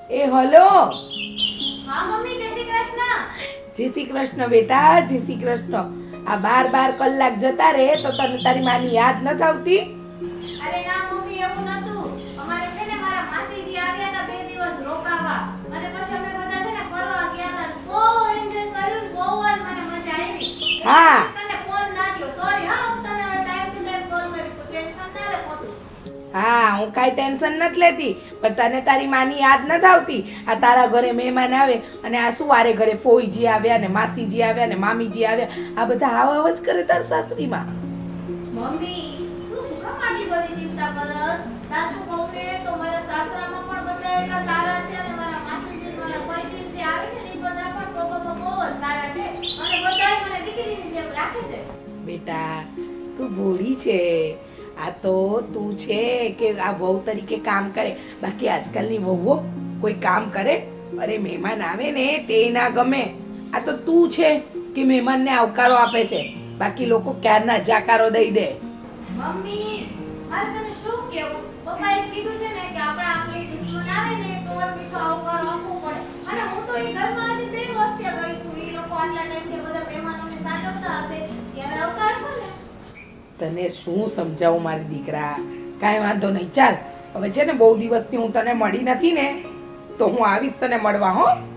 એ hello. હા mummy, જય શ્રી કૃષ્ણ. જય શ્રી કૃષ્ણ બેટા, જય શ્રી કૃષ્ણ. આ 12 કલાક જતા રહે તો તને તારી માની યાદ નથી આવતી? અરે ના મમ્મી, એવું નતું. અમારે છે ને મારા માસીજી આવ્યા હતા 2 દિવસ રોકાવા અને પછી અમે બધા છે ને ફરવા ગયા હતા. બહુ એન્જોય કર્યું ને બહુ જ મને મજા આવી. હા. તને ફોન ના કર્યો. સોરી હા, હું તને હવે ટાઈમ ટુ ટાઈમ કોલ કરીશ. તો ટેન્શન ના લે ખોટું. હા, હું કાંઈ ટેન્શન નથી લેતી, પણ તને તારી માની યાદ નથી આવતી? આ તારા ઘરે મહેમાન આવે અને આ શું વારે ઘરે ફોઈજી આવ્યા ને માસીજી આવ્યા ને મામીજી આવ્યા, આ બધા આવ જ કરે તાર સાસરીમાં. મમ્મી, તું શું કામ આટલી બધી ચિંતા કરસ? સાચું કહું ને તો મારા સાસરામાં પણ બધા એટલા સારા છે અને મારા માસીજી મારા ફોઈજી જે આવે છે ને એ બધા પણ સ્વભાવમાં બહુ જ સારા છે અને બધાય મને દીકરીની જેમ રાખે છે. બેટા તું ભોળી છે. આ તો તું છે કે આ વહુ તરીકે કામ કરે, બાકી આજકાલની વહુઓ કોઈ કામ કરે? અરે મહેમાન આવે ને તે ના ગમે. આ તો તું છે કે મહેમાનને આવકારો આપે છે, બાકી લોકો ક્યારના જાકારો દઈ દે. મમ્મી, મારે તને શું કહેવું? પપ્પાએ કીધું છે ને કે આપણા આંગળી દુશ્મન આવે ને તો મીઠો આવકારો આપવો પડે અને હું તો એ ઘરમાં આજે 2 વર્ષથી ગઈ છું. એ લોકો આટલા ટાઈમથી બધા મહેમાનોને સાચવતા હશે ત્યારે આવકારશે ને. તને શું સમજાવું મારી દીકરા? કાંઈ વાંધો નહીં, ચાલ હવે છે ને બહુ દિવસથી હું તને મળી નથી ને, તો હું આવીશ તને મળવા. હો હા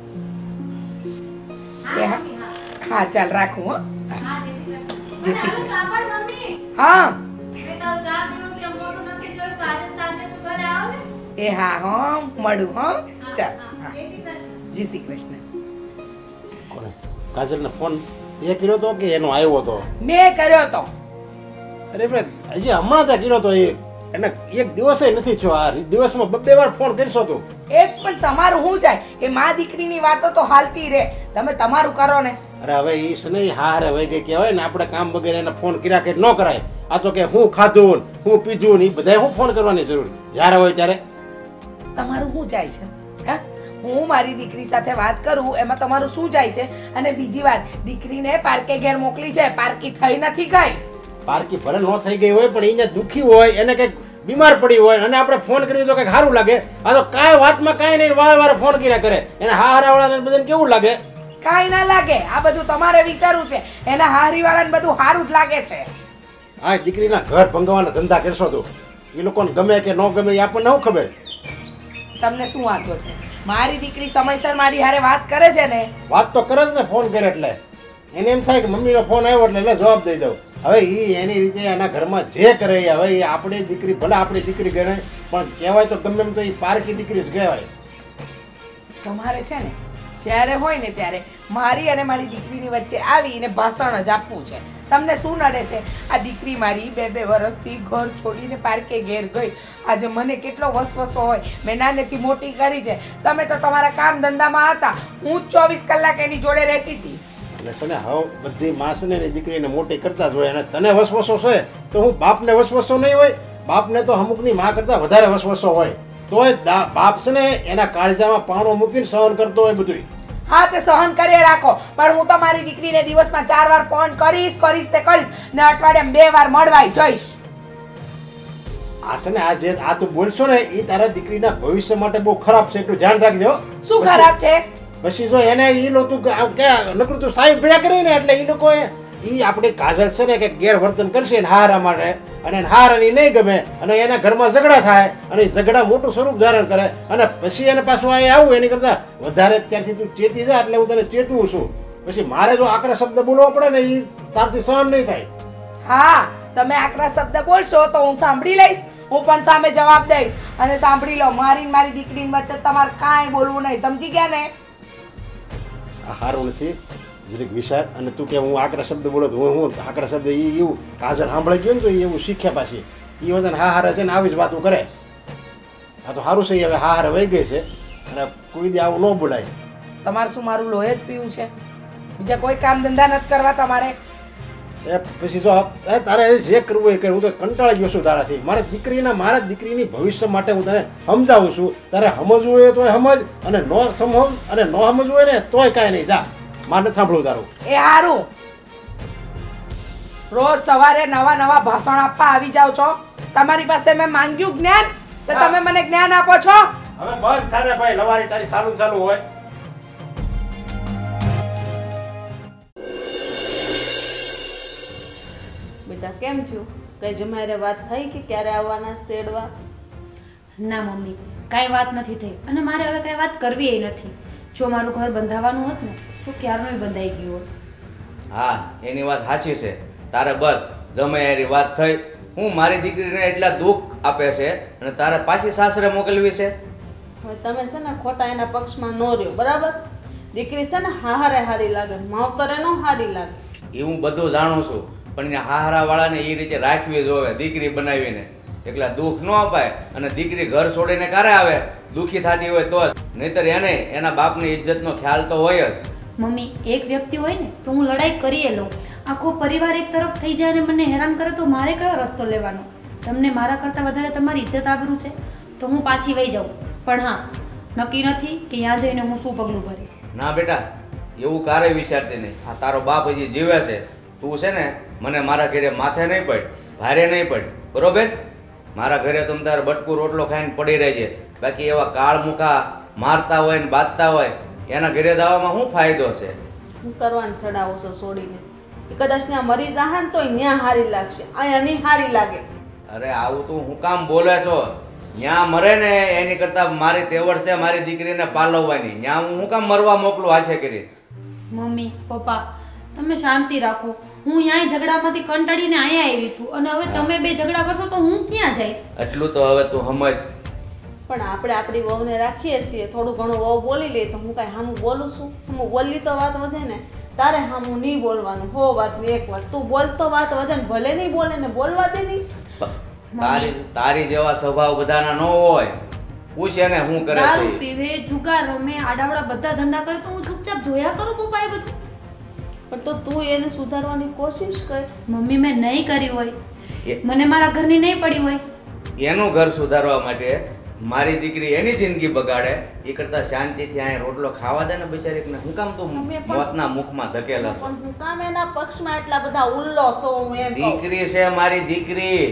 એ હા. મમ્મી, હા. હા ચાલ રાખું. હો હા, જય શ્રી કૃષ્ણ. જય શ્રી અને કૃષ્ણ. સાંભળ મમ્મી, હા મેં તારું 4 દિવસથી આમ મોઢું નથી જોયું તો આજે સાંજે તું ઘરે આવ ને. એ હા હો મળું. હો હા, ચાલ. હા, હા જય શ્રી કૃષ્ણ. જય શ્રી કૃષ્ણ. કોને કાજલને ફોન એ કર્યો તો કે એનો આવ્યો હતો? મેં કર્યો તો. અરે મેં હજી હમણાં ત્યાં કર્યો તો. એને એક દિવસે નથી થયો. આ દિવસમાં 2 વાર ફોન કરીશો તું. એક પણ તમારું શું જાય? એ માં દીકરીની વાતો તો હાલતી રહે, તમે તમારું કરો ને. અરે હવે ઈ સને હારે વહી ગઈ કહેવાય ને, આપણે કામ વગેરે એને ફોન કર્યા કે ન કરાય. આ તો કે હું ખાધું ને હું પીધું ને એ બધાય હું ફોન કરવાની જરૂર જ્યારે હોય ત્યારે. તમારું શું જાય છે? હા, હું મારી દીકરી સાથે વાત કરું એમાં તમારું શું જાય છે? અને બીજી વાત, દીકરીને પાર્કે ઘેર મોકલી છે, પાર્કી થઈ નથી ગઈ. પારકી ભલે ન થઈ ગઈ હોય પણ એને દુખી હોય, એને કંઈક બીમાર પડી હોય અને આપણે ફોન કરીએ તો કંઈક સારું લાગે. આ તો કાંઈ વાતમાં કાંઈ નહીં, વારે ફોન કર્યા કરે. એને હારાવાળાને બધાને કેવું લાગે? કાંઈ ના લાગે. આ બધું તમારે વિચારવું છે. એના હારીવાળાને બધું સારું જ લાગે છે. આ દીકરીના ઘર ભંગવાના ધંધા કરશો તું. એ લોકોને ગમે કે ન ગમે એ આપણને શું ખબર? તમને શું વાંધો છે? મારી દીકરી સમયસર મારી હારે વાત કરે છે ને. વાત તો કરે જ ને ફોન કરે એટલે. એને એમ થાય કે મમ્મીનો ફોન આવ્યો એટલે એને જવાબ દઈ દઉં. હવે એ એની રીતે એના ઘરમાં જે કરે હવે એ આપણી દીકરી, ભલે આપણી દીકરી ગણાય પણ કહેવાય તો ગમે એમ તો એ પારકી દીકરી જ કહેવાય. તમારે છે ને જ્યારે હોય ને ત્યારે મારી અને મારી દીકરીની વચ્ચે આવીને ભાષણ જ આપવું છે. તમને શું નડે છે? આ દીકરી મારી 2 વર્ષથી ઘર છોડીને પાર્કે ઘેર ગઈ. આજે મને કેટલો વસવસો હોય. મેં નાનેથી મોટી કરી છે. તમે તો તમારા કામ ધંધામાં હતા, હું જ 24 કલાક એની જોડે રહેતી હતી. એટલે છે ને હવે બધી માસને ને દીકરીને મોટી કરતા જ હોય. અને તને વસવસો છે તો હું બાપને વસવસો નહીં હોય? બાપને તો અમુકની માં કરતાં વધારે વસવસો હોય. તોય બાપ છે ને એના કાળજામાં પાણો મૂકીને સહન કરતો હોય બધું. હા, તે સહન કરી રાખો, પણ હું તો મારી દીકરીને દિવસમાં 4 વાર ફોન કરીશ ને અઠવાડિયામાં 2 વાર મળવાય જઈશ. આ છે ને આ તું બોલશો ને એ તારા દીકરીના ભવિષ્ય માટે બહુ ખરાબ છે, એટલું ધ્યાન રાખજો. શું ખરાબ છે? પછી જો એને એ લોકો નકરું તું સાહેબ ભેળા કરી ને એટલે એ લોકો એ આપણી કાજલ છે ને કે ગેરવર્તન કરશે ને હારા માટે, અને હારાની નહીં ગમે અને એના ઘરમાં ઝઘડા થાય અને ઝઘડા મોટું સ્વરૂપ ધારણ કરે અને પછી એને પાછું અહીંયા આવું એની કરતા વધારે ત્યારથી તું ચેતી જા. એટલે હું તને ચેતવું છું. પછી મારે જો આકરા શબ્દ બોલવો પડે ને એ તારથી સહન નહીં થાય. હા, તમે આકરા શબ્દ બોલશો તો હું સાંભળી લઈશ, હું પણ સામે જવાબ દઈશ. અને સાંભળી લો, મારી દીકરીની વચ્ચે તમારે કાંઈ બોલવું નહીં, સમજી ગયા ને? આ સારું નથી જરીક વિચાર. અને તું કે હું આકરા શબ્દ બોલો તો હું આકરા શબ્દ એ એવું કાજલ સાંભળી ગયો ને તો એ એવું શીખ્યા પાછી એ બધાને હારે છે ને આવી જ વાતો કરે. આ તો સારું છે હવે હારે વહી ગઈ છે અને કોઈ દી આવું ન બોલાય. તમારે શું મારું લોહી જ પીવું છે? બીજા કોઈ કામ ધંધા નથી કરવા તમારે? એ પછી જો તારે જે કરવું એ કર. હું તો કંટાળી ગયો છું તારાથી. મારા દીકરીની ભવિષ્ય માટે હું તને સમજાવું છું. તારે સમજવું હોય તોય સમજ અને ન સમજ અને ન સમજવું હોય ને તોય કાંઈ નહીં. જા, મારે નથી સાંભળવું તારું. એ હારું, રોજ સવારે નવા ભાષણ આપવા આવી જાવ છો. તમારી પાસે મેં માંગ્યું જ્ઞાન તો તમે મને જ્ઞાન આપો છો. હવે બંધ થાને ભાઈ, લવારી તારી ચાલુ ચાલુ હોય. બેટા કેમ છું? કઈ જમાયરે વાત થઈ કે ક્યારે આવવાના છે તેડવા? ના મમ્મી, કાંઈ વાત નથી થઈ અને મારે હવે કાંઈ વાત કરવી એ નથી. જો મારું ઘર બંધાવાનું હોત ને તો ક્યારનું બંધાઈ ગયું હોત. હા, એની વાત સાચી છે. તારે બસ જમાયારી વાત થઈ. હું મારી દીકરીને એટલા દુઃખ આપે છે અને તારે પાછી સાસરે મોકલવી છે. હવે તમે છે ને ખોટા એના પક્ષમાં ન રહ્યો, બરાબર? દીકરી છે ને હારે હારી લાગે, માવતરે નો હારી લાગે. એ હું બધું જાણું છું, પણ એ હારા વાળાને એ રીતે રાખવી જોવે, દીકરી બનાવીને. એકલા દુઃખ ન અપાય. અને દીકરી ઘર છોડીને ક્યારે આવે? દુઃખી થતી હોય તો જ, નહીતર એને એના બાપની ઇજ્જતનો ખ્યાલ તો હોય જ. મમ્મી, એક વ્યક્તિ હોય ને તો હું લડાઈ કરીએ લઉં. આખો પરિવાર એક તરફ થઈ જાય અને મને હેરાન કરે તો મારે કયો રસ્તો લેવાનો? તમને મારા કરતાં વધારે તમારી ઇજ્જત આબરૂ છે તો હું પાછી વહી જાઉં. પણ હા, નક્કી નથી કે ત્યાં જઈને હું શું પગલું ભરીશ. ના બેટા, એવું ક્યારેય વિચારતી નહીં. આ તારો બાપ હજી જીવે છે. તું છે ને મને મારા ઘરે માથે નહીં પડ, ભારે નહીં પડ, બરોબર? મારા ઘરે તમે તારે બટકું રોટલો ખાઈને પડી રહેજે. બાકી એવા કાળ મુખા મારતા હોય ને બાંધતા હોય એના ઘરે દાવામાં શું ફાયદો છે? હું કરવાની સડાવો છો છોડીને? એ કદાચ ત્યાં મરી જાહે ને તોય ન્યા હારી લાગશે, અહીંયા નહીં હારી લાગે. અરે આવું તું હું કામ બોલે છો? ન્યા મરે ને એની કરતા મારી તેવડ છે મારી દીકરીને પાલવવાની. ન્યા હું શું કામ મરવા મોકલું હાથે કરી? મમ્મી, પપ્પા, તમે શાંતિ રાખો. હું અહીંયા ઝઘડામાંથી કંટાળીને અહીંયા આવી છું અને હવે તમે બે ઝઘડા કરશો તો હું ક્યાં જઈશ? એટલું તો હવે તું સમજ. પણ આપણે આપણી વહુને રાખીએ છીએ, થોડું ઘણું વહુ બોલી લે તો હું કાંઈ હામું બોલું છું? હું બોલી તો વાત વધે ને. તારે હામું નહીં બોલવાનું, હો વાત ને એક વાત. તું બોલતો વાત વધે ને, ભલે નહીં બોલે ને બોલવા દે નહીં. તારી જેવા સ્વભાવ બધાના ન હોય. પૂછ એને શું કરે દારૂ છે. પીવે, જુગાર રમે, આડાવડા બધા ધંધા કરે તો હું ચૂપચાપ જોયા કરું પપ્પા એ બધું. પણ તો તું એને સુધારવાની કોશિશ કર. મમ્મી, મેં નહીં કરી હોય, એ- મને મારા ઘરની નહીં પડી હોય. એનું ઘર સુધારવા માટે મારી દીકરી એની જિંદગી બગાડે એ કરતા શાંતિથી અહીંયા રોટલો ખાવા દે ને બિચારીને. હું કામ તું અમે પણ- મોતના મુખમાં ધકેલા છો? પણ હું કામ એના પક્ષમાં એટલા બધા ઉલ્લો છો? હું એમ કહું. દીકરી છે મારી દીકરી.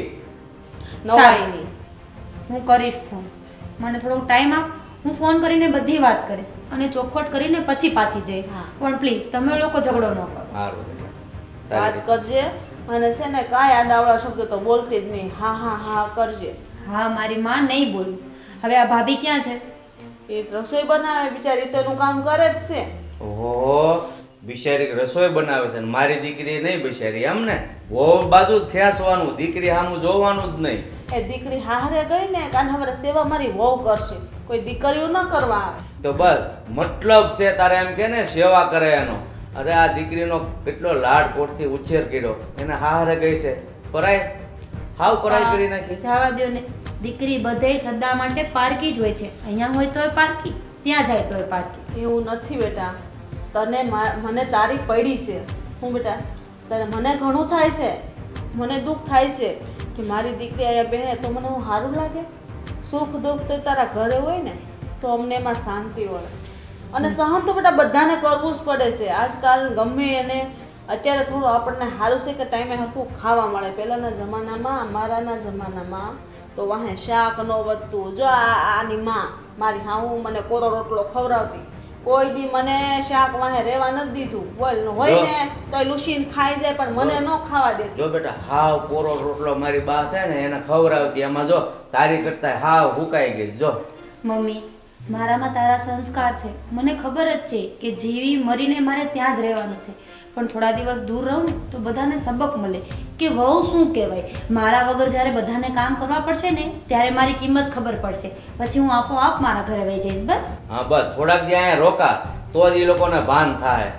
નવાઈ નહીં. હું કરીશ ફોન. મને થોડો ટાઈમ આપ, હું ફોન કરીને બધી વાત કરીશ અને ચોખવટ કરીને પછી પાછી જઈશ. હા. પણ પ્લીઝ તમે લોકો ઝઘડો ન કરો. સારું વાત કરજે અને છે ને કાંઈ આડાવડા શબ્દ તો બોલતી જ નહીં. હા હા હા કરજે. હા, મારી માં નહીં બોલું. હવે આ ભાભી ક્યાં છે? એ રસોઈ બનાવે બિચારી, તો એનું કામ કરે જ છે. ઓહો, બિચારી રસોઈ બનાવે છે ને મારી દીકરી નહીં બિચારી, એમ ને? બહુ બાજુ જ ખેંચવાનું, દીકરી સામું જોવાનું જ નહીં. એ દીકરી હારે ગઈ ને કાન હવે સેવા મારી વહુ કરશે, કોઈ દીકરીઓ ન કરવા આવે. તો બસ મતલબ છે તારે એમ કે ને સેવા કરે એનો. અરે આ દીકરીનો કેટલો લાડ કોટથી ઉછેર કર્યો, એને હારે ગઈ છે પરાય, હાવ પરાય કરી નાખી. જવા દ્યો ને. દીકરી બધે સદા માટે પારકી જ હોય છે. અહીંયા હોય તોય પારકી, ત્યાં જાય તોય પારકી. એવું નથી બેટા, તને મને તારી પડી છે. હું બેટા તને મને ઘણું થાય છે, મને દુઃખ થાય છે કે મારી દીકરી અહીંયા બેહે તો મને હું સારું લાગે. સુખ દુઃખ તો તારા ઘરે હોય ને તો અમને એમાં શાંતિ વળે. અને સહન તો બેટા બધાને કરવું જ પડે છે. આજકાલ ગમે એને અત્યારે થોડું આપણને સારું છે કે ટાઈમે હરખું ખાવા મળે. પહેલાંના જમાનામાં, અમારાના જમાનામાં તો વાહે શાક ન વધતું. જો આની માં મારી હાહુ મને કોરો રોટલો ખવડાવતી, કોઈ દી મને શાક વાહે રહેવા નથી દીધું. બોલ હોય ને તો લૂસીને ખાઈ જાય પણ મને ન ખાવા દેતી. જો બેટા હાવ કોરો રોટલો મારી બા છે ને એને ખવડાવતી, એમાં જો તારી કરતા હાવ હુકાઈ ગઈ. જો મમ્મી, મારામાં તારા સંસ્કાર છે, મને ખબર જ છે કે જીવી મરીને મારે ત્યાં જ રહેવાનું છે. પણ થોડા દિવસ દૂર રહું ને તો બધાને સબક મળે કે વહુ શું કહેવાય. મારા વગર જ્યારે બધાને કામ કરવા પડશે ને ત્યારે મારી કિંમત ખબર પડશે. પછી હું આપોઆપ મારા ઘરે વહી જઈશ. બસ હા બસ થોડાક દી અહીંયા રોકા તો જ એ લોકોને ભાન થાય.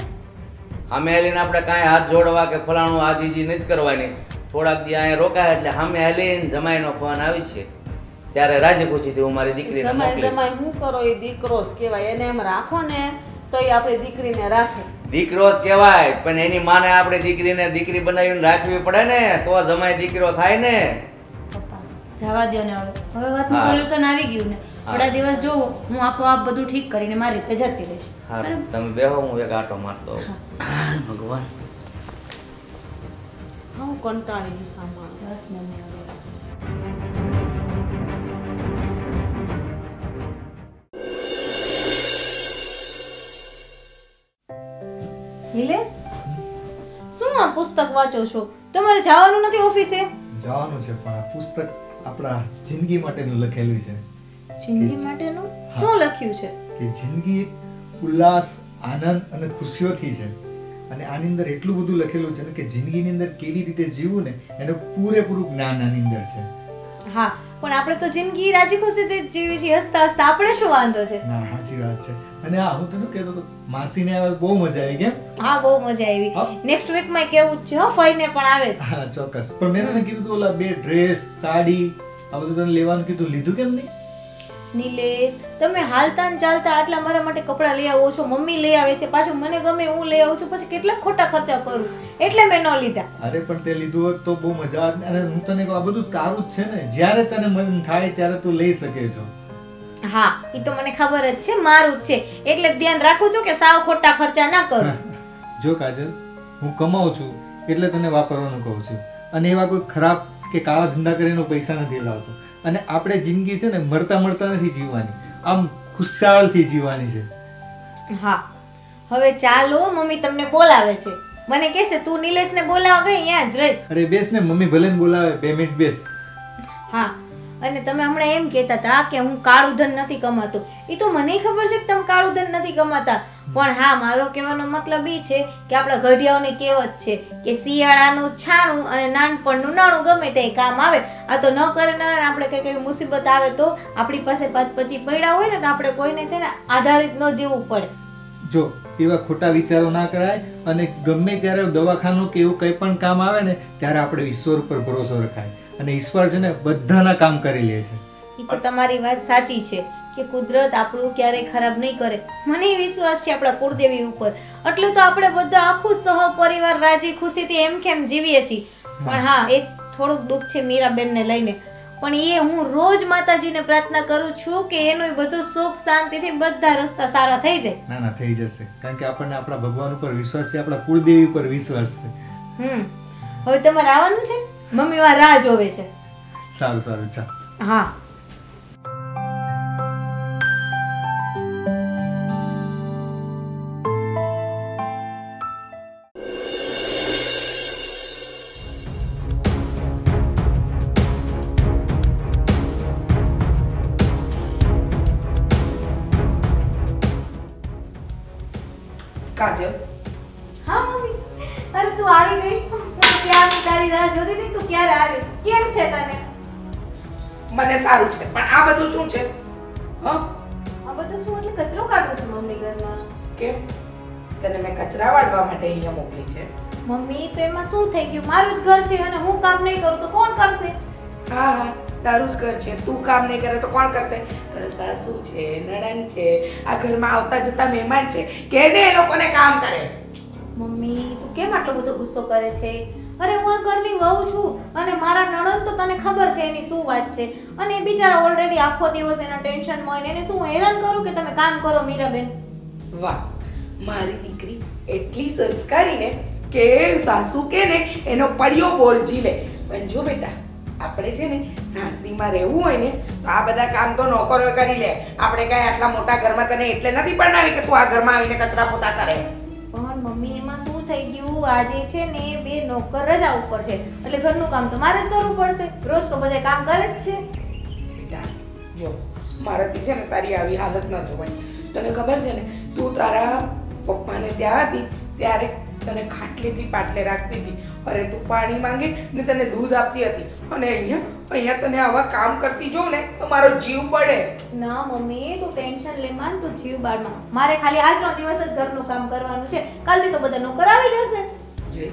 સામે હાલીને આપણે કાંઈ હાથ જોડવા કે ફલાણું આ ચીજી નથી કરવાની. થોડાક દી અહીંયા રોકાય એટલે સામે હાલીને જમાઈનો ફોન આવી છે ત્યારે રાજી પૂછીથી હું મારી દીકરીને જમાઈ મોકલીશ. જમાઈ શું કરો, એ દીકરો જ કહેવાય. એને એમ રાખો ને તો એ આપણી દીકરીને રાખે. દીકરો જ કહેવાય, પણ એની માને આપણે દીકરીને દીકરી બનાવીને રાખવી પડે ને તો જમાઈ દીકરો થાય ને. પપ્પા, જવા દ્યો ને. હવે વાતનું હા. સોલ્યુશન આવી ગયું ને. થોડા દિવસ જોવો, હું આપોઆપ બધું ઠીક કરીને મારી રીતે જતી રહીશ. હા બરાબર? તમે બેહો, હું એક આટો મારતો આવું. ભગવાન હું કંટાળી સાંભળ. બસ મમ્મી, હવે નિલેશ, શું આ પુસ્તક વાંચો છો? તમારે જવાનું નથી ઓફિસે? જવાનું છે, પણ આ પુસ્તક આપણા જિંદગી માટેનું લખેલું છે. જિંદગી માટેનું શું લખ્યું છે? કે જિંદગી એક ઉલ્લાસ, આનંદ અને ખુશીઓથી છે. અને આની અંદર એટલું બધું લખેલું છે ને કે જિંદગીની અંદર કેવી રીતે જીવવું ને એનું પૂરેપૂરું જ્ઞાન આની અંદર છે. હા, પણ આપણે તો જિંદગી રાજી ખુશીથી જ જીવી છીએ, હસતા હસતા. આપણે શું વાંધો છે? ના, સાચી વાત છે. અને આ હું તને કહેતો હતો, માસીને આવે બહુ મજા આવી. કેમ? હા, બહુ મજા આવી. નેક્સ્ટ વીકમાં કેવું જ છે હો, ફઈને પણ આવે છે. હા, ચોક્કસ. પણ મેં તને કીધું તું ઓલા 2 ડ્રેસ, સાડી આ બધું તને લેવાનું કીધું, લીધું કેમ નહીં? નિલેશ, તમે હાલતા ને ચાલતા આટલા મારા માટે કપડાં લઈ આવો છો, મમ્મી લઈ આવે છે, પાછું મને ગમે હું લઈ આવું છું, પછી કેટલા ખોટા ખર્ચા કરું, એટલે મેં ન લીધા. અરે પણ તે લીધું હોત તો બહુ મજા આવે. અને હું તને કહું, આ બધું તારું જ છે ને, જ્યારે તને મન થાય ત્યારે તું લઈ શકે છો. હા, એ તો મને ખબર જ છે, મારું જ છે, એટલે ધ્યાન રાખું છું કે સાવ ખોટા ખર્ચા ના કરું. જો કાજલ, હું કમાઉં છું એટલે તને વાપરવાનું કહું છું, અને એવા કોઈ ખરાબ કે કાળા ધંધા કરીને પૈસા નથી લાવતો. અને આપણે જિંદગી છે ને મરતા મરતા નથી જીવવાની, આમ ખુશાલથી જીવવાની છે. હા, હવે ચાલો, મમ્મી તમને બોલાવે છે. મને કહેશે તું નિલેશને બોલાવા ગઈ, અહીંયા જ રહી. અરે બેસ ને, મમ્મી ભલે ને બોલાવે, 2 મિનિટ બેસ. હા, અને તમે હમણાં એમ કહેતા હતા કે હું કાળું ધન નથી કમાતો. એ તો મને ખબર છે કે તમે કાળું ધન નથી કમાતા, પણ હા, મારો કહેવાનો મતલબ એ છે કે આપણા ગઢિયાઓની કહેવત છે કે શિયાળાનું છાણું અને નાનપણનું નાણું ગમે તે કામ આવે. આ તો ન કરે ન આપણે કઈ મુસીબત આવે તો આપણી પાસે 5-25 પડ્યા હોય ને તો આપણે કોઈને છે ને આધારિત ન જીવવું પડે. જો એવા ખોટા વિચારો ના કરાય, અને ગમે ત્યારે દવાખાનું કે એવું કંઈ પણ કામ આવે ને ત્યારે આપણે ઈશ્વર ઉપર ભરોસો રખાય, અને ઈશ્વર છે ને બધાના કામ કરી લે છે. એ તો તમારી વાત સાચી છે કે કુદરત આપણું ક્યારેય ખરાબ નહીં કરે. મને વિશ્વાસ છે આપણા કુળદેવી ઉપર, એટલે તો આપણે બધા આખું સહપરિવાર રાજી ખુશીથી એમ કેમ જીવીએ છીએ. પણ હા, એક થોડુંક દુઃખ છે મીરાબેનને લઈને, પણ એ હું રોજ માતાજીને પ્રાર્થના કરું છું કે એનું બધું સુખ શાંતિથી બધા રસ્તા સારા થઈ જાય. ના ના, થઈ જશે, કારણ કે આપણને આપણા ભગવાન ઉપર વિશ્વાસ છે, આપણા કુળદેવી ઉપર વિશ્વાસ છે. હવે તમારે આવવાનું છે, મમ્મી વાર રાહ જોવે છે. સારું સારું, ચાલ. હા. કાજલ, હા મમ્મી, અરે તું આવી ગઈ. હું ક્યારની તારી રાહ જોતી હતી, તું ક્યારે આવી? કેમ છે તને? મને સારું છે, પણ આ બધું શું છે? હા, આ બધું શું એટલે કચરો કાઢું છું મમ્મી ઘરમાં. કેમ? તને મેં કચરા વાળવા માટે અહીંયા મોકલી છે? મમ્મી, તો એમાં શું થઈ ગયું? મારું જ ઘર છે અને હું કામ નહીં કરું તો કોણ કરશે? હા હા, તારું જ ઘર છે, તું કામ નહીં કરે તો કોણ કરશે? તારા સાસુ છે, નણંદ છે, આ ઘરમાં આવતા જતા મહેમાન છે, કેને એ લોકોને કામ કરે? મમ્મી, તું કેમ આટલો બધો ગુસ્સો કરે છે? અરે હું આ ઘરની વહુ છું, અને મારા નણંદ તો તને ખબર છે એની શું વાત છે, અને એ બિચારા ઓલરેડી આખો દિવસ એના ટેન્શનમાં હોય ને એને શું હેરાન કરું કે તમે કામ કરો મીરાબેન? વાહ, મારી દીકરી એટલી સંસ્કારી ને કે સાસુ કે ને એનો પડ્યો બોલ ઝીલે. પણ જો બેટા, આપણે છે ને સાસરીમાં રહેવું હોય ને તો આ બધા કામ તો નોકરો કરી લે. આપણે કઈ આટલા મોટા ઘરમાં તને એટલે નથી પરણાવી કે તું આ ઘરમાં આવીને કચરા પોતા કરે. પણ મમ્મી, એમાં શું થઈ ગયું? આજે છે ને 2 નોકર રજા ઉપર છે, એટલે ઘરનું કામ તો મારે જ કરવું પડશે. રોજ તો બધા કામ કરે જ છે. બેટા જો, મારાથી છે ને તારી આવી હાલત ન જોવાય. તને ખબર છે ને, તું તારા પપ્પાને ત્યાં હતી ત્યારે તને ખાટલીથી પાટલે રાખતી હતી, અરે તું પાણી માંગે ને તને દૂધ આપતી હતી, અને અહીંયા તને આવા કામ કરતી જોઉં ને તો મારો જીવ પડે. ના મમ્મી, તું ટેન્શન લે માન, તું જીવ બાળમાં. મારે ખાલી આજનો દિવસ જ ઘરનું કામ કરવાનું છે, કાલથી તો બધા નોકર આવી જશે. જોઈ,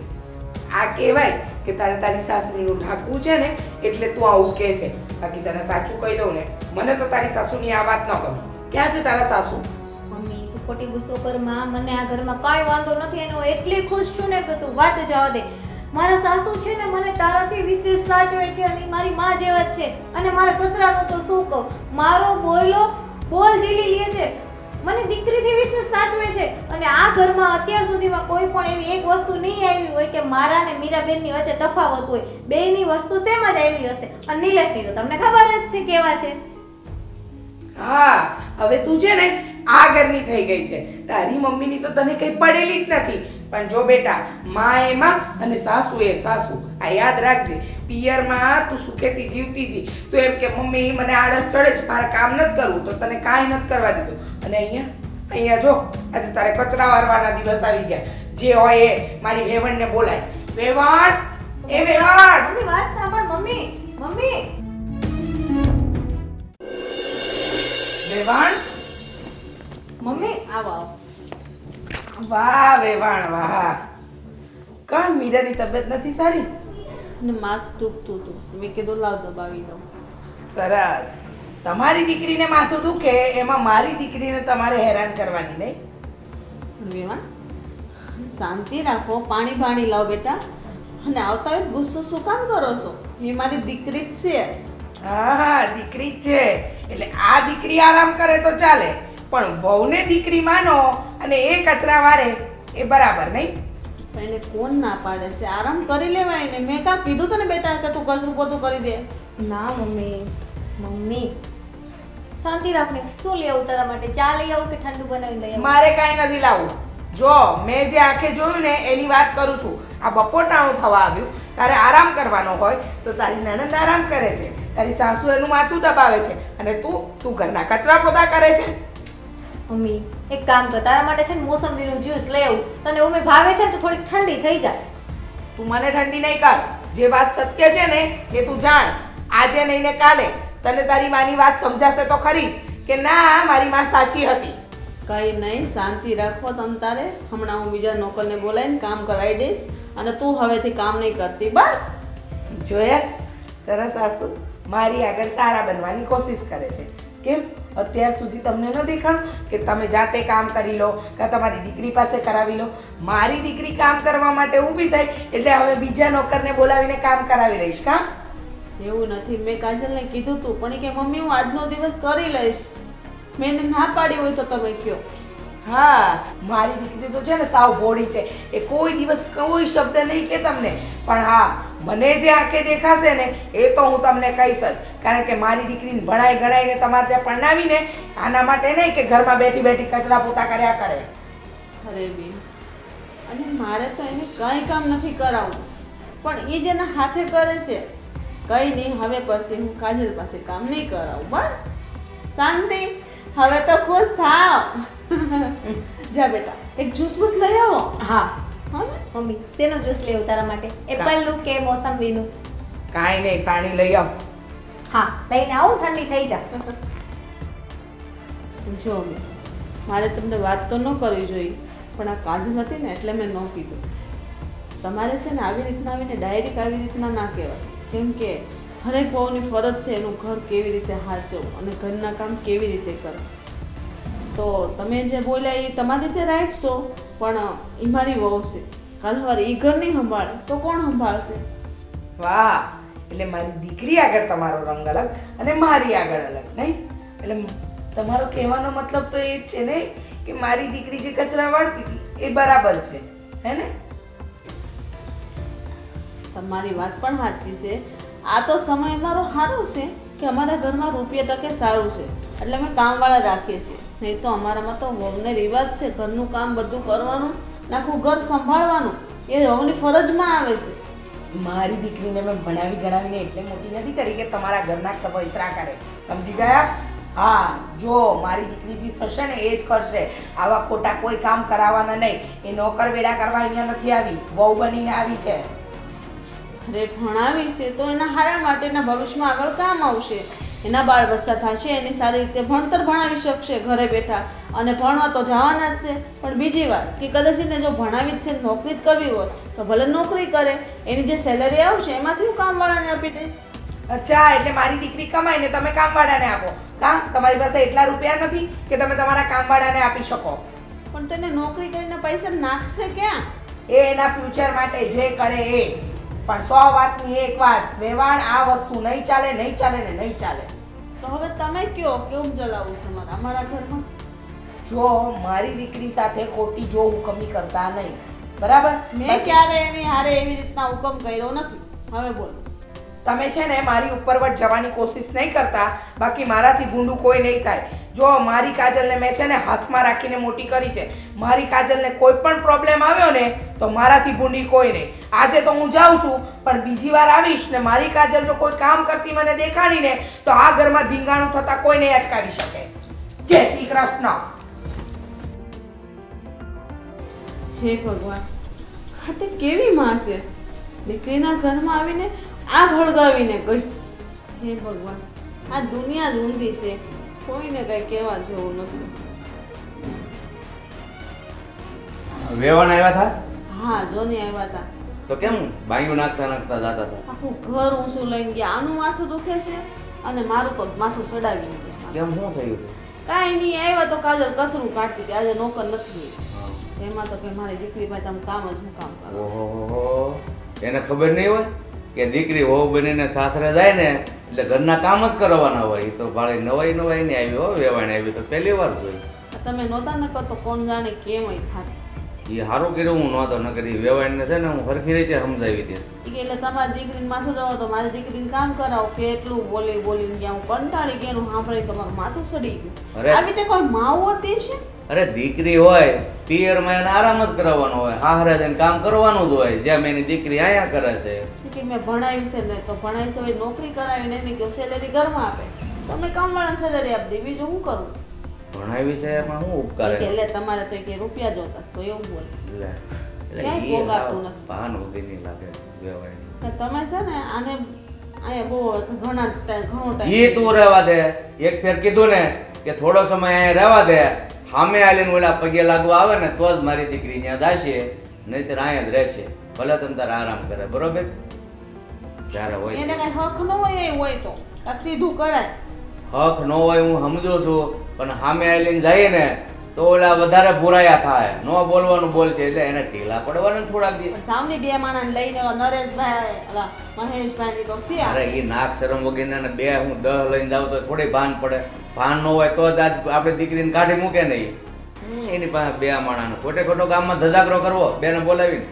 આ કહેવાય કે તારે તારી સાસરીનું ઢાંકવું છે ને એટલે તું આવું કહે છે. બાકી તને સાચું કહી દઉં ને, મને તો તારી સાસુની આ વાત ન ગમે. ક્યાં છે તારા સાસુ? મમ્મી, તું ખોટી ગુસ્સો કર માં, મને આ ઘરમાં કાંઈ વાંધો નથી, અને હું એટલી ખુશ છું ને કે તું વાત જવા દે. મારા સાસુ છે ને મને તારાથી વિશેષ સાચવે છે, અને મારી માં જેવા જ છે. અને મારા સસરાનું તો શું કહું, મારો બોયલો બોલ ઝીલી લે છે, મને દીકરીથી વિશેષ સાચવે છે. અને આ ઘરમાં અત્યાર સુધીમાં કોઈ પણ એવી એક વસ્તુ નહીં આવી હોય કે મારા ને મીરાબેનની વચ્ચે તફાવત હોય. બેયની વસ્તુ સેમ જ આવી હશે. અને નિલેશની તો તમને ખબર જ છે કેવા છે. હા, હવે તું છે ને આ ઘરની થઈ ગઈ છે. તારી મમ્મીની તો તને કઈ પડેલી જ નથી. પણ જો બેટા માં એમાં અને સાસુ એ સાસુ. આ યાદ રાખજે. પિયરમાં તું સુખેથી જીવતી હતી તો એમ કે મમ્મી મને આળસ ચડે છે, મારે કામ નથી કરવું, તો તને કાંઈ નથી કરવા દીધું. અને અહીંયા જો આજે તારે કચરા વારવાના દિવસ આવી ગયા. જે હોય એ મારી વેવણને બોલાય. વેવણ, એ વેવણ. મમ્મી વાત સાંભળ. મમ્મી મમ્મી વેવણ, મમ્મી આવો આવો. વાહ વેવાણ વાહ. કાં મીરાની તબિયત નથી સારી? અને માથું દુખતું હતું, મેં કીધું લાવ દબાવી દઉં. સરસ. તમારી દીકરીને માથું દુખે એમાં મારી દીકરીને તમારે હેરાન કરવાની નહીં. વેવાણ શાંતિ રાખો, પાણી પાણી લાવ બેટા. અને આવતા હોય ગુસ્સો શું કામ કરો છો? એ મારી દીકરી જ છે. હા દીકરી જ છે એટલે આ દીકરી આરામ કરે તો ચાલે, પણ વહુને દીકરી માનો અને એ કચરા વારે એ બરાબર નહીં. પણ એને કોણ ના પાડે છે? આરામ કરી લેવાય ને. મેં કાં કીધું તને બેટા કે તું કચરું પોતું કરી દે? ના મમ્મી મમ્મી શાંતિ રાખને. શું લઈ આવું તારા માટે? ચા લઈ આવું કે ઠંડુ બનાવીને લઈ આવું? મારે કાંઈ નથી લાવવું. જો મેં જે આંખે જોયું ને એની વાત કરું છું. આ બપોરટાણું થવા આવ્યું, તારે આરામ કરવાનો હોય તો તારી નણંદ આરામ કરે છે, તારી સાસુ એનું માથું દબાવે છે અને તું ઘરના કચરા પોતા કરે છે. મમ્મી એક કામ કર, તારા માટે છે ને મોસંબીનું જ્યુસ લઈ આવું. તને ઉમે ભાવે છે ને તો થોડીક ઠંડી થઈ જાય. તું મને ઠંડી નહીં કર. જે વાત સત્ય છે ને એ તું જાણ. આજે નહીં ને કાલે તને તારી માની વાત સમજાશે તો ખરી જ કે ના મારી માં સાચી હતી. કઈ નહીં, શાંતિ રાખો તમ તારે. હમણાં હું બીજા નોકરને બોલાવીને કામ કરાવી દઈશ અને તું હવેથી કામ નહીં કરતી. બસ જોયા તારા સાસુ મારી આગળ સારા બનવાની કોશિશ કરે છે. કેમ અત્યાર સુધી તમને ન દેખાણું કે તમે જાતે કામ કરી લો કે તમારી દીકરી પાસે કરાવી લો? મારી દીકરી કામ કરવા માટે ઊભી થઈ એટલે હવે બીજા નોકરને બોલાવીને કામ કરાવી રહીશ. કામ એવું નથી. મેં કાજલને કીધું તું પણ એ કે મમ્મી હું આજનો દિવસ કરી લઈશ. મેં એને ના પાડી હોય તો તમે કયો. હા મારી દીકરી તો છે ને સાવ ભોળી છે. એ કોઈ દિવસ કોઈ શબ્દ નહીં કે તમને, પણ હા મને જે આંખે દેખાશે ને એ તો હું તમને કહીશ જ. કારણ કે મારી દીકરીને ભણાઈ ગણાઈને તમારે ત્યાં પરણાવીને આના માટે નહીં કે ઘરમાં બેઠી બેઠી કચરા પોતા કર્યા કરે. અરે બેન, અને મારે તો એને કંઈ કામ નથી કરાવવું, પણ એ જેના હાથે કરે છે. કંઈ નહીં, હવે પછી હું કાજલ પાસે કામ નહીં કરાવું. બસ શાંતિ. હવે તો ખુશ થાવ. જા બેટા એક જ્યુસ બસ લઈ આવો. હા હા ને? મમ્મી શેનો જ્યુસ લઈ આવું તારા માટે? એપલનું કે મોસંબીનું? કાંઈ નહીં, પાણી લઈ આવ. હા લઈને આવું, ઠંડી થઈ જા. જો બેન, મારે તમને વાત તો ન કરવી જોઈએ, પણ આ કાજલ હતી ને એટલે મેં ન કીધું. તમારે છે ને આવી રીતના આવીને ડાયરેક્ટ આવી રીતના ના કહેવાય. કેમ કે હરેક વહુની ફરજ છે એનું ઘર કેવી રીતે હાચવવું અને ઘરના કામ કેવી રીતે કરવું. તો તમે જે બોલ્યા એ તમારી રીતે રાઈટ છો, પણ એ મારી વહુ છે. કાલ સવારે એ ઘર નહીં સંભાળે તો કોણ સંભાળશે? વાહ, એટલે મારી દીકરી આગળ તમારો રંગ અલગ અને મારી આગળ અલગ નહીં? એટલે તમારો કહેવાનો મતલબ તો એ જ છે ને કે મારી દીકરી જે કચરા વાળતી હતી એ બરાબર છે, હે ને? તમારી વાત પણ સાચી છે. આ તો સમય મારો સારો છે કે અમારા ઘરમાં રૂપિયા ટકે સારું છે એટલે અમે કામવાળા રાખીએ છીએ. નહીં તો અમારામાં તો વહુને રિવાજ છે ઘરનું કામ બધું કરવાનું, આખું ઘર સંભાળવાનું. એ વહુની ફરજમાં આવે છે. મારી દીકરીને મેં ભણાવી ગણાવીને એટલે મોટી નથી કરી કે તમારા ઘરના કબૈતરા કરે. સમજી ગયા? હા જો મારી દીકરી બી થશે ને એ જ કરશે. આવા ખોટા કોઈ કામ કરાવવાના નહીં. એ નોકર વેડા કરવા અહીંયા નથી આવી, વહુ બનીને આવી છે. અરે ભણાવી છે તો એના હારા માટે, એના ભવિષ્યમાં આગળ કામ આવશે. એના બાળ બચ્ચા થશે, એની સારી રીતે ભણતર ભણાવી શકશે ઘરે બેઠા. અને ભણવા તો જવાના જ છે. પણ બીજી વાત કે કદાચ એને જો ભણાવી જ છે, નોકરી જ કરવી હોય તો ભલે નોકરી કરે, એની જે સેલરી આવશે એમાંથી હું કામવાળાને આપી દઈશ. અચ્છા, એટલે મારી દીકરી કમાય ને તમે કામવાળાને આપો? કાં તમારી પાસે એટલા રૂપિયા નથી કે તમે તમારા કામવાળાને આપી શકો? પણ તેને નોકરી કરીને પૈસા નાખશે ક્યાં? એ એના ફ્યુચર માટે જે કરે એ. પણ 100 વાતની એક વાત, વેવાણ આ વસ્તુ નહીં ચાલે, નહીં ચાલે ને નહીં ચાલે. તો હવે તમે કયો કેવું ચલાવવું તમારે અમારા ઘરમાં? જો મારી દીકરી સાથે ખોટી જો હુકમી કરતા નહીં, બરાબર? મેં ક્યારે એની હારે એવી રીતના હુકમ કર્યો નથી. હવે બોલો. તમે છે ને મારી ઉપરવટ જવાની કોશિશ નહીં કરતા, બાકી મારાથી ભૂંડું કોઈ નહીં થાય. જો મારી કાજલને મેં છે ને હાથમાં રાખીને મોટી કરી છે. મારી કાજલને કોઈ પણ પ્રોબ્લેમ આવ્યો ને તો મારાથી ભૂંડી કોઈ નહીં. આજે તો હું જાઉં છું, પણ બીજી વાર આવીશ ને મારી કાજલ જો કોઈ કામ કરતી મને દેખાડી ને તો આ ઘરમાં ધીંગાણું થતા કોઈ નહીં અટકાવી શકે. જય શ્રી કૃષ્ણ. હે ભગવાન, આ તે કેવી માં છે? દીકરીના ઘરમાં આવીને આગ હળગાવીને ગઈ. હે ભગવાન, આ દુનિયા જ ઊંધી છે, કોઈને કઈ કહેવા જેવું નથી. વેવાણ આવ્યા હતા હા, જોની આવ્યા હતા. તો કેમ બાયું નાખતા નાખતા જાતા હતા? આખું ઘર ઊંચું લઈને ગયા. આનું માથું દુખે છે અને મારું તો માથું સડાવી ગયા. કેમ શું થયું હતું? કાંઈ નહીં, આવ્યા તો કાજલ કસરું કાઢતી હતી. આજે નોકર નથી. એમાં તો કે મારી દીકરી પાસે તમે કામ જ હું કામ કરો. ઓહો, એને ખબર નહીં હોય કે દીકરી વહુ બનીને સાસરે જાય ને એટલે ઘરના કામ જ કરવાના હોય. એ તો ભાળી નવાઈ નવાઈ ને આવી હો, વેવાણ આવી તો પહેલી વાર જોઈ. તમે નહોતા ન કરતો કોણ જાણે કેમ થાય. એ સારું કર્યું હું નહોતો, ન કરી વેવાણને છે ને હું સરખી રીતે સમજાવી દે. એટલે તમારી દીકરીને માથું દવો તો મારી દીકરીને કામ કરાવો. કેટલું બોલી બોલીને ગયા હું કંટાળી ગયા. એનું સાંભળી તમારું માથું સડી ગયું. આવી રીતે કોઈ માવ હોતી છે? અરે દીકરી હોય પિયરમાં એને આરામ જ કરાવવાનો હોય, હાહરે જઈને કામ કરવાનું જ હોય, જેમ એની દીકરી અહીંયા કરે છે. કે મેં ભણાવી છે ને તો ભણાવી તો નોકરી કરાવીને એની કે સેલેરી ઘરમાં આપે, તમે કામવાળાને સેલેરી આપી દે, બીજું શું કરું? ભણાવી છે એમાં શું ઉપકાર? એટલે તમારે તો કે રૂપિયા જોતા તો એવું બોલે. એટલે ભોગ આપતું નથી. ભાન વગર નહીં લાગે વેવાય. તમે છે ને આને અહીંયા બહુ ઘણો ટાઈમ ઈ તું રહેવા દે. એક ફેર કીધું ને કે થોડો સમય અહીંયા રહેવા દે, સામે આલીને ઓલા પગે લાગવા આવે ને તો જ મારી દીકરી ત્યાં જાશે, નહીતર અહીંયા જ રહેશે. ભલે તમે તારે આરામ કરે, બરોબર? જ્યારે હોય એને કઈ હક ન હોય એ હોય તો કાંઈક સીધું કરાય. હક ન હોય હું સમજુ છું, પણ સામે આલીને જઈએ ને તો ઓલા વધારે બુરાયા થાય. ન બોલવાનું બોલશે એટલે એને ઢીલા પડવાનું થોડાક દી. પણ સામની બે માણસ લઈને નરેશભાઈ ઓલા મહેશભાઈ ની તો થયા. અરે ઈ નાક શરમ વગરના બે હું 10 લઈને જાવ તો થોડી ભાન પડે. ભાન ન હોય તો જ આપણે દીકરીને કાઢી મૂકે નહીં. એની પાસે બે માણસ ખોટે ખોટો ગામમાં ધજાગરો કરવો, બેને બોલાવીને.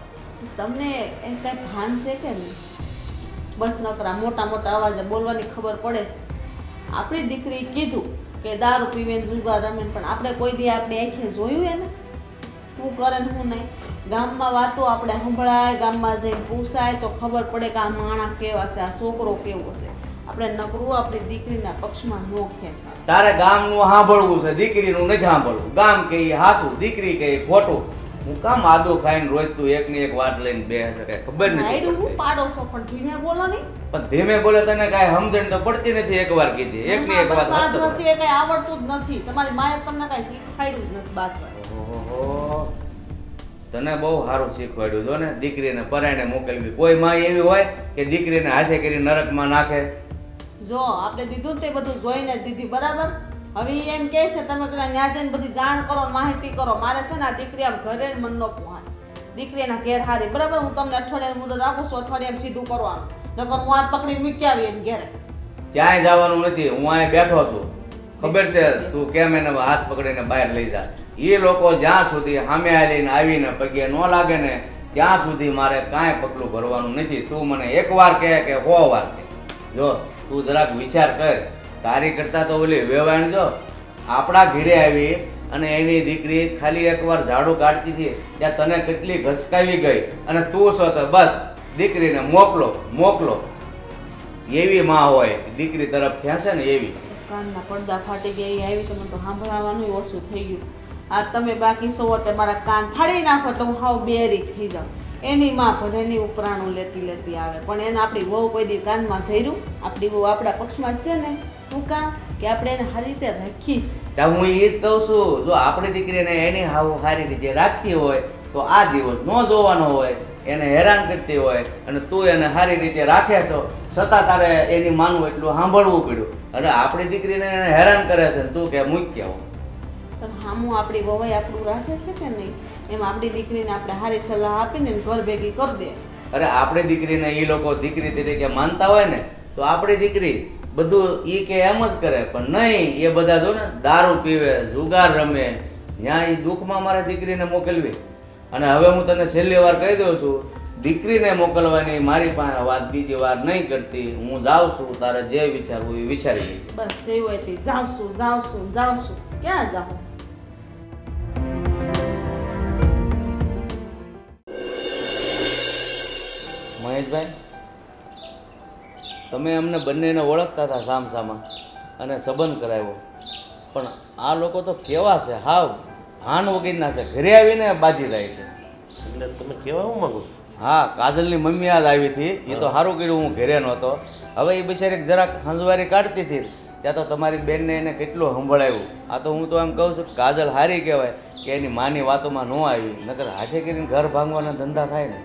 તમને એ કઈ ભાન છે કે નહીં? બસ નકરા મોટા મોટા અવાજે બોલવાની ખબર પડે છે. આપણી દીકરી કીધું કે દારૂ પીવે ને જુગાર રમે, પણ આપણે કોઈ દી આપણી આંખે જોયું એને શું કરે ને શું નહીં? ગામમાં વાતો આપણે સંભળાય, ગામમાં જઈને પૂછાય તો ખબર પડે કે આ માણસ કેવા છે, આ છોકરો કેવો છે. આપણે નકરું આપણી દીકરીના પક્ષમાં ન ખેંચાય. તારે ગામનું સાંભળવું છે, દીકરીનું નથી સાંભળવું. ગામ કે ઈ હાસું, દીકરી કે ઈ ખોટું. હું કામ આદુ ખાઈને રોજ તું એકની એક વાત લઈને બે કઈ ખબર નથી નાયડુ હું પડતી. પાડો છો પણ ધીમે બોલો નહીં. પણ ધીમે બોલે તને કાંઈ સમજણ તો પડતી નથી. એકવાર કીધી, એકની એક વાત બાદ હસતો સિવાય કઈ આવડતું જ નથી. તમારી માએ તમને કઈ શીખવાડ્યું જ નથી બાદ. ઓહો, તને બહુ સારું શીખવાડ્યું જો ને. દીકરીને પરાયણે મોકલવી. કોઈ માં એવી હોય કે દીકરીને હાથે કરી નરકમાં નાખે? જો આપણે દીધું ને તે બધું જોઈને જ દીધી, બરાબર? હવે ઈ એમ કહે છે તમે પેલા ન્યા જઈને બધી જાણ કરો, માહિતી કરો. મારે છે ને આ દીકરી આમ ઘરે મન ન પોહાય. દીકરી એના ઘેર હારી, બરાબર? હું તમને અઠવાડિયાની મુદત આપું છું, અઠવાડિયામાં સીધું કરવાનું. નકર હું હાથ પકડીને મૂકી આવી એને ઘેરે. ક્યાંય જવાનું નથી, હું અહીં બેઠો છું. ખબર છે તું કેમ એને હાથ પકડીને બહાર લઈ જા. એ લોકો જ્યાં સુધી સામે આવીને પગે ન લાગે ને ત્યાં સુધી મારે કાંઈ પગલું ભરવાનું નથી. તું મને એકવાર કહે કે 100 વાર કહે. જો તું જરાક વિચાર કર. તારી કરતા તો ઓલી વેવાણ જો આપણા ઘરે આવી અને એની દીકરી ખાલી એકવાર ઝાડુ કાઢતી હતી ત્યાં તને કેટલી ઘસકાવી ગઈ, અને તું છો તો બસ દીકરીને મોકલો મોકલો. એવી માં હોય દીકરી તરફ ખેંચે ને એવી. કાનના પડદા ફાટી ગયા એ આવી તમને તો સાંભળવાનું ઓછું થઈ ગયું. આ તમે બાકી સૌ તે મારા કાન ફાડી નાખો એટલે હું હાવ બેરી થઈ જાઉં. એની માં ભરેની ઉપરાણું લેતી લેતી આવે, પણ એને આપણી વહુ કોઈ દી કાનમાં ધર્યું? આપણી વહુ આપણા પક્ષમાં છે ને. શું કામ કે આપણે એને સારી રીતે રાખીશ. હું એ જ કહું છું, જો આપણી દીકરીને એની હાવ સારી રીતે રાખતી હોય તો આ દિવસ ન જોવાનો હોય, એને હેરાન કરતી હોય, અને તું એને સારી રીતે રાખે છો છતાં તારે એની માનવું એટલું સાંભળવું પડ્યું. અને આપણી દીકરીને એને હેરાન કરે છે ને તું કે મૂક્યા હો. પણ હામું આપણી વવાઈ આપણું રાખે છે કે નહીં? એમ આપણી દીકરીને આપણે સારી સલાહ આપીને ઘર ભેગી કરી દે. અરે આપણી દીકરીને એ લોકો દીકરી તરીકે માનતા હોય ને તો આપણી દીકરી બધું ઈ કે એમ જ કરે, પણ નહીં. એ બધા જો ને દારૂ પીવે, જુગાર રમે, ત્યાં એ દુઃખમાં મારા દીકરીને મોકલવી. અને હવે હું તને છેલ્લી વાર કહી દઉં છું, દીકરીને મોકલવાની મારી પાસે વાત બીજી વાર નહીં કરતી. હું જાઉં છું, તારે જે વિચારવું એ વિચારી લઈશ. બસ એ હોય તે જાઉં છું ક્યાં જાઉં? મહેશભાઈ, તમે અમને બંનેને ઓળખતા હતા સામસામા અને સંબંધ કરાવ્યો, પણ આ લોકો તો કેવા છે, હાવ હાન વગરના છે, ઘરે આવીને બાજી જાય છે. એટલે તમે કહેવા હું માંગુ છો? હા, કાજલની મમ્મી યાદ આવી હતી, એ તો સારું કર્યું હું ઘરે નહોતો. હવે એ બિચારી જરાક હંજવારી કાઢતી હતી, ત્યાં તો તમારી બેનને એને કેટલું સંભળાવ્યું. આ તો હું તો એમ કહું છું કે કાજલ હારી કહેવાય કે એની માની વાતોમાં ન આવી, નકર હાથે કરીને ઘર ભાંગવાના ધંધા થાય ને.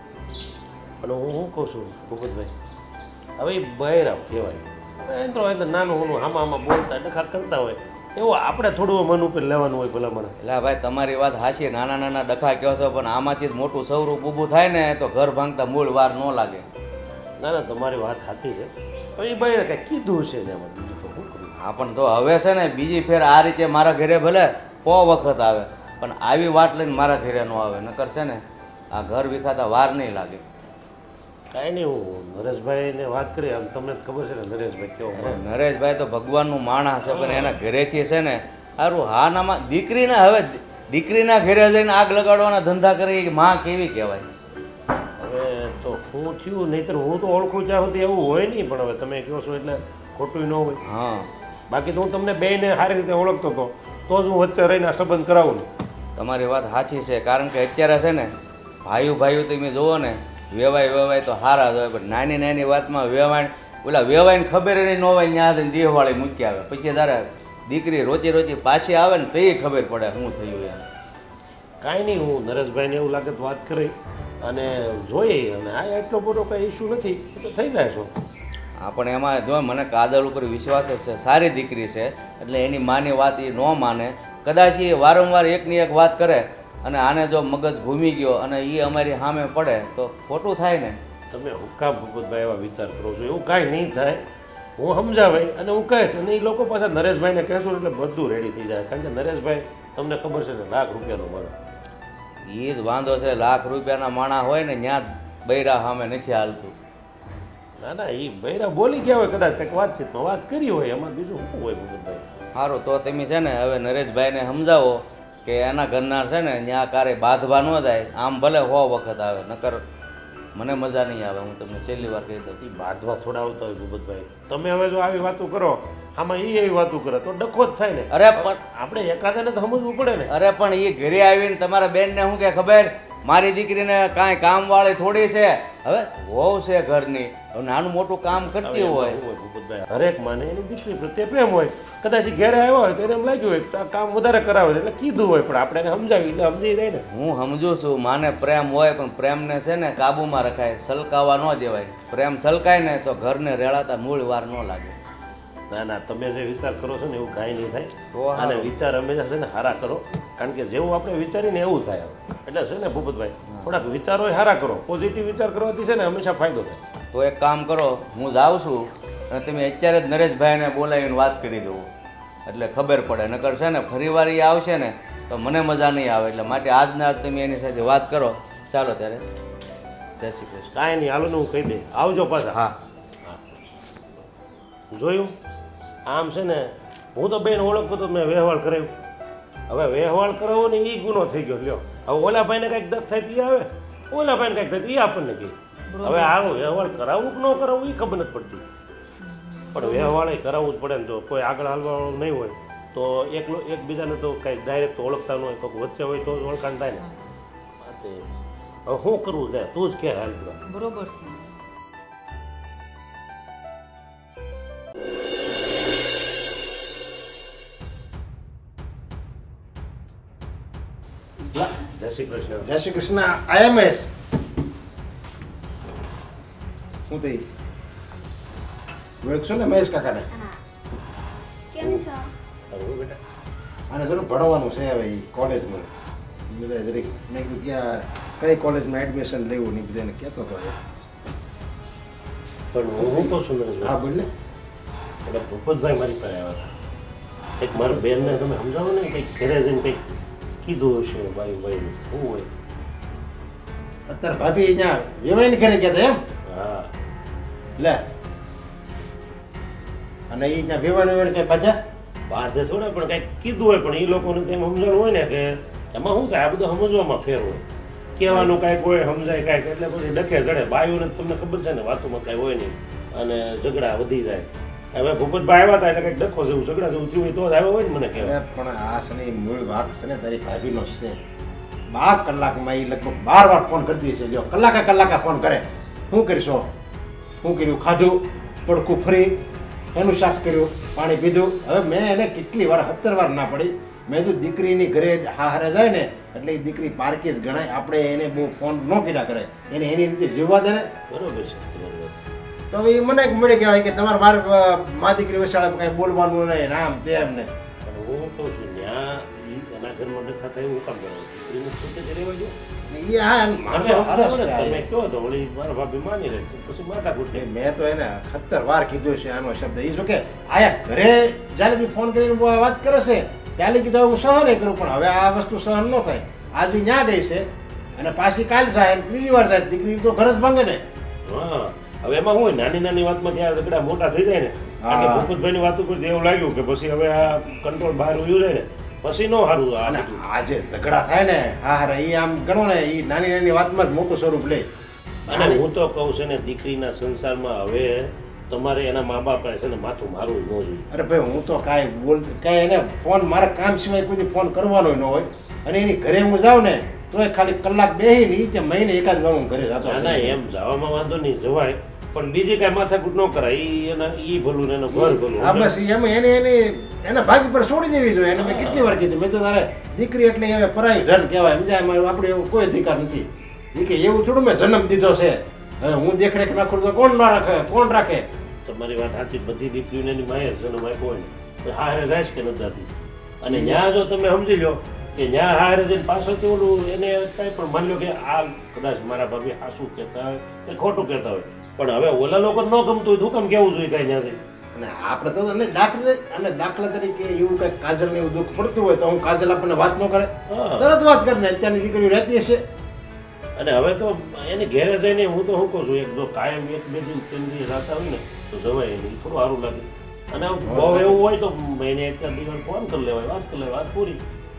પણ હું શું કહું છું ભૂપતભાઈ, હવે એ બહેરાવ કહેવાય, તો નાનું ઓનું આમાં બોલતા ડખા કરતા હોય એવું આપણે થોડું મન ઉપર લેવાનું હોય ભલા મને. એટલે ભાઈ તમારી વાત સાચી, નાના નાના ડખા કહો છો, પણ આમાંથી જ મોટું સ્વરૂપ ઊભું થાય ને તો ઘર ભાંગતા મૂળ વાર ન લાગે. ના ના, તમારી વાત સાચી છે, પણ એ બહેરા કંઈ કીધું છે ને એમાં બીજું તો શું કર્યું? હા, પણ તો હવે છે ને બીજી ફેર આ રીતે મારા ઘરે ભલે 100 વખત આવે, પણ આવી વાત લઈને મારા ઘરે ન આવે, નકર છે ને આ ઘર વિખાતા વાર નહીં લાગે. કાંઈ નહીં, હું નરેશભાઈને વાત કરી, આમ તમને ખબર છે ને નરેશભાઈ કેવો અરે નરેશભાઈ તો ભગવાનનું માણસ છે, પણ એના ઘરેથી છે ને સારું હાનામાં દીકરીના ઘરે જઈને આગ લગાડવાના ધંધા કરી માં કેવી કહેવાય. હવે તો હું થયું, નહીંતર હું તો ઓળખું ત્યાં સુધી એવું હોય નહીં, પણ હવે તમે કહો છો એટલે ખોટું ન હોય. હા, બાકી તો હું તમને બેયને સારી રીતે ઓળખતો હતો, તો જ હું વચ્ચે રહીને આ સંબંધ કરાવું ને. તમારી વાત સાચી છે, કારણ કે અત્યારે છે ને ભાઈઓ તમે જુઓ ને વેવાય તો સારા જ હોય, પણ નાની નાની વાતમાં વેવાઈને ખબર નહીં ન હોય, ત્યાં જઈને દેહવાળી મૂકી આવે, પછી તારે દીકરી રોતી પાછી આવે ને તો એ ખબર પડે શું થયું એમ. કાંઈ નહીં, હું નરેશભાઈને એવું લાગે તો વાત કરી અને જોઈએ, અને આ એટલો બધો કંઈ ઇસ્યુ નથી, એ તો થઈ જાય છો. હા, પણ એમાં જો મને કાજલ ઉપર વિશ્વાસ જ છે, સારી દીકરી છે, એટલે એની માની વાત એ ન માને. કદાચ એ વારંવાર એકની એક વાત કરે અને આને જો મગજ ઘૂમી ગયો અને એ અમારી સામે પડે તો ખોટું થાય ને. તમે હું કામ ભૂપતભાઈ એવા વિચાર કરો છો? એવું કાંઈ નહીં થાય, હું સમજાવાય અને હું કહીશ, અને એ લોકો પાછા નરેશભાઈને કહેશું એટલે બધું રેડી થઈ જાય, કારણ કે નરેશભાઈ તમને ખબર છે ને લાખ રૂપિયાનો માણસ. એ જ વાંધો છે, લાખ રૂપિયાના માણા હોય ને ત્યાં બૈરા સામે નથી હાલતું. ના ના, એ બૈરા બોલી ગયા હોય કદાચ, કંઈક વાતચીતમાં વાત કરી હોય, એમાં બીજું શું હોય ભૂપતભાઈ? સારું, તો તમે છે ને હવે નરેશભાઈને સમજાવો કે એના ઘરના છે ને ત્યાં કારે બાંધવા ન જાય, આમ ભલે 100 વખત આવે, નકર મને મજા નહીં આવે. હું તમને છેલ્લી વાર કહી દઉં, એ બાંધવા થોડા આવતા હોય ભૂપતભાઈ. તમે હવે જો આવી વાતો કરો, આમાં એ એવી વાતો કરે તો ડખો જ થાય ને. અરે પણ આપણે એકાદાને તો સમજવું પડે ને. અરે પણ એ ઘરે આવીને તમારા બેનને શું કે ખબર, મારી દીકરીને કાંઈ કામવાળી થોડી છે, હવે વહુ છે ઘરની, નાનું મોટું કામ કરતી હોય. ભૂપતભાઈ, હરેક માને એની દીકરી પ્રત્યે પ્રેમ હોય, કદાચ ઘેરે આવ્યા હોય તો એને એમ લાગ્યું હોય કે આ કામ વધારે કરાવે એટલે કીધું હોય, પણ આપણે એને સમજાવી એટલે સમજી જાય ને. હું સમજુ છું, માને પ્રેમ હોય, પણ પ્રેમને છે ને કાબુમાં રખાય, સલકાવા ન દેવાય. પ્રેમ સલકાય ને તો ઘરને રેળાતા મૂળ વાર ન લાગે. ના ના, તમે જે વિચાર કરો છો ને એવું કાંઈ નહીં થાય, તો અને વિચાર હંમેશા છે ને સારા કરો, કારણ કે જેવું આપણે વિચારીને એવું થાય. એટલે છે ને ભૂપતભાઈ, થોડાક વિચારો સારા કરો, પોઝિટિવ વિચાર કરવાથી છે ને હંમેશા ફાયદો થાય. તો એક કામ કરો, હું જાઉં છું અને તમે અત્યારે જ નરેશભાઈને બોલાવીને વાત કરી દો, એટલે ખબર પડે. નકર છે ને ફરી વાર એ આવશે ને તો મને મજા નહીં આવે, એટલે માટે આજના આજ તમે એની સાથે વાત કરો. ચાલો ત્યારે, જય શ્રી કૃષ્ણ. કાંઈ નહીં, હાલો ને હું કહી દે, આવજો પાછા. હા, જોયું, આમ છે ને હું તો બેન ઓળખતો તો મેં વ્યવહાર કરાવ્યો, હવે વ્યવહાર કરાવો ને એ ગુનો થઈ ગયો. લ્યો, હવે ઓલા ભાઈને કંઈક દખ થાય તો એ આવે, ઓલા ભાઈને કંઈક થાય તો એ આપણને કહે. હવે આવો વ્યવહાર કરાવવું કે ન કરાવવું એ ખબર નથી પડતી, પણ વ્યવહાર કરાવવું જ પડે ને. જો કોઈ આગળ હાલવાવાળું નહીં હોય તો એકબીજાને તો કંઈ ડાયરેક્ટ ઓળખતા ન હોય, કોઈક વચ્ચે હોય તો જ ઓળખાણ થાય ને. હવે શું કરવું છે તું જ કે હાલ બરોબર છે. જય શ્રી કૃષ્ણ. જય શ્રી કૃષ્ણ. આઈએમએસ શું થઈ ઓળખશો ને મહેશ કાકાને? કેમ છો? બરોબર બેટા. આને જરૂર ભણવાનું છે હવે કોલેજમાં. બધા જરીક મેં કીધું ક્યાં કઈ કોલેજમાં એડમિશન લેવું નહીં બધાને કહેતો હતો. પણ હું કહું છું ને, હા બોલ ને. એટલે ભૂપતભાઈ મારી પાસે આવ્યા હતા, એક મારા બેનને તમે સમજાવો ને, કંઈક ઘરે જઈને કંઈક કીધું હશે ભાઈ શું હોય? અત્યારે ભાભી અહીંયા વેવાઈને ઘરે ગયા હતા એમ હા લે અને એ અહીંયા વેવાણ કઈ બાજા બાધે થોડા પણ કંઈક કીધું હોય પણ એ લોકોને તેમ સમજણ હોય ને કે એમાં શું થાય આ બધું સમજવામાં ફેર હોય કહેવાનું કાંઈક હોય સમજાય કાંઈક એટલે પછી ડખે ચડે બાયુને તમને ખબર છે ને વાતોમાં કાંઈ હોય નહીં અને ઝઘડા વધી જાય હવે ભૂપતભાઈ આવ્યા હતા એટલે કંઈક ડખો જેવું ઝઘડા જેવું થયું હોય તો જ આવ્યો હોય ને મને કહેવાય પણ આ છે ને મૂળ વાક છે ને તારી ભાભીનો છે 12 કલાકમાં એ લગભગ 12 વાર ફોન કરતી છે જો કલાકે ફોન કરે શું કરીશો શું કર્યું ખાધું પડખું ફરી એનું શાક કર્યું પાણી પીધું હવે મેં એને કેટલી વાર 17 વાર ના પડી મેં તો દીકરીની ઘરે હારે જાય ને એટલે એ દીકરી પારકી જ ગણાય આપણે એને બહુ ફોન ન કર્યા કરે એને એની રીતે જીવવા દે ને બરોબર છે બરોબર તો હવે એ મને મળે કહેવાય કે તમારે મારે મા દીકરી વિશાળા કાંઈ બોલવાનું નહીં આમ તેમ ને પણ હું કહું છું ત્યાં એના ઘરમાં ડખા થાય એવું કામ કરવાનું દીકરીને પોતે જ રહેવા દો એ હા માણસો હરસ છે આ. તમે કહો તો વળી મારા ભાભી માની રહે પછી માથાકૂટ નહીં. મેં તો એને 17 વાર કીધું છે આનો શબ્દ એ શું કે આયા ઘરે જ્યારે બી ફોન કરીને વાત કરે છે ત્યારે કીધું હું સહન નહીં કરું પણ હવે આ વસ્તુ સહન ન થાય આજે ત્યાં ગઈ છે અને પાછી કાલ જાય ત્રીજી વાર જાય દીકરી તો ઘર જ ભાંગે ને હા હવે એમાં શું હોય નાની નાની વાતમાં ત્યાં ઝઘડા મોટા થઈ જાય ને હા. એટલે ભૂપતભાઈની વાત ઉપર એવું લાગ્યું કે પછી હવે આ કંટ્રોલ બહાર ઉયું રહે ને પછી નો સારું આ અને બધું. આજે ઝઘડા થાય ને હા એ આમ ગણો ને એ નાની નાની વાતમાં જ મોટું સ્વરૂપ લે અને હું તો કહું છું ને દીકરીના સંસારમાં હવે તમારે એના મા બાપે છે ને માથું મારવું ન જોઈએ. અરે ભાઈ હું તો કાંઈ એને ફોન મારા કામ સિવાય કોઈ ફોન કરવાનો ન હોય અને એની ઘરે હું જાઉં ને તોય ખાલી કલાક બેહી ને તે મહિને એકાદ વાર હું ઘરે જતો ના ના એમ જવામાં વાંધો નહીં જવાય પણ બીજી કાંઈ માથાકૂટ ન કરાય ઈ ભલું ને એનું ઘર ભલું. હા બસ એમ એના ભાગ પર છોડી દેવી જોઈએ એને મેં કેટલી વાર કીધું મેં તો તારે દીકરી એટલે હવે પરાયું ધન કહેવાય સમજાય એમાં આપણે એવું કોઈ અધિકાર નથી એ કે એવું થોડું મેં જન્મ દીધો છે હવે હું દેખરેખ નાખું તો કોણ ના રાખે કોણ રાખે તમારી વાત સાચી બધી દીકરીઓને એની માયા જન્મ આપ્યો હોય ને તો હારે જાય કે નથી જાતી અને ત્યાં જો તમે સમજી લો કે ત્યાં હારે જઈને પાછળથી ઓલું એને કાંઈ પણ માની લો કે આ કદાચ મારા ભાભી હાસું કહેતા હોય કે ખોટું કહેતા હોય પણ હવે ઓલા લોકો ન ગમતું હોય તો કેમ કેવું જોઈએ કાંઈ ત્યાંથી અને આપણે તો દાખલા તરીકે એવું કંઈક કાજલ ને એવું દુઃખ પડતું હોય તો હું કાજલ આપણને વાત ન કરે હા. તરત વાત કરે ને અત્યારની દીકરીઓ રહેતી હશે અને હવે તો એને ઘેરે જઈને હું તો શું કહું છું એક જો કાયમ એક બે દિન ત્રણ દિવસ રહેતા હોય ને તો જવાય નહીં થોડું સારું લાગે અને બહુ એવું હોય તો એને એક દિવસ ફોન કરી લેવાય વાત કરી લેવાય વાત પૂરી.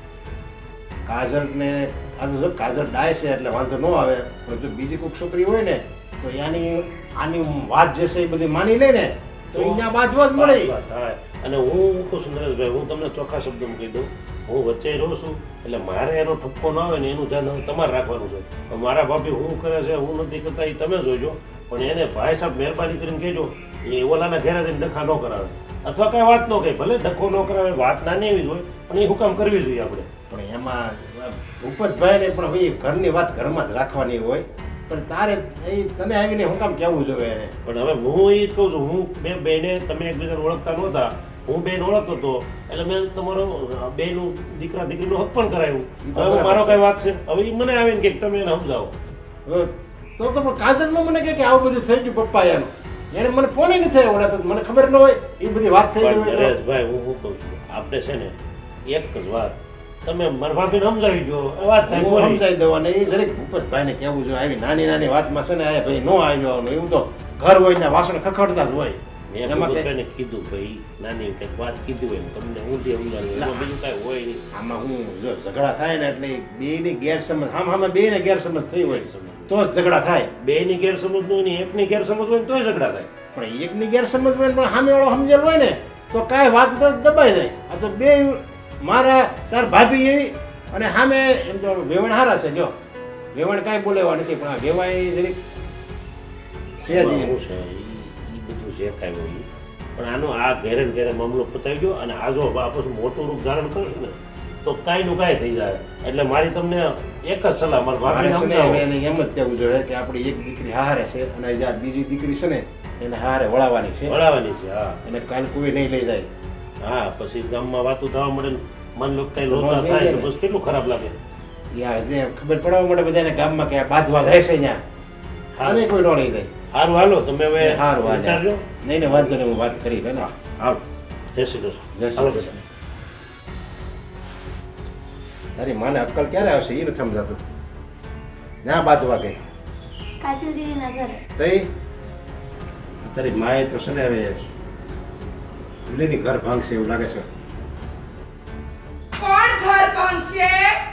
કાજલ ને આજે જો કાજલ ડાય છે એટલે વાંધો ન આવે પણ જો બીજી કોઈક છોકરી હોય ને તો આની વાત જે છે એ બધી માની લે ને તો અહીંયા બાજવા જ મળે વાત થાય. અને હું કહું છું નરેશભાઈ હું તમને ચોખ્ખા શબ્દમાં કહી દઉં હું વચ્ચે રહું છું એટલે મારે એનો ઠપકો ન આવે ને એનું ધ્યાન તમારે રાખવાનું છે. પણ મારા ભાભી હું કરે છે હું નથી કરતા એ તમે જોજો પણ એને ભાઈ સાહેબ મહેરબાની કરીને કહેજો એ ઓલાના ઘેરે જઈને ડખા ન કરાવે અથવા કાંઈ વાત ન કહે ભલે ડખો ન કરાવે વાત નાની એવી જ હોય પણ એ હુકામ કરવી જોઈએ આપણે. પણ એમાં ભૂપતભાઈ ને પણ ભાઈ ઘરની વાત ઘરમાં જ રાખવાની હોય પણ તારે એ તને આવીને હું કામ કહેવું જોઈએ એને પણ હવે હું એ જ કહું છું હું બે બેને તમે એકબીજાને ઓળખતા નહોતા હું બેન ઓળખતો હતો એટલે મેં તમારો બેનું દીકરા દીકરીનું હક પણ કરાવ્યું. હવે મારો કઈ વાત છે હવે એ મને આવીને કે તમે એને સમજાવો. હવે તો પણ કાજલમાં મને કહે કે આવું બધું થઈ ગયું પપ્પા એમ એને મને ફોન નહીં થયો ઓલા તો મને ખબર ન હોય એ બધી વાત થઈ પણ ગઈ હોય તો. નરેશભાઈ હું શું કહું છું આપણે છે ને એક જ વાત તમે મારા ભાભીને સમજાવી દો વાત થાય હું પૂરી. સમજાઈ દઉં અને એ જરીક ભૂપતભાઈને કહેવું જોઈએ આવી નાની નાની વાતમાં છે ને આ ભાઈ ન આવી જવાનું એવું તો ઘર હોય ને વાસણ ખખડતા જ હોય મેં એમાં કંઈ- ભૂપતભાઈને કીધું ભાઈ નાની કંઈક વાત કીધી હોય ને તમને ઊંધી સમજાવી એમાં બીજું કાંઈ હોય નહીં. આમાં હું જો ઝઘડા થાય ને એટલે બેની ગેરસમજ આમાં બેને ગેરસમજ થઈ હોય તો જ ઝઘડા થાય બેની ગેરસમજ ન હોય ને એકની ગેરસમજ હોય ને તોય ઝઘડા થાય. પણ એકની ગેરસમજ હોય ને પણ સામે વાળો સમજેલ હોય ને તો કાંઈ વાત તો દબાઈ જાય આ તો બે મારા તાર ભાભી એવી અને સામે એમ તો વેવણ હારા છે જો વેવણ કાંઈ બોલેવા નથી પણ આ વેવાય જરીક છે જ એમાં એમ. શું છે ઈ બધું જે કાંઈ હોય ઈ. પણ આનો આ ઘેરે ને ઘેરે મામલો પતાવી ગયો અને આ જો આ પછી મોટું રૂપ ધારણ કરશે ને તો કાંઈ નું કાંઈ થઈ જાય. એટલે મારી તમને એક જ સલાહ મારા મારે ભાભીને છે ને સમજાવો. હવે એને એમ જ કહેવું જોઈએ કે આપણી એક દીકરી હારે છે અને જે આ બીજી દીકરી છે ને એને હારે વળાવવાની છે વળાવવાની છે હા એને કાલ કોઈ નહીં લઈ જાય હા પછી ગામમાં વાતું થવા મળે ને મન લોકો કઈ તો લોચા લઈ થાય જાય તો ને. પછી કેટલું ખરાબ લાગે. યા જે ખબર પડવા મળે બધાને ગામમાં કે આ બાંધવા જાય છે ત્યાં આને કોઈ ન લઈ જાય સારું હાલો તમે હવે હારું વિચારજો. નહીં ને વાંધો નહીં હું વાત કરી લે ને હાલો જય શ્રી કૃષ્ણ. જય શ્રી હાલો. કૃષ્ણ. તારી માને અક્કલ ક્યારે આવશે એ નથી સમજાતું ત્યાં બાંધવા ગઈ કાજલ દીદીના ઘરે. તઈ તારી માએ તો છે ને હવે પેલીની ઘર ભાંગશે એવું લાગે છે. કોણ ઘર ભાંગશે?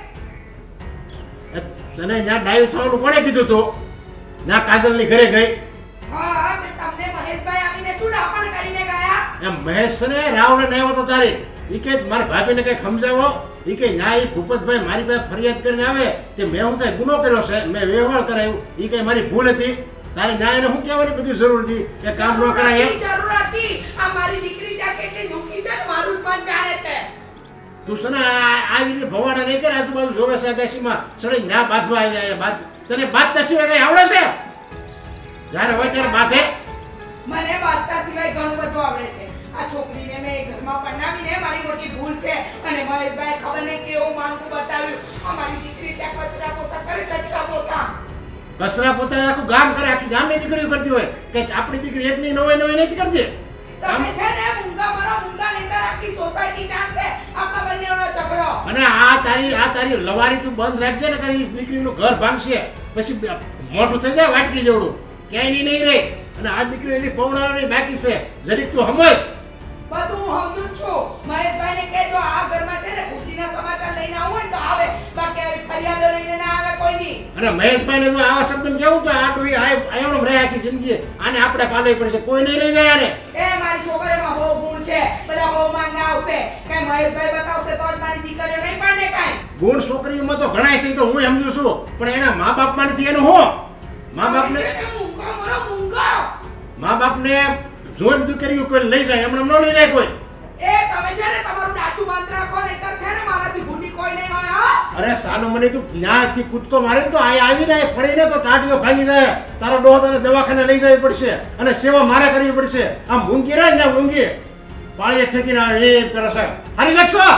તને ત્યાં ડાયું થવાનું કોણે કીધું તું? ત્યાં કાજલની ઘરે ગઈ. હા, તે તમને મહેશભાઈ આવીને શું ડાપણ કરીને ગયા? એમ મહેશ છે ને રાવને નહીં હતો તારી ઈ કે મારા ભાભીને કઈ સમજાવો. ઈ કે ન્યા ઈ ભૂપતભાઈ મારી પાસે ફરિયાદ કરીને આવે તે મેં હું કઈ ગુનો કર્યો છે, મેં વ્યવહાર કરાયું, ઈ કઈ મારી ભૂલ હતી. તારી ન્યાયને હું કહેવાની બધી જરૂર હતી કે કામ ન કરાય એમ? જરૂર હતી. આ મારી દીકરી ત્યાં કેટલી દુઃખી છે મારું પણ જાણે છે. તું છે ને આવી રીતે ભવાડા નહીં કરે, આજુબાજુ જોવે છે અગાશીમાં સડી ના બાંધવા આવી જાય. બાદ તને બાંધતા સિવાય કઈ આવડે છે? જ્યારે હોય ત્યારે બાંધે. મને વાર્તા સિવાય ઘણું બધું આવડે છે. આ છોકરીને મેં એ ઘરમાં પરણાવીને મારી મોટી ભૂલ છે. અને મહેશભાઈ ખબર નહીં કેવું માંગુ બતાવ્યું. આ મારી દીકરી ત્યાં કચરા પોતા કરે, કચરા પોતા. કચરા પોતા આખું ગામ કરે, આખી ગામની દીકરીઓ કરતી હોય કે આપણી દીકરી એકની નવાઈ નથી કરતી. તમે છે ને મૂંગા મારો મૂંગા નહીંતર આખી સોસાયટી જાણશે આપણા બંનેનો ઝઘડો. અને આ તારી લવારી તું બંધ રાખજે ને કરી દીકરીનું ઘર ભાંગશે પછી મોટું થઈ જાય વાટકી જેવડું ક્યાંય નહીં રહે. અને આ દીકરી હજી પૌણાની બાકી છે, જરીક તું સમજ. બધું હું સમજુ જ છું. મહેશભાઈને કહેજો આ ઘરમાં છે ને ખુશીના સમાચાર લઈને આવું હોય ને તો આવે, બાકી આવી ફરિયાદો લઈને ના આવે કોઈની. અને મહેશભાઈને તો આવા શબ્દ કેવું તો આ ડોહી આયણમ રહે આખી જિંદગી, આને આપણે પાલવી પડશે, કોઈ નહીં લઈ જાય આને. એ મારી છોકરીમાં બહુ ગુણ છે, બધા બહુ માંગા આવશે. કઈ મહેશભાઈ બતાવશે તો જ મારી દીકરીઓ નહીં પાડે કાંઈ. ગુણ છોકરીઓમાં તો ઘણાય છે તો હું સમજુ છું, પણ એના મા બાપમાં નથી. એનું હું મા બાપને મૂંગા મારો મૂંગા. મા બાપને જોન દીકરીઓ કોઈ લઈ જાય એમણે ન લઈ જાય કોઈ. એ તમે છે ને તમારું ડાચું બંધ રાખો નહીંતર છે ને મારાથી ભૂલી કોઈ નહીં હોય. હા, અરે સાનો મને તું ન્યાયથી કૂદકો મારે તો આ આવીને પડીને તો ટાટીઓ ભાગી જાય. તારો ડોહો તને દવાખાને લઈ જવી પડશે અને સેવા મારે કરવી પડશે. આમ મૂંગી રહે ને મૂંગી પાળીએ ઠેકીને એ કરે છે. હારી લખશો હા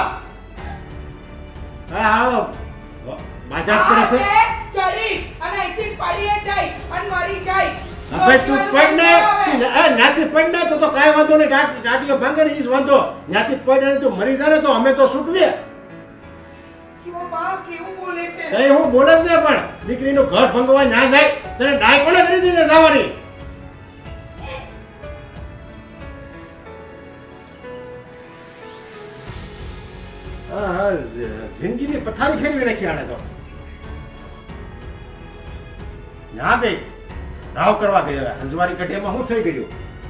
આવો બાજાર કરે છે. ચડી અને અહીંથી પડીએ જાય અને મરી જાય. હવે તું પડ ને ત્યાંથી પડ ને તો કાંઈ વાંધો નહીં. ટાટીઓ ભાંગે ને એ જ વાંધો. ત્યાંથી પડ અને તું મરી જાય ને તો અમે તો છૂટવીએ. શું બા કેવું બોલે છે? કઈ હું બોલે જ ને, પણ દીકરીનું ઘર ભંગવા ના જાય. તને ડાય કોને કરી દીધી જવાની? હા જિંદગીની પથારી ફેરવી નાખી આને તો. ના ગઈ રાવ કરવા ગઈ. હવે હંજવારી કઢિયામાં શું થઈ ગયું?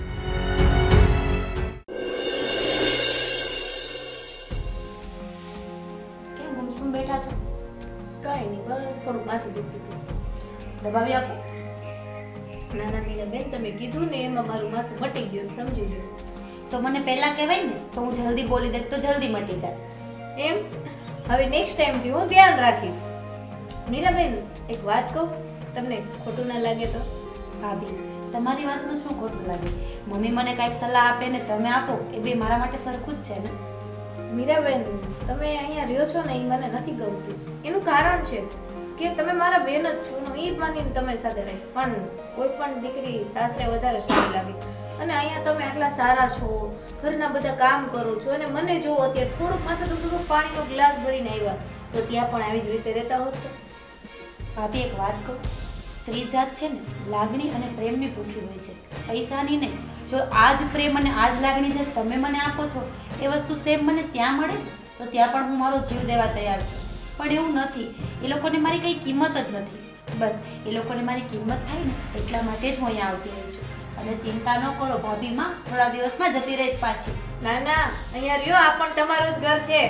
કેમ ગુમસુમ બેઠા છો? કઈ નહીં, બસ થોડુંક માથું દુખતું હતું. દબાવી આપો. ના ના મીરા બેન, તમે કીધું ને એમાં મારું માથું મટી ગયું, સમજી લ્યો. તો મને પહેલા કહેવાય ને તો હું જલ્દી બોલી દે તો જલ્દી મટી જાય. એમ હવે નેક્સ્ટ ટાઈમથી હું ધ્યાન રાખીશ. મીરાબેન એક વાત કહું, તમને ખોટું ના લાગે તો? ભાભી તમારી વાતનું શું ખોટું લાગે? મમ્મી મને કાંઈક સલાહ આપે ને તમે આપો એ બે મારા માટે સરખું જ છે ને. મીરાબેન તમે અહીંયા રહ્યો છો ને એ મને નથી ગમતું. એનું કારણ છે કે તમે મારા બેન જ છો, હું એ માનીને તમારી સાથે રહીશ. પણ કોઈ પણ દીકરી સાસરે વધારે સારી લાગે. અને અહીંયા તમે આટલા સારા છો, ઘરના બધા કામ કરો છો, અને મને જો અત્યારે થોડુંક માથું દુખતું તો પાણીનો ગ્લાસ ભરીને આવ્યા, તો ત્યાં પણ આવી જ રીતે રહેતા હોત તો? ભાભી એક વાત કહું, સ્ત્રી જાત છે ને લાગણી અને પ્રેમની ભૂખી હોય છે, પૈસાની નહીં. જો આ જ પ્રેમ અને આ જ લાગણી જે તમે મને આપો છો એ વસ્તુ સેમ મને ત્યાં મળે ને તો ત્યાં પણ હું મારો જીવ દેવા તૈયાર છું. પણ એવું નથી, એ લોકોને મારી કંઈ કિંમત જ નથી. બસ એ લોકોને મારી કિંમત થાય ને એટલા માટે જ હું અહીંયા આવતી રહી છું. અને ચિંતા ન કરો ભાભીમાં, થોડા દિવસમાં જતી રહીશ પાછી. ના ના, અહીંયા રહ્યો, આ પણ તમારું જ ઘર છે.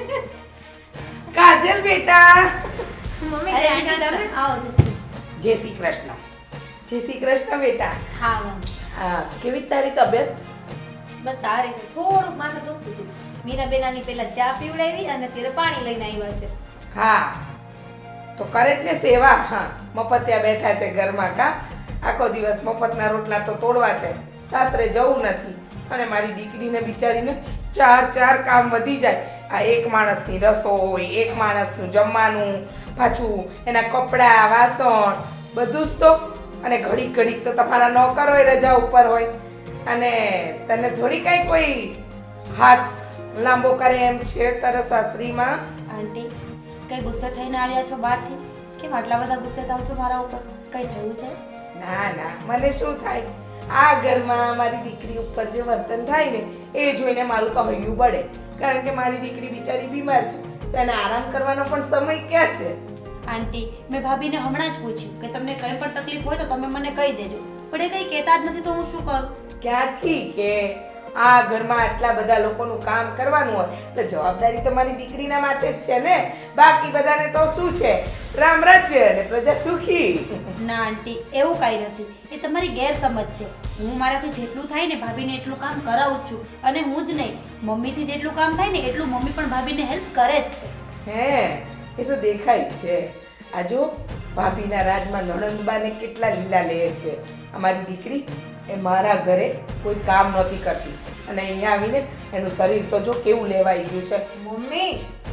કાજલ બેટા. મમ્મી અરે, જય આંટી, શ્રી તમે? કૃષ્ણ. આવો જય શ્રી કૃષ્ણ. જય શ્રી કૃષ્ણ. જય શ્રી કૃષ્ણ બેટા. હા મમ્મી, હા, કેવી તારી તબિયત? બસ સારી છે. થોડુંક માથું દુખતું હતું. મીરાબેન આની પહેલા ચા પીવડાવી અને અત્યારે પાણી લઈને આવ્યા છે. હા તો કરે જ ને સેવા. હા, મફતિયા બેઠા છે ઘરમાં. કા આખો દિવસ મફતના રોટલા તો તોડવા છે, સાસરે જવું નથી. અને મારી દીકરીને બિચારીને ચાર કામ વધી જાય. આ એક માણસની રસોઈ, એક માણસનું જમવાનું, પાછું એના કપડાં વાસણ બધું જ તો. અને ઘડીક તો તમારા નોકર હોય રજા ઉપર હોય, અને તને થોડી કાંઈ કોઈ હાથ લાંબો કરે એમ છે તારા સાસરીમાં? આંટી કઈ ગુસ્સે થઈને આવ્યા છો બહારથી? કેમ આટલા બધા ગુસ્સે થાવ છો મારા ઉપર? કઈ થયું છે? ના ના, મને શું થાય, આ ઘરમાં મારી દીકરી ઉપર જે વર્તન થાય ને એ જોઈને મારું તો હૈયું બળે. કારણ કે મારી દીકરી બિચારી બીમાર છે, તો એને આરામ કરવાનો પણ સમય ક્યાં છે? આંટી, મેં ભાભીને હમણાં જ પૂછ્યું કે તમને કંઈ પણ તકલીફ હોય તો તમે મને કહી દેજો, પણ એ કંઈ કહેતા જ નથી તો હું શું કરું? ક્યાંથી કે આ ઘરમાં આટલા બધા લોકોનું કામ કરવાનું હોય એટલે જવાબદારી તો મારી દીકરીના માથે જ છે ને. બાકી બધાને તો શું છે, રામ રાજ્ય અને પ્રજા સુખી. ના આંટી, એવું કાંઈ નથી, એ તમારી ગેરસમજ છે. હું મારાથી જેટલું થાય ને ભાભીને એટલું કામ કરાવું જ છું, અને હું જ નહીં, મમ્મીથી જેટલું કામ થાય ને એટલું મમ્મી પણ ભાભીને હેલ્પ કરે જ છે. હે, એ તો દેખાય જ છે. આ જો ભાભીના રાજમાં નણંદબાને કેટલા લીલા લે છે. અમારી દીકરી એ મારા ઘરે કોઈ કામ નહોતી કરતી અને અહીંયા આવીને એનું શરીર તો જો કેવું લેવાઈ ગયું છે. મમ્મી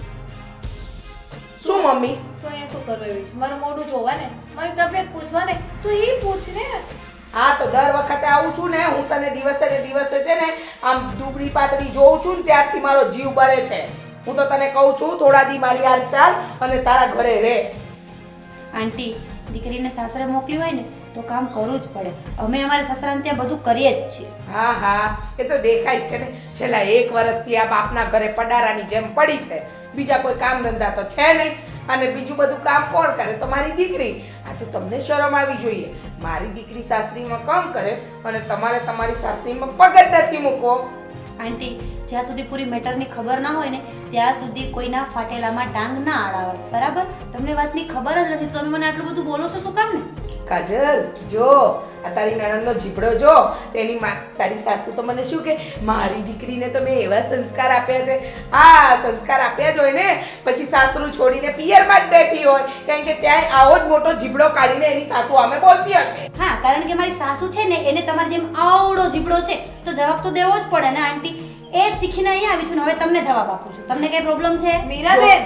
શું મમ્મી? તો અહીંયા શું કરવા આવી છે? મારું મોઢું જોવા ને, મારી તબિયત પૂછવા ને, તું એ પૂછ ને. હા તો દર વખતે આવું છું ને હું, તને દિવસે ને દિવસે છે ને આમ દુબળી પાતળી જોઉં છું ને ત્યારથી મારો જીવ બળે છે. હું તો તને કહું છું થોડા દી મારી હાલ ચાલ અને તારા ઘરે રહે. આંટી, દીકરીને સાસરે મોકલી હોય ને તો કામ કરવું જ પડે. અમે અમારા સસરાને ત્યાં બધું કરીએ જ છીએ. હા હા, એ તો દેખાય જ છે ને. છેલ્લા 1 વર્ષથી આ બાપના ઘરે પડારાની જેમ પડી છે. બીજા કોઈ કામ ધંધા તો છે નહીં, અને બીજું બધું કામ કોણ કરે? તો મારી દીકરી. આ તો તમને શરમ આવી જોઈએ. મારી દીકરી સાસરીમાં કામ કરે અને તમારે તમારી સાસરીમાં પગ જ નથી મૂકો. આંટી, જ્યાં સુધી પૂરી મેટરની ખબર ના હોય ને ત્યાં સુધી કોઈના ફાટેલામાં ટાંગ ના અડાવાય, બરાબર? તમને વાતની ખબર જ નથી તો તમે મને આટલું બધું બોલો છો શું કામ ને? કાજલ, જો આ તારી નણંદનો જીબડો જો, તેની તારી સાસુ તો મને શું કે, મારી દીકરીને તો મેં એવા સંસ્કાર આપ્યા છે. આ સંસ્કાર આપ્યા જ હોય ને પછી સાસરું છોડીને પિયરમાં જ બેઠી હોય, કારણ કે ત્યાં આવો જ મોટો જીબડો કાઢીને એની સાસુ અમે બોલતી હશે. હા, કારણ કે મારી સાસુ છે ને એને તમારી જેમ આવડો જીબડો છે તો જવાબ તો દેવો જ પડે ને આંટી. એ જ શીખીને અહીંયા આવી છું ને હવે તમને જવાબ આપું છું. તમને કઈ પ્રોબ્લેમ છે? મીરાબેન,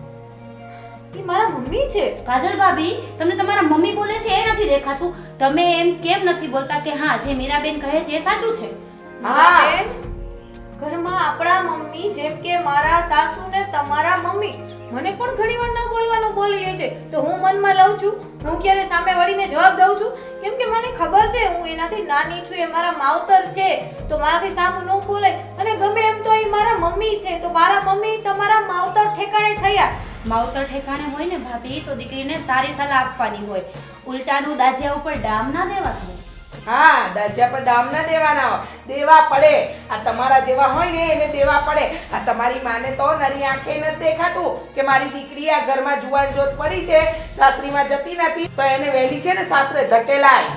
એ મારા મમ્મી છે. કાજલ ભાભી, તમને તમારા મમ્મી બોલે છે એ નથી દેખાતું? તમે એમ કેમ નથી બોલતા કે હા જે મીરાબેન કહે છે એ સાચું છે? મીરાબેન, ઘરમાં આપણા મમ્મી જેમ કે મારા સાસુ ને તમારા મમ્મી મને પણ ઘણીવાર ન બોલવાનું બોલી લે છે તો હું મનમાં લઉં છું. હું ક્યારે સામે વળીને જવાબ દઉં છું? કેમ કે મને ખબર છે હું એનાથી નાની છું, એ મારા માવતર છે તો મારાથી સામું ન બોલે. અને ગમે એમ તો એ મારા મમ્મી છે તો મારા મમ્મી તમારા માવતર ઠેકાણે થયા. માવતર ઠેકાણે હોય ને ભાભી તો દીકરીને સારી સલાહ આપવાની હોય, ઉલટાનું દાજિયા ઉપર ડામ ના દેવાનું. હા, દાજિયા પર દામ ના દેવાના હોય, દેવા પડે. આ તમારા જેવા હોય ને એને દેવા પડે. આ તમારી માને તો નરી આંખે નથી દેખાતું કે મારી દીકરી આ ઘરમાં જુવાન જોત પડી છે, સાસરીમાં જતી નથી તો એને વહેલી છે ને સાસરે ધકેલાય.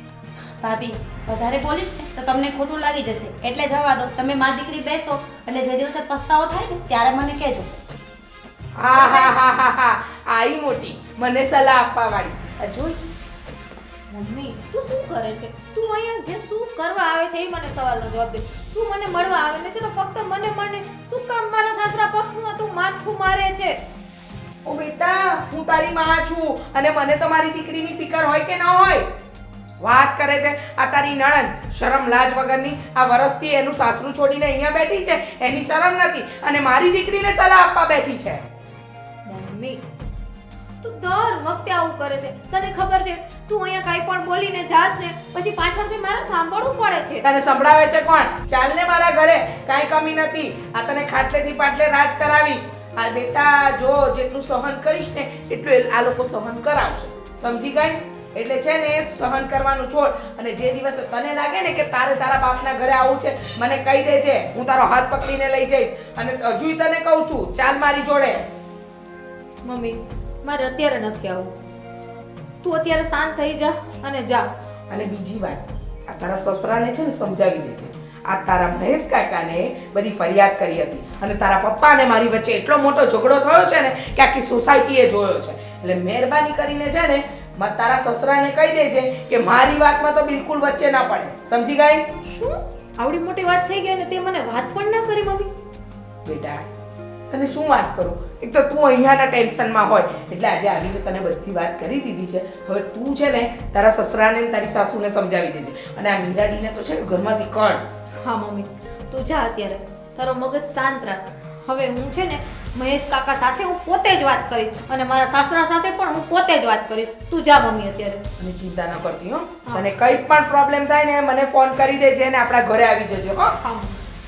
ભાભી, વધારે બોલીશ ને તો તમને ખોટું લાગી જશે, એટલે જવા દો. તમે મારી દીકરી બેસો એટલે જે દિવસે પસ્તાવો થાય ને ત્યારે મને કહેજો. હા હા હા હા હા, આઈ મોટી મને સલાહ આપવા વાળી. આ જોઈ મમ્મી, તું શું કરે છે? તું અહીંયા જે શું કરવા આવે છે એ મને સવાલનો જવાબ દે. તું મને મળવા આવે ને છે તો ફક્ત મને મળને, શું કામ મારા સાસરા પક્ષમાં તું માથું મારે છે? ઓ બેટા, હું તારી માં છું અને મને તો મારી દીકરીની ફિકર હોય કે ન હોય. વાત કરે છે આ તારી નણંદ શરમ લાજ વગરની. આ વરસથી એનું સાસરું છોડીને અહીંયા બેઠી છે, એની શરમ નથી અને મારી દીકરીને સલાહ આપવા બેઠી છે. મમ્મી, તું દર વખતે આવું કરે છે. તને ખબર છે તું અહીંયા કાઈ પણ બોલીને જાસ ને પછી પાછળથી મારે સાંભળવું પડે છે. તને સંભળાવે છે કોણ? ચાલ ને મારા ઘરે, કાંઈ કમી નથી. આ તને ખાટલેથી પાટલે રાજ કરાવીશ. આ બેટા જો જેટલું સહન કરીશ ને એટલું આ લોકો સહન કરાવશે. સમજી ગઈ? એટલે છે ને સહન કરવાનું છોડ અને જે દિવસે તને લાગે ને કે તારે તારા બાપના ઘરે આવું છે મને કહી દેજે, હું તારો હાથ પકડીને લઈ જઈશ. અને હજુય તને કહું છું ચાલ મારી જોડે. મમ્મી, મારે અત્યારે નથી આવું. તું અત્યારે શાંત થઈ જા અને જા. અને બીજી વાત, આ તારા સસરાને છે ને સમજાવી દેજે. આ તારા મહેશ કાકાને બધી ફરિયાદ કરી હતી અને તારા પપ્પા અને મારી વચ્ચે એટલો મોટો ઝઘડો થયો છે ને કે આખી સોસાયટીએ જોયો છે. એટલે મહેરબાની કરીને છે ને તારા સસરાને કહી દેજે કે મારી વાતમાં તો બિલકુલ વચ્ચે ના પડે. સમજી ગઈ? શું આવડી મોટી વાત થઈ ગઈ અને તે મને વાત પણ ના કરી? મમ્મી બેટા, તને શું વાત કરું? એક તો તું અહીંયાના ટેન્શનમાં હોય એટલે આજે આવીને તને બધી વાત કરી દીધી છે. હવે તું છે ને તારા સસરાને તારી સાસુને સમજાવી દેજે અને આ મીરાડીને તો છે ને ઘરમાંથી કાઢ. હા મમ્મી, તું જા અત્યારે, તારો મગજ શાંત રાખ. હવે હું છે ને મહેશ કાકા સાથે હું પોતે જ વાત કરીશ અને મારા સાસરા સાથે પણ હું પોતે જ વાત કરીશ. તું જા મમ્મી અત્યારે. અને ચિંતા ન કરતી હો. તને કઈ પણ પ્રોબ્લેમ થાય ને મને ફોન કરી દેજે અને આપણા ઘરે આવી જજો હો. હા.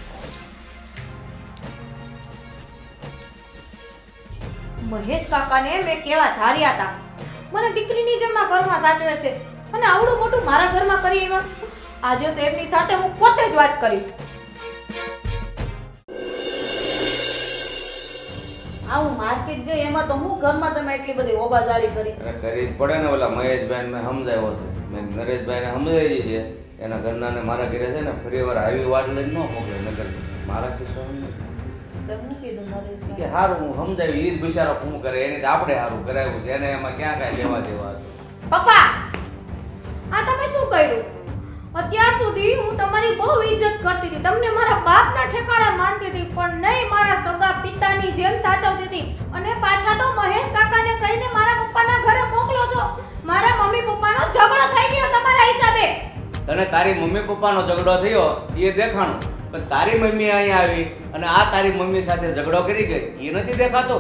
મહેશ કાકાને મેં કેવા ધાર્યા હતા, મને દીકરીની જેમ આ ઘરમાં સાચવે છે અને આવડું મોટું મારા ઘરમાં કરી આવ્યા. આજે તો એમની સાથે હું પોતે જ વાત કરીશ. આવું માર્કેટ ગઈ એમાં તો હું ઘરમાં તમે એટલી બધી ઓબાજાળી કરી. અરે કરી જ પડે ને. ઓલા મહેશભાઈ મેં સમજાવ્યો છે, મેં નરેશભાઈને સમજાવી છે. એના ઘરનાને મારા ઘરે છે ને ફરી વાર આવી વાત લઈને ન મોકલે. નગર મારાથી સહન નહીં. તો હું કીધું નરેશભાઈ કે સારું હું સમજાવી. ઈ જ બિચારો શું કરે, એની તો આપણે સારું કરાવ્યું છે. એને એમાં ક્યાં કાંઈ લેવા દેવા છે. પપ્પા, આ તમે શું કર્યું? અત્યાર સુધી હું તમારી બહુ ઇજ્જત કરતી હતી, તમને મારા બાપના ઠેકાણા માનતી હતી, પણ નહીં મારા સગા પિતાની જેમ સાચવતી હતી. અને પાછા તો મહેશ કાકાને કહીને મારા પપ્પાના ઘરે મોકલો છો. મારા મમ્મી પપ્પાનો ઝઘડો થઈ ગયો તમારા હિસાબે. તને તારી મમ્મી પપ્પાનો ઝઘડો થયો એ દેખાણું, પણ તારી મમ્મી અહીંયા આવી અને આ તારી મમ્મી સાથે ઝઘડો કરી ગઈ એ નથી દેખાતો.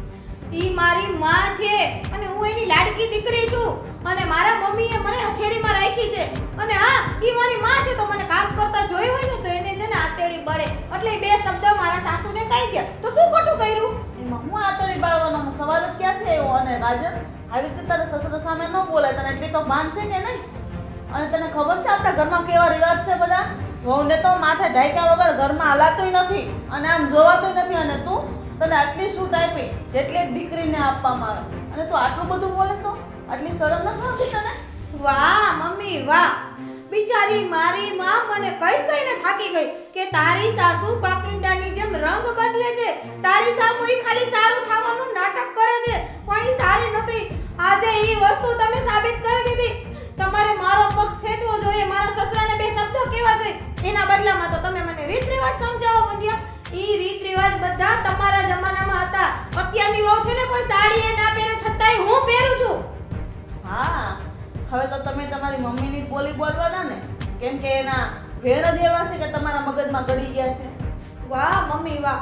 ઈ મારી માં છે અને હું એની લાડકી દીકરી છું અને મારા મમ્મીએ મને હથેળીમાં રાખી છે. અને હા, ઈ મારી માં છે તો મને કામ કરતા જોઈ હોય ને તો એને છે ને આતેડી બળે. એટલે બે શબ્દ મારા સાસુને કહી ગયા તો શું ખોટું કર્યું? એમાં હું આતળી બાળવાનો સવાલ જ ક્યાંથી આવ્યો? અને રાજન, આવી રીતે તારે સસરા સામે ન બોલાય. તને એટલી તો ભાન છે કે નહીં? અને તને ખબર છે આપણા ઘરમાં કેવા રિવાજ છે બધા? વહુને તો માથે ઢાંક્યા વગર ઘરમાં હલાતુંય નથી અને આમ જોવાતુંય નથી. અને તું, તને આટલી છૂટ આપી જેટલી એક દીકરીને આપવામાં આવે અને તું આટલું બધું બોલે છો? આટલી શરમ ન આવતી તને? વાહ મમ્મી વાહ, બિચારી મારી માં મને કઈ કઈને થાકી ગઈ કે તારી સાસુ કાકિંડાની જેમ રંગ બદલે છે. તારી સાસુ ઈ ખાલી સારું થવાનું નાટક કરે છે પણ ઈ સારી નથી. આજે ઈ વસ્તુ તમે સાબિત કરી દીધી. તમારે મારો પક્ષ ખેંચવો જોઈએ, મારા સસરાને બે શબ્દો કહેવા જોઈએ. એના બદલામાં તો તમે મને રીત રિવાજ સમજાવો બંધ્યા. ઈ રીત રિવાજ બધા તમારા જમાનામાં હતા. અત્યારની વહુ છે ને કોઈ સાડી એ ના પહેરે છતાંય હું પહેરું છું. હા, હવે તો તમે તમારી મમ્મીની જ બોલી બોલવાના ને, કેમ કે એના ભેણ જ એવા છે કે તમારા મગજમાં ગળી ગયા છે. વાહ મમ્મી વાહ,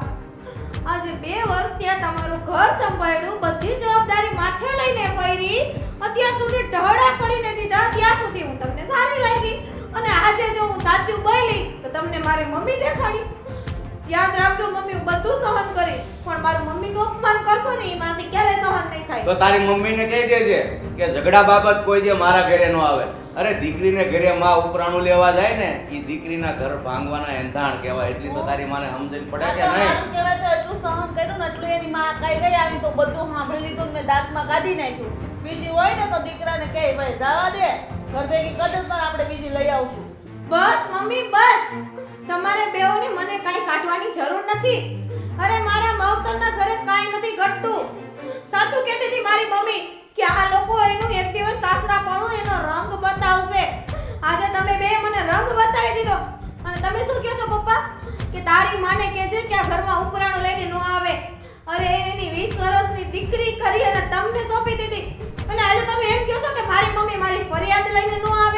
આજે 2 વર્ષ ત્યાં તમારું ઘર સંભાળ્યું, બધી જવાબદારી માથે લઈને ફરી, અત્યાર સુધી ઢહડા કરીને દીધા, ત્યાં સુધી હું તમને સારી લાગી અને આજે જો હું સાચું બોલી તો તમને મારી મમ્મી દેખાડી. યાદ રાખજો મમ્મી, હું બધું સહન કરીશ પણ મારું મમ્મીનું અપમાન કરશો ને એ મારાથી ક્યારેય સહન નહીં થાય. તો તારી મમ્મીને કહી દેજે કે ઝઘડા બાબત કોઈ જે મારા ઘરે ન આવે. અરે દીકરીને ઘરે માં ઉપરાણું લેવા જાય ને એ દીકરીના ઘર ભાંગવાના એંધાણ કહેવાય. એટલી તો તારી માને સમજણ પડે કે નહીં? કહેવાય તો એટલું સહન કર્યું ને એટલું એની માં કઈ ગઈ આવી તો બધું સાંભળી લીધું ને મેં દાંતમાં કાઢી નાખ્યું. બીજી હોય ને તો દીકરાને કહે ભાઈ જવા દે, ઘર ભેગી કદર કર, આપણે બીજી લઈ આવશું. બસ મમ્મી બસ, તમારે બેઓને મને કાઈ કાઢવાની જરૂર નથી. અરે મારા માવતરના ઘરે કાઈ નથી ઘટતું. સાચું કહેતી હતી મારી મમ્મી કે આ લોકો એનું એક દિવસ સાસરાપણું એનો રંગ બતાવશે. આજે તમે બે મને રંગ બતાવી દીધો અને તમે શું કહો છો પપ્પા કે તારી માને કહેજે કે આ ઘરમાં ઉપરાણું લઈને ન આવે. અરે એની 20 વર્ષની દીકરી કરી અને તમને સોંપી દીધી અને આજે તમે એમ કહો છો કે મારી મમ્મી મારી ફરિયાદ લઈને ન આવે.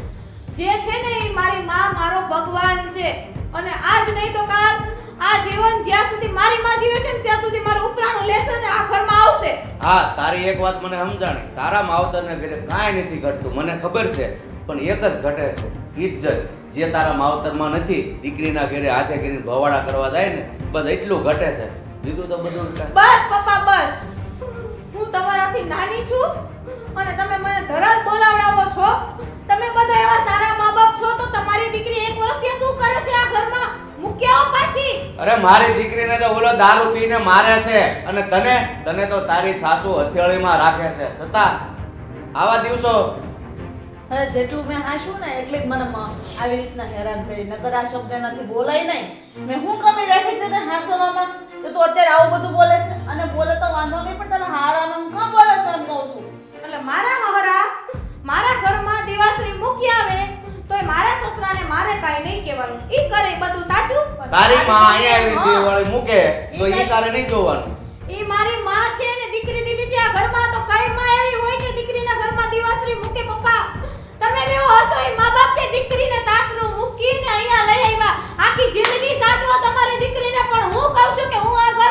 જે છે ને એ મારી માં મારો ભગવાન છે અને આજ નહીં તો કાલ આ જીવન જ્યાં સુધી મારી માં જીવે છે ને ત્યાં સુધી મારું ઉપરાણું લેશે ને આ ઘરમાં આવશે. હા, તારી એક વાત મને સમજાણી. તારા માવતરને ઘરે કાંઈ નથી ઘટતું મને ખબર છે, પણ એક જ ઘટે છે ઇજ્જત, જે તારા માવતરમાં નથી. દીકરીના ઘરે હાથે કરીને ભવાડા કરવા જાય ને બસ એટલું ઘટે છે, બીજું તો બધું. બસ પપ્પા બસ, હું તમારાથી નાની છું અને તમે મને ધરાલ બોલાવડાવો છો. તમે બધા એવા સારા મા-બાપ છો તો તમારી દીકરી 1 વર્ષથી શું કરે છે આ ઘરમાં? મૂક્યા પાછી. અરે મારી દીકરીને તો ઓલો દારૂ પીને મારે છે અને તને તો તારી સાસુ હથેળીમાં રાખે છે. છતાં આવા દિવસો અરે જેટલું મેં હાંસ્યું ને એટલે જ મને આવી રીતના હેરાન કરી. નકર આ શબ્દ નથી બોલાય નહીં. મેં હું કમી રાખી હતી ને હાંસવામાં તો તું અત્યારે આવું બધું બોલે છે. અને બોલે તો વાંધો નહીં પણ તને હારાનું કામ બોલે છે એમ કહું છું. એટલે મારા હવરા મારા ઘરમાં દિવાસરી મૂકી આવે તોય મારા સસરાને મારે કાઈ નહીં કહેવાનું. ઈ કરે બધું સાચું. તારી માં અહીંયા આવી દિવાળી મૂકે તો ઈ તારે નહીં જોવાનું. ઈ મારી માં છે ને દીકરી દીદી છે આ ઘરમાં, તો કઈ માં એવી હોય કે દીકરીના ઘરમાં દિવાસરી મૂકે? પપ્પા તમે બેઓ હસો ઈ માં-બાપ કે દીકરીને સાસરું મૂકીને અહીંયા લઈ આવ્યા. આખી જિંદગી સાચવો તમારી દીકરીને, પણ હું કહું છું કે હું આ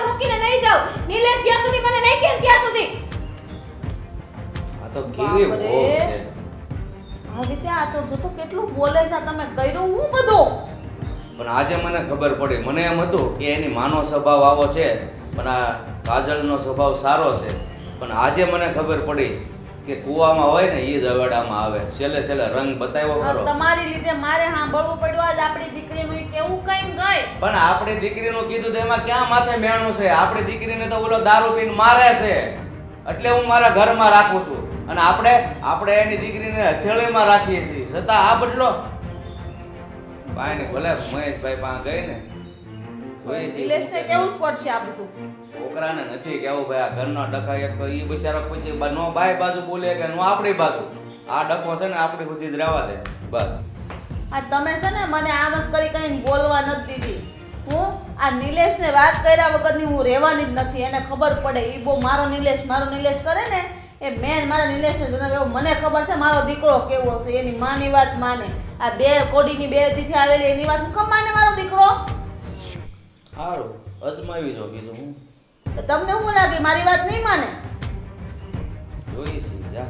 કેવી બાપરે. વહુ છે. હવે ત્યાં તો જો તો કેટલું બોલે છે તમે કર્યું હું બધું. પણ આજે મને ખબર પડી. મને એમ હતું કે એની માનો સ્વભાવ આવો છે, પણ આ કાજલનો સ્વભાવ સારો છે. પણ આજે મને ખબર પડી કે કૂવામાં હોય ને એ જ અવેડામાં આવે. છેલ્લે છેલ્લે રંગ બતાવ્યો ખરો. તમારી લીધે મારે સાંભળવું પડ્યું આજ આપણી દીકરીનું ઈ કેવું કઈ ગઈ. પણ આપણી દીકરીનું કીધું તો એમાં ક્યાં માથે મેણું છે? આપણી દીકરીને તો ઓલો દારૂ પીને મારે છે, એટલે હું મારા ઘરમાં રાખું છું. અને આપણે એની દીકરીને હથેળીમાં રાખીએ છીએ, છતાં આ બદલો ભાઈ ને ભલે મહેશભાઈ પાસે ગઈ ને જોઈએ છે. નિલેશને કેવું જ પડશે આ બધું. છોકરાને નથી કેવું ભાઈ, આ ઘરનો ડખા એક તો ઈ બિચારો પછી નો બાય બાજુ બોલે કે નો આપણી બાજુ. આ ડખો છે ને આપણી સુધી જ રહેવા દે બસ. આ તમે છે ને મને આ મસ્કરી કઈ બોલવા નથી દીધી. હું આ નિલેશને વાત કર્યા વગરની હું રહેવાની જ નથી. એને ખબર પડે ઈ બહુ મારો નિલેશ કરે ને એ મેન મારા નિલેશને જણાવ્યું. મને ખબર છે મારો દીકરો કેવો છે, એની માની વાત માને. આ બે કોડીની બે દીથી આવેલી એની વાત હું કેમ માને મારો દીકરો? સારું અજમાવી જો કીધું હું. તો તમને શું લાગે મારી વાત નહીં માને? જોઈ છે જા.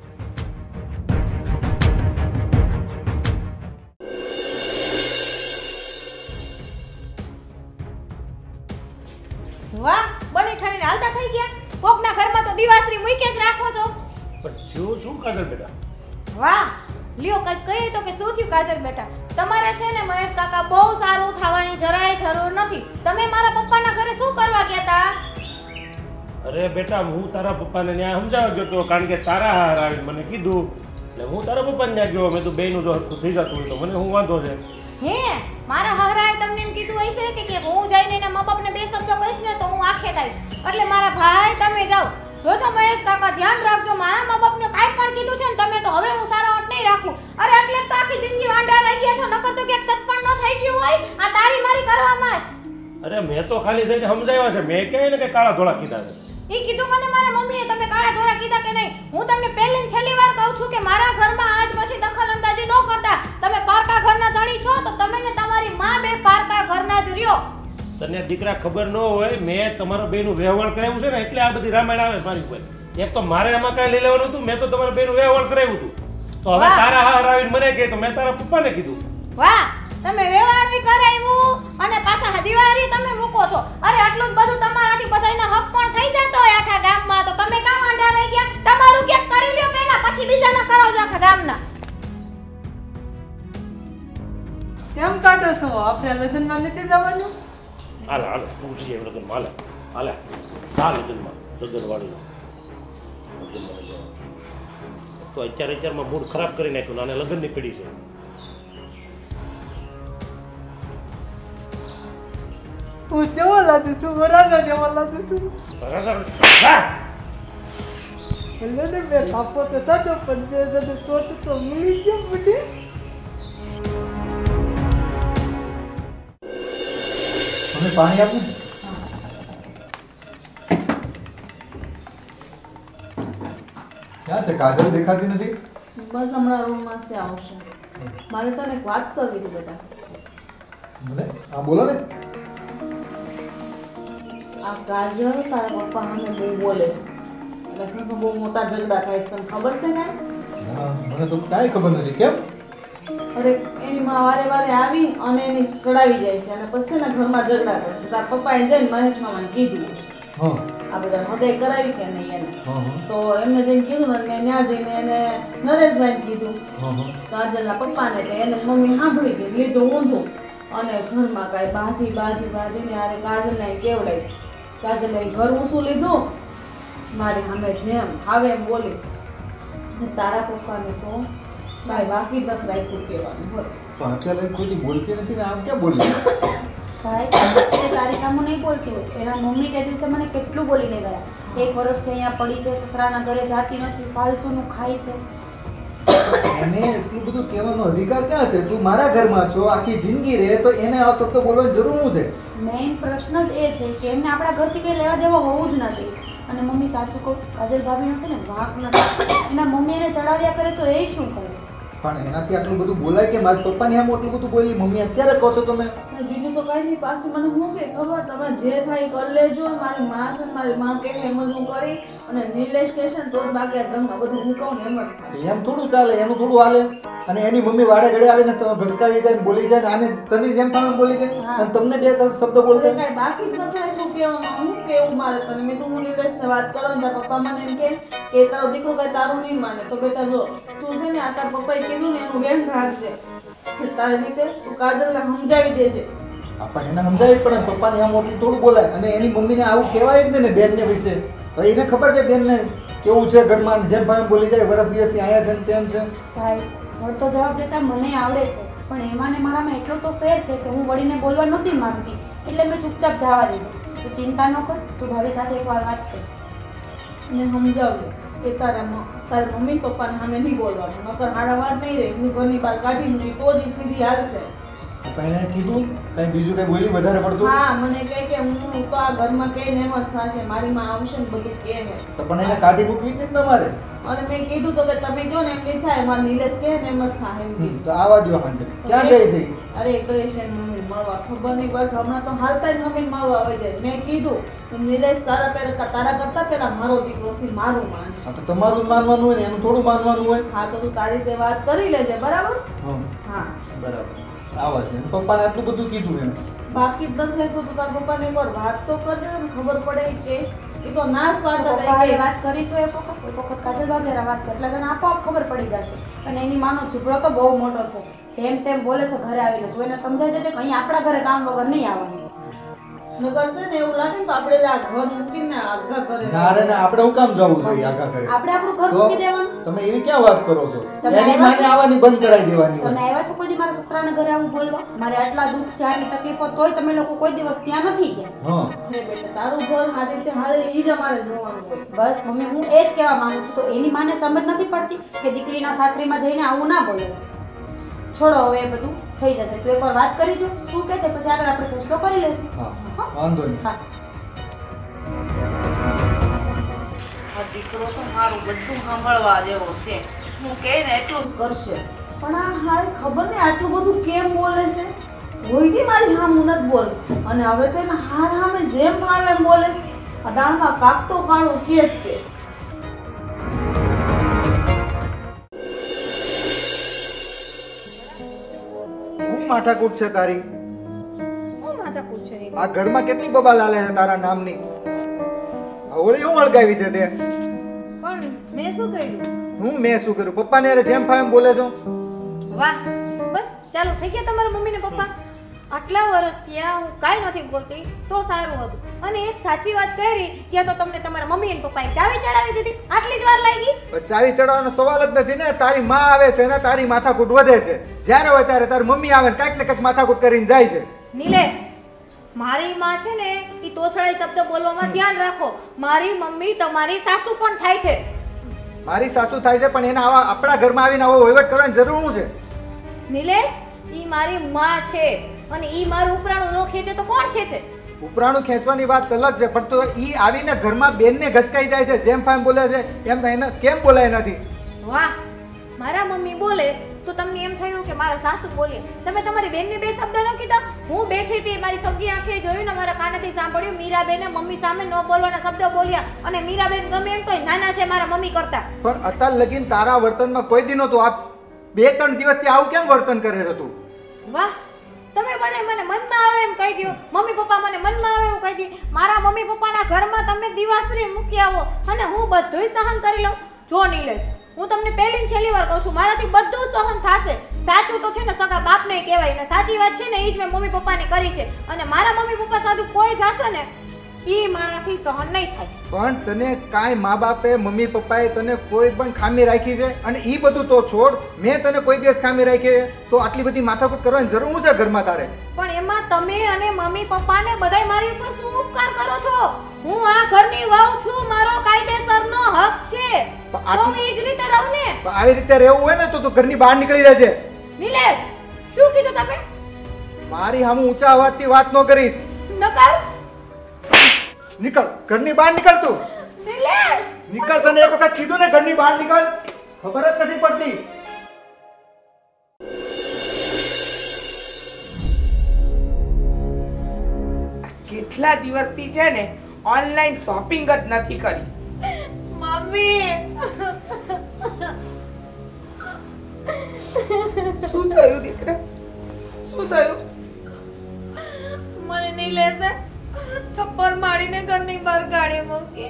વાહ, બની ઠણીને હાલતા થઈ ગયા. કોકના ઘરમાં તો દિવાસરી મૂકે જ રાખો છો. પણ થયું શું કાજલ બેટા? વાહ, લ્યો કઈ કહે તો કે શું થયું કાજલ બેટા? તમારે છે ને મહેશ કાકા બહુ સારું થવાની જરાય જરૂર નથી. તમે મારા પપ્પાના ઘરે શું કરવા ગયા તા? અરે બેટા, હું તારા પપ્પાને ન્યાય સમજાવવા ગયો હતો, કારણ કે તારા હાર આવીને મને કીધું એટલે હું તારા પપ્પાને ત્યાં ગયો. મેં તો બેયનું જો હરખું થઈ જતું હોય તો મને શું વાંધો છે? હે, મારા હહરાએ તમને એમ કીધું હશે કે હું જઈને એના મા બાપને બે શબ્દો કહીશ ને તો હું આખે થઈશ. એટલે મારા ભાઈ તમે જાઓ. જોજો મહેશ કાકા ધ્યાન રાખજો. મારા મા બાપને કાંઈ પણ કીધું છે ને તમે તો હવે હું સારા વટ નહીં રાખું. અરે એટલે જ તો આખી જિંદગી વાંઢા રહી ગયા છો, નકર તો ક્યાંક સત્પણ ન થઈ ગયું હોય આ તારી મારી કરવામાં જ. અરે મેં તો ખાલી જઈને સમજાવ્યા છે. મેં ક્યાંય ને કે કાળા ધોળા કીધા છે. ઈ કીધું મને મારા મમ્મીએ. તમે કાળા ધોરા કીધા કે નહીં? હું તમને પહેલી ને છેલ્લી વાર કહું છું કે મારા ઘરમાં આજ પછી દખલઅંદાજી ન કરતા. તમે પારકા ઘરના ધણી છો તો તમે ને તમારી માં બે પારકા ઘરના જ રહ્યો. તને દીકરા ખબર ન હોય, મેં તમારા બેનું વ્યવહાર કરાવ્યું છે ને એટલે આ બધી રામાયણ આવે મારી ઉપર. એક તો મારે આમાં કાંઈ લઈ લેવાનું હતું, મેં તો તમારા બેનું વ્યવહાર કરાવ્યું હતું. તો હવે વાહ. તારા હાર આવીને મને કહે તો મેં તારા પપ્પાને કીધું. વાહ, તમે વેવાણું કરાવ્યું અને પાછા દિવાળી તમે મૂકો છો. અરે આટલું જ બધું તમારાથી બધાયના હક પણ થઈ જતો હોય આખા ગામમાં, તો તમે કામ વાંઢા રહી ગયા? તમારું ક્યાંક કરી લ્યો પહેલા, પછી બીજાના કરો છો આખા ગામના. કેમ કાઢો છો? આપણે લગ્નમાં નથી જવાનું? હાલ હાલ તું છે લગ્નમાં હાલ હાલ ચાલ લગ્નમાં લગ્નવાળીનો તો અત્યારમાં મૂડ ખરાબ કરી નાખ્યું. આને લગ્નની પીડી છે. હું કેવો લાગુ છું? બરાબર કેવો લાગુ છું? બરાબર. એટલે ને મેં કાપો તો થતો પણ બે જણ ચોટ તો મળી ગયો મને. મને પાણી આપું? ક્યાં છે કાજલ? દેખાતી નથી. બસ હમણાં રૂમમાં છે, આવશે. મારે તને એક વાત કરવી છે બેટા. મને હા બોલો ને. આ કાજલ તારા પપ્પા મને બહુ બોલે છે. લગ્નમાં બહુ મોટા ઝઘડા થાય છે, તને ખબર છે ને? ના મને તો કાંઈ ખબર નથી. કેમ? અરે એની માં વારે વારે આવી અને એની સડાવી જાય છે અને પછી ને ઘરમાં ઝઘડા કરે છે. તારા પપ્પાએ જઈને મહેશ મામાને કીધું હા આ બધા હૃદય કરાવી કે નહીં એને. હા તો એમને જઈને કીધું ને મેં ત્યાં જઈને એને નરેશભાઈને કીધું. હા કાજલના પપ્પાને તો એને મમ્મી સાંભળી ગઈ, લીધું ઊંધું અને ઘરમાં કાંઈ બાંધીને આરે કાજલને કેવડાવી. કાજલે ઘર ઊંચું લીધું, મારી સામે જેમ આવે એમ બોલી. અને તારા પપ્પાને તો કાંઈ બાકી જ નથી રાખ્યું કહેવાનું. બોલ પણ અત્યારે કોઈ બોલતી નથી ને આમ ક્યાં બોલી? ભાઈ તે તારી સામે નહીં બોલતી હોય. એના મમ્મી તે દિવસે મને કેટલું બોલીને ગયા. 1 વર્ષથી અહીંયા પડી છે, સસરાના ઘરે જાતી નથી, ફાલતુનું ખાય છે. એને એટલું બધું કહેવાનો અધિકાર ક્યાં છે? તું મારા ઘરમાં છો, આખી જિંદગી રહે તો એને આ શબ્દ બોલવાની જરૂર શું છે? મેઇન પ્રશ્ન જ એ છે કે એમને આપણા ઘરથી કંઈ લેવા દેવા હોવું જ ના જોઈએ. અને મમ્મી સાચું કહું, કાજલ ભાભીનો છે ને વાંક નથી. એના મમ્મી એને ચડાવ્યા કરે તો એ શું કરે? પણ એનાથી આટલું બધું બોલાય કે મારા પપ્પાની આમ આટલું બધું બોલી મમ્મી અત્યારે કહો છો તમે? અને બીજું તો કઈ નહીં, પાછી મને શું કે ખબર, તમે જે થાય એ કરી લેજો. મારી માં છે ને મારી માં કહે એમ જ હું કરી, અને નિલેશ કહે છે ને તો જ બાકી આ ઘરમાં બધું હું કહું ને એમ જ થાય. એમ થોડું ચાલે, એનું થોડું હાલે. અને એની મમ્મી વાડે ઘડે આવીને તો ઘસકાવી જાય ને બોલી જાય ને આને તને જેમ પણ બોલી ગઈ અને તમને બે ત્રણ શબ્દ બોલતા કઈ બાકી જ નથી એટલું કહેવામાં. હું કેવું મારે તને? મેં તો હું નિલેશને વાત કરો ને તારા પપ્પા મને એમ કે તારો દીકરો કઈ તારું નહીં માને તો બેટા જો તું છે ને આ તારા પપ્પાએ કીધું ને એનું વેણ રાખજે. તારી રીતે તું કાજલને સમજાવી દેજે. પણ એને સમજાવી જ પડે, પપ્પાને આમ મોટું થોડું બોલાય. અને એની મમ્મીને આવું કહેવાય જ ને બેનને વિશે. હવે એને ખબર છે બેનને કેવું છે ઘરમાં, જેમ ભાઈ બોલી જાય વરસ દિવસથી આયા છે ને તેમ છે. ભાઈ વળતો જવાબ દેતા મને આવડે છે, પણ એમાં ને મારામાં એટલો તો ફેર છે કે હું વળીને બોલવા નહોતી માંગતી, એટલે મેં ચૂપચાપ જવા દીધું. તું ચિંતા ન કર, તું ભાભી સાથે એકવાર વાત કર અને સમજાવજે કે તારા મમ્મી પપ્પાને સામે નહીં બોલવાનું, નકર હારા વાત નહીં રહે. હું ઘરની બહાર કાઢી મૂકી તો જ ઈ સીધી હાલશે. પણ એને કીધું કઈ બીજું કઈ બોલી વધારે પડતું? હા, મને કહે કે હું તો આ ઘરમાં કહીને એમ જ થશે, મારી માં આવશે ને બધું કહે છે. તો પણ એને કાઢી મૂકવી હતી ને તમારે. અને મેં કીધું તો કે તમે કહો ને એમ નહીં થાય, મારા નિલેશ કહે ને એમ જ થાય એમ. તો આવા દો હાંજે. ક્યાં ગઈ છે? અરે ગઈ છે મમ્મી મળવા, ખબર નહીં બસ હમણાં તો હાલતા જ મમ્મી મળવા આવી જાય. મેં કીધું નિલેશ તારા કરતા પેલા મારો દીકરો છે, મારું માન છે. હા તો તમારું જ માનવાનું હોય ને એનું થોડું માનવાનું હોય. હા તો તું તારી રીતે વાત કરી લેજે, બરાબર? હા બરાબર. આવા છે પપ્પાને આટલું બધું કીધું એમ. બાકી જ નથી રાખ્યું તો તારા પપ્પાને એકવાર વાત તો કરજે ને, ખબર પડે કે એ તો નાશ પાડતા હતા પપ્પાએ કે વાત કરી છો એક વખત કાજલ ભાભી વાત કરી એટલે તને આપોઆપ ખબર પડી જશે. અને એની માનો ઝીપડો તો બહુ મોટો છે, જેમ તેમ બોલે છે ઘરે આવીને. તું એને સમજાવી દેજે કે અહીં આપણા ઘરે કામ વગર નહીં આવવાની. નગર છે ને એવું લાગે ને તો આપણે આ ઘર મૂકીને આઘા કરે. ના રે ના, આપણે હું કામ જવું જોઈએ આઘા કરે? આપણે આપણું ઘર મૂકી દેવાનું. તમે એવી ક્યાં વાત કરો છો? તમે એની આવ્યા માને છો? આવવાની બંધ કરાવી દેવાની તમે હોય. આવ્યા છો કોઈ દી મારા સસરાના ઘરે આવું બોલવા? મારે આટલા દુઃખ છે, આટલી તકલીફો તોય તમે લોકો કોઈ દિવસ ત્યાં નથી ગયા. હા ને બેટા તારું ઘર આ રીતે હાલે ઈ જ અમારે જોવાનું હોય. બસ મમ્મી હું એ જ કહેવા માંગુ છું. તો એની માને સમજ નથી પડતી કે દીકરીના સાસરીમાં જઈને આવું ના બોલે. છોડો હવે એ બધું થઈ જશે. તું એકવાર વાત કરી જો શું કહે છે, પછી આગળ આપણે ફેસલો કરી લઈશું. હા વાંધો નહીં. હા આ દીકરો તો મારું બધું સાંભળવા જેવો છે, હું કહે ને એટલું જ કરશે. પણ આ હાય ખબર ને આટલું બધું કેમ બોલે છે? હોયથી મારી હામું નથી બોલ, અને હવે તો એના હાર હામે જેમ આવે એમ બોલે છે. આ દાળમાં કાક તો કાળું છે જ તે. શું માથાકૂટ છે તારી? શું માથાકૂટ છે? આ ઘરમાં કેટલી બબાલ હાલે છે તારા નામની? ઓળી હું અળગાવી છે તે? પણ મેં શું કર્યું? મેં શું કર્યું? પપ્પાને અરે જેમ ફાય એમ બોલે છો. વાહ, બસ ચાલો થઈ ગયા તમારા મમ્મી ને પપ્પા. આટલા વર્ષ થયા હું કાંઈ નથી બોલતી તો સારું હતું. અને એક સાચી વાત કરી ત્યાં તો તમને તમારા મમ્મી અને પપ્પાએ ચાવી ચડાવી દીધી. આટલી જ વાર લાગી? પણ ચાવી ચડાવવાનો સવાલ જ નથી ને. તારી માં આવે છે ને તારી માથાકૂટ વધે છે. જ્યારે હોય ત્યારે તારી મમ્મી આવે ને કાંઈક ને કાંઈક માથાકૂટ કરીને જાય છે. નિલેશ, મારી માં છે ને ઈ તોછડાઈ શબ્દ બોલવામાં ધ્યાન રાખો. મારી મમ્મી તમારી સાસુ પણ થાય છે. મારી સાસુ થાય છે પણ એને આવા આપણા ઘરમાં આવીને આવો વહીવટ કરવાની જરૂર શું છે? નિલેશ, ઈ મારી માં છે અને ઈ મારું ઉપરાણું નો ખેંચે તો કોણ ખેંચે? ઉપરાણું ખેંચવાની વાત અલગ છે, પણ તો ઈ આવીને ઘરમાં બેનને ઘસકાઈ જાય છે, જેમ ફામ બોલે છે એમ એને કેમ બોલાય નથી? વાહ, મારા મમ્મી બોલે તો તમને એમ થયું કે મારા સાસુ બોલ્યા. તમે તમારી બેનને બે શબ્દ ન કીધા? હું બેઠી હતી, મારી સગી આંખે જોયું ને મારા કાનેથી સાંભળ્યું મીરાબેને મમ્મી સામે ન બોલવાના શબ્દો બોલ્યા. અને મીરાબેન ગમે એમ તોય નાના છે મારા મમ્મી કરતા. પણ અત્યાર લગીન તારા વર્તનમાં કોઈ દી નહોતું. આ 2-3 દિવસથી આવું કેમ વર્તન કરે છે તું? વાહ, તમે મને મનમાં આવે એમ કહી દો. મમ્મી પપ્પા મને મનમાં આવે એવું કહી દે. મારા મમ્મી પપ્પાના ઘરમાં તમે દિવાસરી મૂકી આવો અને હું બધુંય સહન કરી લઉં. જો નિલેશ, હું તમને પહેલી ને છેલ્લી વાર કહું છું, મારાથી બધું સહન થશે. સાચું તો છે ને સગા બાપને કહેવાય ને સાચી વાત છે ને એ જ મેં મમ્મી પપ્પાને કરી છે. અને મારા મમ્મી પપ્પા સાધુ કોઈ જશે ને ઈ મારાથી સહન નહીં થાય. પણ તને કાંઈ મા બાપે મમ્મી પપ્પાએ તને કોઈ પણ ખામી રાખી છે? અને ઈ બધું તો છોડ, મેં તને કોઈ દિવસ ખામી રાખી છે? તો આટલી બધી માથાકૂટ કરવાની જરૂર શું છે ઘરમાં તારે? પણ એમાં તમે અને મમ્મી પપ્પાને બધાય મારી ઉપર શું ઉપકાર કરો છો? હું આ ઘરની વહુ છું, મારો કાયદેસરનો હક છે. તો હું ઈ જ રીતે રહું ને. પણ આવી રીતે રહેવું હોય ને તો તું ઘરની બહાર નીકળી જજે. નિલેશ, શું કીધું તમે? મારી સામે ઊંચા અવાજથી વાત ન કરીશ. નકર નીકળ, ઘરની બહાર નીકળ તું. નિલેશ, નીકળ, તને એક વખત કીધું ને ઘરની બહાર નીકળ. ખબર જ નથી પડતી. કેટલા દિવસથી છે ને ઓનલાઈન શોપિંગ જ નથી કરી. મમ્મી શું થયું દીકરા? શું થયું? મને નહીં લેશે થપ્પડ મારીને ઘરની બહાર કાઢી મૂકી.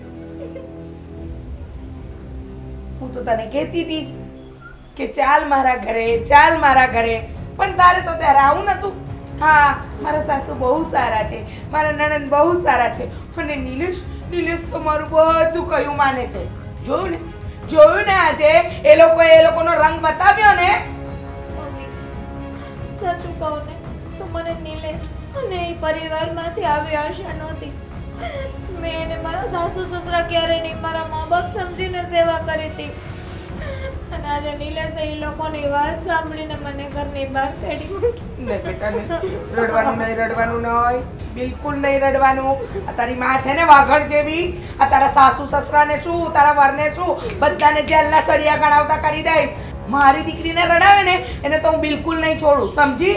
હું તો તને કહેતી હતી જ કે ચાલ મારા ઘરે, ચાલ મારા ઘરે, પણ તારે તો ત્યારે આવું નતું. હા, મારા સાસુ બહુ સારા છે, મારા નણંદ બહુ સારા છે, અને નિલેશ તો મારું બધું કયું માને છે. જોયું ને આજે એ લોકોનો રંગ બતાવ્યો ને. મમ્મી સાચું કહું ને તો મને નિલેશ અને એ પરિવારમાંથી આવી આશા નહોતી. મેં એને મારા સાસુ સસરા ક્યારે નહીં, મારા મા બાપ સમજીને સેવા કરી હતી. અને આજે નિલેશે એ લોકોની વાત સાંભળીને મને ઘરની બહાર કાઢી મૂકી. નહીં બેટા, નહીં રડવાનું નહીં, બિલકુલ નહીં રડવાનું. આ તારી માં છે ને વાઘણ જેવી, આ તારા સાસુ સસરાને શું, તારા વરને શું, બધાને જેલના સળિયા ગણાવતા કરી દઈશ. મારી દીકરીને રડાવે ને એને તો હું બિલકુલ નહીં છોડું, સમજી?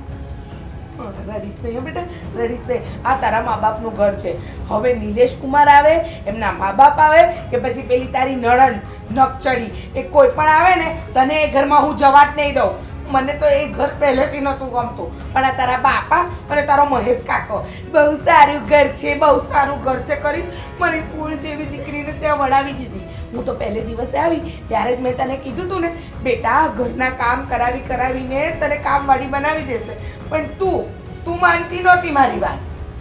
રડીશ નહીં હો બેટા, રડીશ નહીં. આ તારા મા બાપનું ઘર છે. હવે નિલેશ કુમાર આવે, એમના મા બાપ આવે, કે પછી પેલી તારી નણંદ નકચડી, એ કોઈ પણ આવે ને તને એ ઘરમાં હું જવા જ નહીં દઉં. મને તો એ ઘર પહેલેથી નહોતું ગમતું, પણ આ તારા બાપા અને તારો મહેશ કાકો બહુ સારું ઘર છે, બહુ સારું ઘર છે કરી મારી ફૂલ જેવી દીકરીને ત્યાં વળાવી દીધી. હું તો પહેલે દિવસે આવી ત્યારે જ મેં તને કીધું તું ને બેટા ઘરના કામ કરાવીને તને કામવાળી બનાવી દેશે, પણ તું માનતી નહોતી મારી વાત.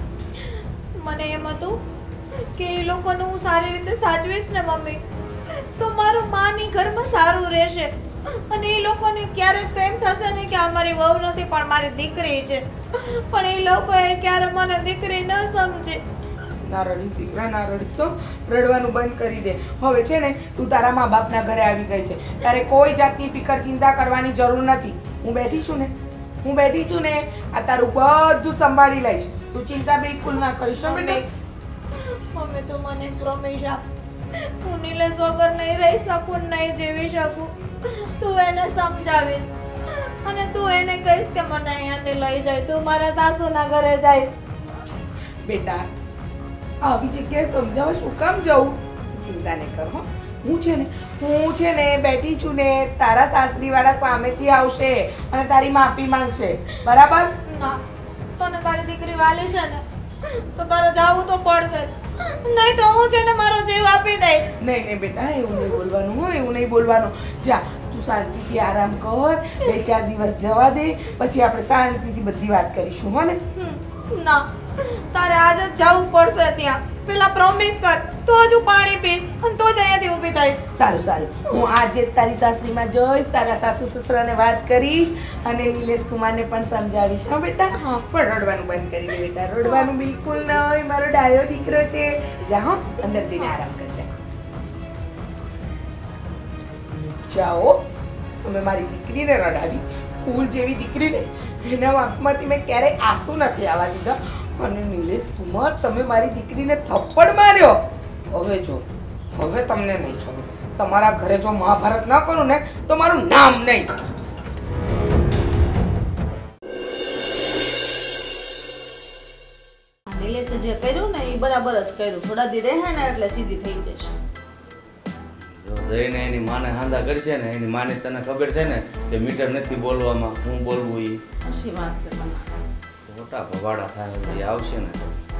મને એમ હતું કે એ લોકોને હું સારી રીતે સાચવીશ ને મમ્મી તો મારું માની ઘરમાં સારું રહેશે. અને એ લોકોને ક્યારેક તો એમ થશે ને કે આ મારી વહુ નથી પણ મારી દીકરી છે, પણ એ લોકોએ ક્યારે મને દીકરી ન સમજે. ના રડીશ દીકરા, ના રડીશ હો. રડવાનું બંધ કરી દે. હવે છે ને તું તારા મા બાપના ઘરે આવી ગઈ છે, તારે કોઈ જાતની ફિકર ચિંતા કરવાની જરૂર નથી. હું બેઠી છું ને, આ તારું બધું સંભાળી લઈશ. તું ચિંતા બિલકુલ ના કરીશ હો બેટા. મમ્મી તું મને પ્રોમિસ આપ, હું નિલેશ વગર નહીં રહી શકું, નહીં જીવી શકું. તું એને સમજાવીશ અને તું એને કહીશ કે મને અહીંયાથી લઈ જાય, તું મારા સાસુના ઘરે જાય. બેટા આવી જગ્યાએ સમજાવવા શું કામ જવું? ચિંતા નહીં કર હો. હું છે ને બેઠી છું ને, તારા સાસરીવાળા સામેથી આવશે અને તારી માફી માંગશે, બરાબર? ના, તને તારી દીકરી વાલી છે ને તો તારે જાવું તો પડશે જ, નહીં તો હું છે ને મારો જીવ આપી દઈશ. નહીં બેટા, એવું નહીં બોલવાનું હો, એવું નહીં બોલવાનું. જા તું શાંતિથી આરામ કર, 2-4 દિવસ જવા દે, પછી આપણે શાંતિથી બધી વાત કરીશું હો ને. ના, તારે આજે જ જવું પડશે ત્યાં. પેલા પ્રોમિસ કર, તો હજુ પાણી પીશ અને તો જ અહીંયાથી ઊભી થઈશ. સારું, હું આજે જ તારી સાસરીમાં જઈશ, તારા સાસુ સસરાને વાત કરીશ અને નિલેશ કુમારને પણ સમજાવીશ. હા બેટા, પણ રડવાનું બંધ કરી દે બેટા, રડવાનું બિલકુલ નહીં. મારો ડાયો દીકરો છે. જા હો, અંદર જઈને આરામ કરજે. જાઓ. અમે મારી દીકરીને રડાવી, ફૂલ જેવી દીકરીને, એના આંખમાંથી મેં ક્યારેય આંસુ નથી આવવા દીધા. અને નિલેશ કુમાર, તમે મારી દીકરીને થપ્પડ માર્યો. હવે તમને નહીં છોડું. તમારા ઘરે જો મહાભારત ન કરું ને તો મારું નામ નહીં. નિલેશે જે કર્યું ને એ બરાબર જ કર્યું. થોડા દી રહે ને એટલે સીધી થઈ જશે. જો જઈને એની માને હાંધા કરશે ને, એની માને તને ખબર છે ને કે મીટર નથી બોલવામાં, હું બોલવું ઈ હસી વાત છે તમારી. મોટા ભવાડા થાય એ આવશે ને.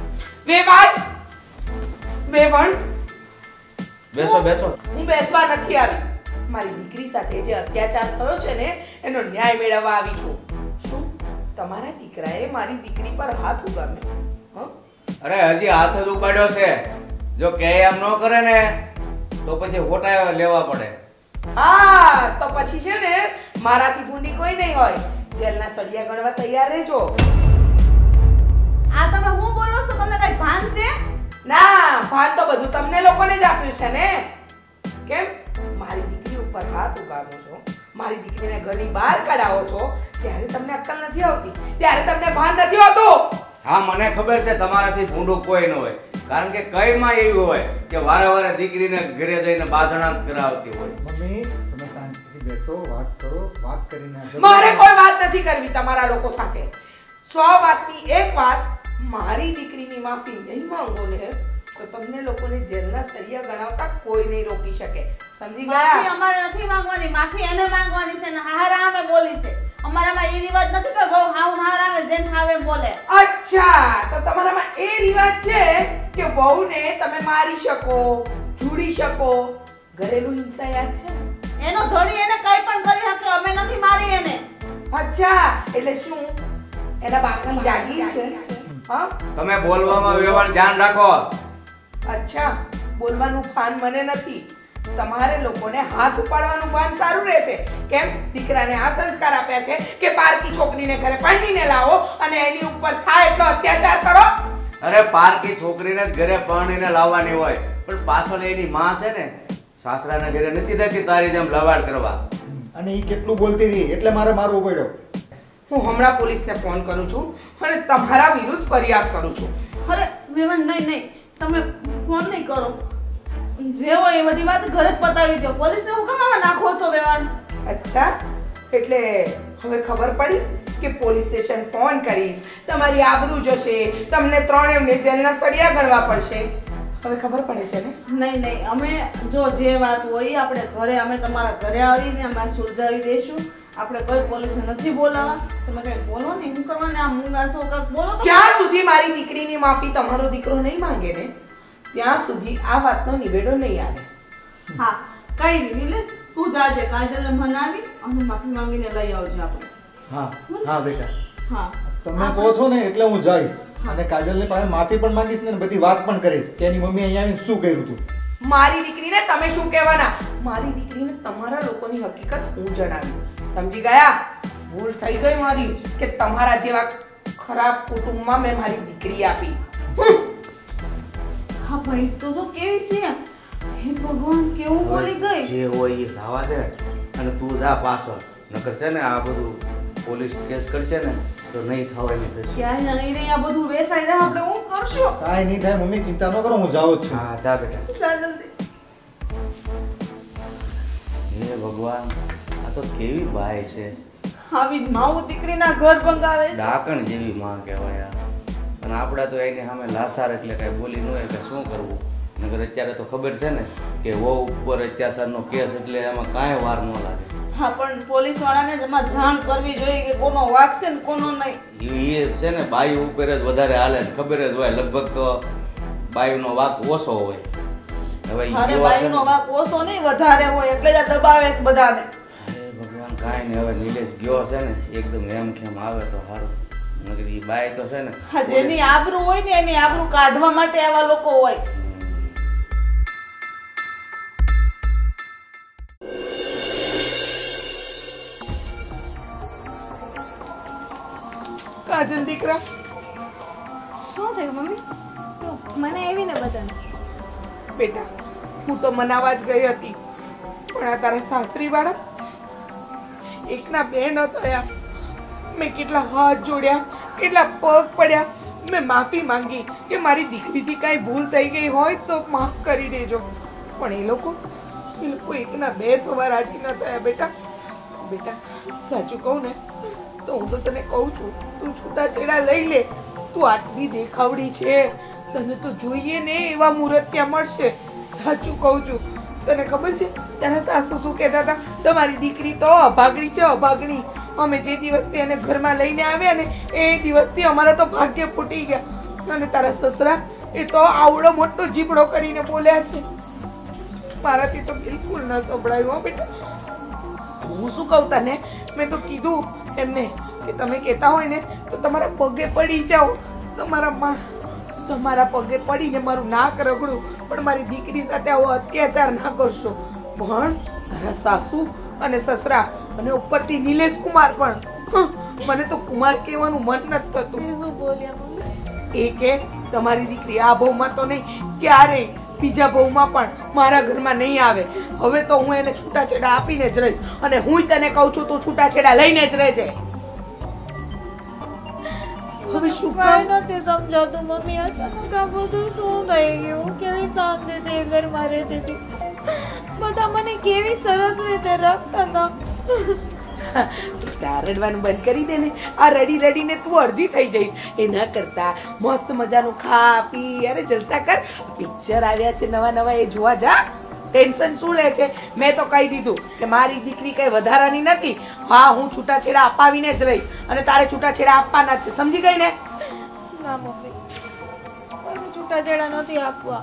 બેવણ, બેસો હું બેસવા નથી આવી. મારી દીકરી સાથે જે અત્યાચાર થયો છે ને એનો ન્યાય મેળવવા આવી છું. શું તમારા દીકરાએ મારી દીકરી પર હાથ ઉગામ્યો? અરે હજી હાથ જ ઉપાડ્યો છે. જો કે એમ ન કરે ને તો પછી હોટા લેવા પડે. હા, તો પછી છે ને મારાથી ભૂંડી કોઈ નહીં હોય. જેલના સળિયા ગણવા તૈયાર રહેજો. આ તમે હું બોલો છો? તમને કઈ ભાન છે? ના, ભાન તો બધું તમને લોકોને જ આપ્યું છે ને. કેમ મારી દીકરી ઉપર હાથ ઉગાડો છો, મારી દીકરીને ઘરની બહાર કાઢાવો છો, ત્યારે તમને અક્કલ નથી આવતી, ત્યારે તમને ભાન નથી હોતું. હા, મને ખબર છે તમારાથી ભૂંડું કોઈ ન હોય, કારણ કે કઈમાં એવું હોય કે વારે દીકરીને ઘરે જઈને બાંધણા જ કરાવતી હોય. મમ્મી તમે શાંતિથી બેસો, વાત કરો, વાત કરીને મારે કોઈ વાત નથી કરવી તમારા લોકો સાથે. 100 વાતની એક વાત મારી દીકરીની માફી નહીં માંગો ને તો તમને લોકોને જેલના સળિયા ગણાવતા કોઈ નહીં રોકી શકે. સમજી માફી ગયા? અમારે નથી માંગવાની, માફી એને માંગવાની છે ને હારા અમે બોલી છે. અમારામાં એ રિવાજ નથી કે બહુ હાવ હારા આવે જેમ હાવે બોલે. અચ્છા, તો તમારામાં એ રિવાજ છે કે વહુને તમે મારી શકો, જુડી શકો. ઘરેલું હિંસા યાદ છે? એનો ધણી એને કઈ પણ કરી શકે, અમે નથી મારી એને. અચ્છા, એટલે શું એના બાપની જાગીર છે? હા, તમે બોલવામાં વ્યવહાર ધ્યાન રાખો. અચ્છા, બોલવાનું ભાન મને નથી. તમારે લોકોને હાથ ઉપાડવાનું ભાન સારું રહે છે. કેમ? દીકરાને આ સંસ્કાર આપ્યા છે કે પારકી છોકરીને ઘરે પરણીને લાવો અને એની ઉપર થાય એટલો અત્યાચાર કરો. અરે પારકી છોકરીને જ ઘરે પરણીને લાવવાની હોય, પણ પાછળ એની માં છે ને સાસરાના ઘરે નથી જતી તારી જેમ લવાડ કરવા. અને એ કેટલું બોલતી હતી એટલે મારે મારવું પડ્યો. હું હમણાં પોલીસને ફોન કરું છું અને તમારા વિરુદ્ધ ફરિયાદ કરું છું. અરે વેવાણ નહીં, તમે ફોન નહીં કરો. જે હોય એ બધી વાત ઘરે જ પતાવી દો. પોલીસને હું કમાવા નાખો છો વેવાણ? અચ્છા, એટલે હવે ખબર પડી કે પોલીસ સ્ટેશન ફોન કરીશ, તમારી આબરૂ જશે, તમને ત્રણેયને જેલના સળિયા ગણવા પડશે. હવે ખબર પડે છે ને? નહીં, અમે જો જે વાત હોય આપણે ઘરે, અમે તમારા ઘરે આવીને અમે સુલઝાવી દઈશું. આપણે કોઈ પોલીસને નથી બોલાવવા. તમે કઈ બોલો ને, હું કરવાને આ મૂંગા છો કાક બોલો તો. જ્યાં સુધી મારી દીકરીની માફી તમારો દીકરો નહીં માંગે ને ત્યાં સુધી આ વાતનો નિવેડો નહીં આવે. હા, કઈ નહીં નિલેશ, તું જાજે કાજલને મનાવી અને માફી માંગીને લઈ આવજે આપણે. હા હા બેટા. હા, તમે કહો છો ને એટલે હું જઈશ અને કાજલની પાસે માફી પણ માંગીશ ને બધી વાત પણ કરીશ કે એની મમ્મી અહીંયા આવીને શું કહ્યું હતું. મારી દીકરીને તમે શું કહેવાના? મારી દીકરીને તમારા લોકોની હકીકત હું જણાવીશ. સમજી ગયા? ભૂલ થઈ ગઈ મારી કે તમારા જેવા ખરાબ કુટુંબમાં મેં મારી દીકરી આપી. હા ભાઈ, તો કેવી છે? હે ભગવાન, કેવું બોલી ગઈ. જે હોય એ થવા દે અને તું જા પાછળ. નકર છે ને આ બધું પોલીસ કેસ કરશે ને તો નહીં થવાની થશે. ક્યાંય નહીં રહી, આ બધું વેસાઈ જાય. આપણે હું કરશું? કાંઈ નહીં થાય મમ્મી, ચિંતા ન કરો, હું જાઉં જ છું. હા જા બેટા. જા જલ્દી. હે ભગવાન, આ તો કેવી બાઈ છે. આવી માવું દીકરીના ઘર ભંગાવે છે. ડાકણ જેવી માં કહેવાય આ. અને આપણે તો એની સામે લાસાર એટલે કઈ બોલી ન હોય કે શું કરવું. નગર અત્યારે તો ખબર છે ને કે વહુ ઉપર અત્યાચારનો કેસ એટલે એમાં કાંઈ વાર ન લાગે. હા, પણ પોલીસ વાળાને એમાં જાણ કરવી જોઈએ કે કોનો વાક છે ને કોનો નહીં. એ છે ને બાયુ ઉપર જ વધારે હાલે ને ખબર જ હોય. લગભગ તો બાયુનો વાક ઓછો હોય. હવે ઈ અરે કેવા છે બાઈનો ને- વાક ઓછો નહીં, વધારે હોય એટલે જ આ દબાવે છે બધાને. અરે ભગવાન, કાંઈ નહીં. હવે નિલેશ ગયો છે ને એકદમ એમ ખેમ આવે તો સારું. નકર ઈ બાય તો છે ને હા, જેની આબરૂ હોય ને એની આબરૂ કાઢવા માટે આવા લોકો હોય. કાજલ દીકરા, શું થયું મમ્મી? મને એવી ને બધાને બેટા હું તો મનાવા જ ગઈ હતી પણ આ તારા સાસરી વાળા એકના બે ન થયા. મેં કેટલા હાથ જોડ્યા, કેટલા પગ પડ્યા, મેં માફી માંગી કે મારી દીકરીથી કાંઈ ભૂલ થઈ ગઈ હોય તો માફ કરી દેજો. પણ એ લોકો એકના બે થવા રાજી ન થયા. બેટા બેટા સાચું કહું ને તો હું તો તને કહું છું, તું છૂટાછેડા લઈ લે. તું આટલી દેખાવડી છે, તને તો જોઈએ ને એવા મુહૂર્ત ત્યાં મળશે. સાચું કહું છું. તને ખબર છે તારા સાસુ શું કહેતા હતા? તમારી દીકરી તો અભાગણી છે, અભાગણી. અમે જે દિવસથી એને ઘરમાં લઈને આવ્યા ને એ દિવસથી અમારા તો ભાગ્ય ફૂટી ગયા. અને તારા સસરા એ તો આવડો મોટો જીબડો કરીને બોલ્યા છે. મારાથી તો બિલકુલ ન સંભળાયું. હો બેટા, હું શું કહું તને, મેં તો કીધું એમને કે તમે કહેતા હોય ને તો તમારા પગે પડી જાઓ. તમારા પગે પડીને મારું નાક રગડું, પણ મારી દીકરી સાથે આવો અત્યાચાર ના કરશો. પણ તારા સાસુ અને સસરા અને ઉપરથી નિલેશ કુમાર પણ, મને તો કુમાર કહેવાનું મન નથી થતું. શું બોલ્યા મમ્મી? એ કે તમારી દીકરી આ બહુમાં તો નહીં, ક્યારેય બીજા બહુમાં પણ મારા ઘરમાં નહીં આવે. હવે તો હું એને છૂટાછેડા આપીને જ રહીશ અને હું તને કહું છું તું છૂટાછેડા લઈને જ રહેજે. હવે શું કાંઈ કામ? નથી સમજાતું મમ્મી. અચાનક આ બધું શું થઈ ગયું? કેવી શાંતિથી એ ઘરમાં રહેતી હતી, બધા મને કેવી સરસ રીતે રાખતા હતા. બેટા રડવાનું બંધ કરી દે ને. આ રડી રડીને તું અડધી થઈ જઈશ. એના કરતા મસ્ત મજાનું ખા પી અને જલસા કર. પિક્ચર આવ્યા છે નવા નવા, એ જોવા જા. ટેન્શન શું લે છે? મેં તો કહી દીધું કે મારી દીકરી કઈ વધારાની નથી. હા, હું છૂટાછેડા અપાવીને જ રહીશ અને તારે છૂટાછેડા આપવાના જ છે. સમજી ગઈ ને? ના મમ્મી, મને છૂટાછેડા નથી આપવા.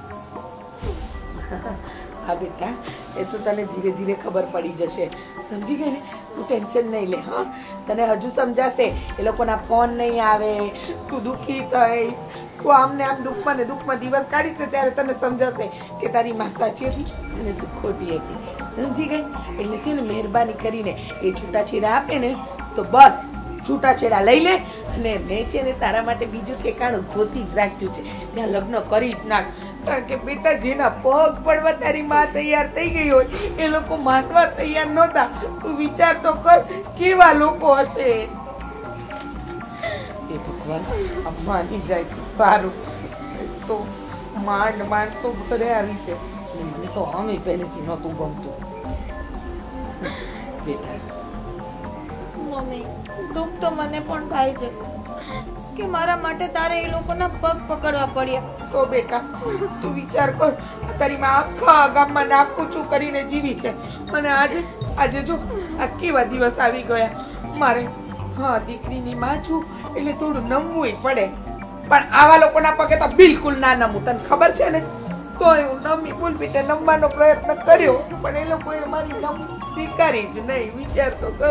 હા બેટા, એ તો તને ધીરે ધીરે ખબર પડી જશે. સમજી ગઈ ને? તું ટેન્શન નહીં લે. હા, તને હજુ સમજાશે. એ લોકોના ફોન નહીં આવે, તું દુઃખી થઈશ, તું આમ ને આમ દુઃખમાં ને દુઃખમાં દિવસ કાઢીશ ને ત્યારે તને સમજાશે કે તારી માં સાચી હતી અને તું ખોટી હતી. સમજી ગઈ? એટલે છે ને મહેરબાની કરીને એ છૂટાછેડા આપે ને તો બસ છૂટાછેડા લઈ લે. અને મેં છે ને તારા માટે બીજું ઠેકાણું ગોતી જ રાખ્યું છે, ત્યાં લગ્ન કરી જ નાખ. કારણ કે બેટા, જેના પગ પડવા તારી માં તૈયાર થઈ ગઈ હોય એ લોકો માનવા તૈયાર નહોતા. તું વિચાર તો કર કેવા લોકો હશે. એ ભગવાન, આ માની જાય તો સારું. તો માંડ માંડ તો ઘરે આવી છે. મને તો અમે પહેલેથી નહોતું ગમતું. બેટા મમ્મી, દુઃખ તો મને પણ થાય છે કે મારા માટે તારે એ લોકોના પગ પકડવા પડ્યા. તો બેટા તું વિચાર કર, તારી માં આખા ગામમાં નાકુચું કરીને જીવી છે અને આજે જો આ કેવા દિવસ આવી ગયા. મારે હા દીકરીની માં છું એટલે થોડું નમવું પડે, પણ આવા લોકોના પગે તો બિલકુલ ના નમવું. તને ખબર છે ને? તો હું નમી બોલ બેટા નમવાનો પ્રયત્ન કર્યો પણ એ લોકોએ મારી નમ સ્વીકારી જ નહીં. વિચાર તો કર.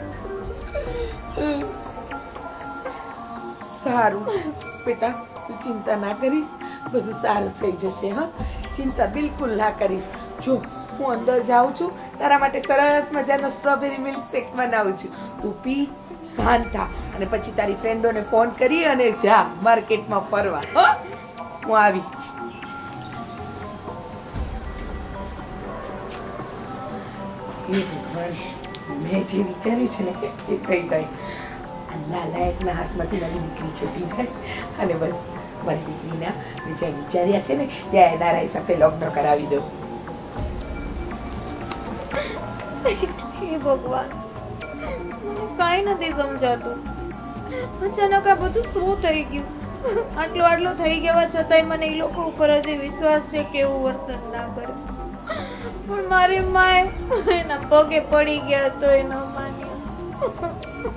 સારું બેટા, તું ચિંતા ના કરીશ, બધું સારું થઈ જશે. હા, ચિંતા બિલકુલ ના કરીશ. જો હું અંદર જાઉં છું, તારા માટે સરસ મજાનો સ્ટ્રોબેરી મિલ્કશેક બનાવું છું. તું પી, શાંત થા અને પછી તારી ફ્રેન્ડોને ફોન કરી અને જા માર્કેટમાં ફરવા. હા, હું આવી. મેં જે વિચાર્યું છે ને એ થઈ જાય. નાલાયકના હાથમાંથી મારી દીકરી છૂટી જાય અને બસ મારી દીકરીના મેં જે વિચાર્યા છે ને ત્યાં એના સાથે લગ્ન કરાવી દઉં. હે ભગવાન, કાંઈ નથી સમજાતું. અચાનક આ બધું શું થઈ ગયું? આટલું થઈ ગયા છતાંય મને એ લોકો ઉપર હજી વિશ્વાસ છે કે એવું વર્તન ના કરે. પણ મારી માએ એના પગે પડી ગયા તો એ ન માન્યું.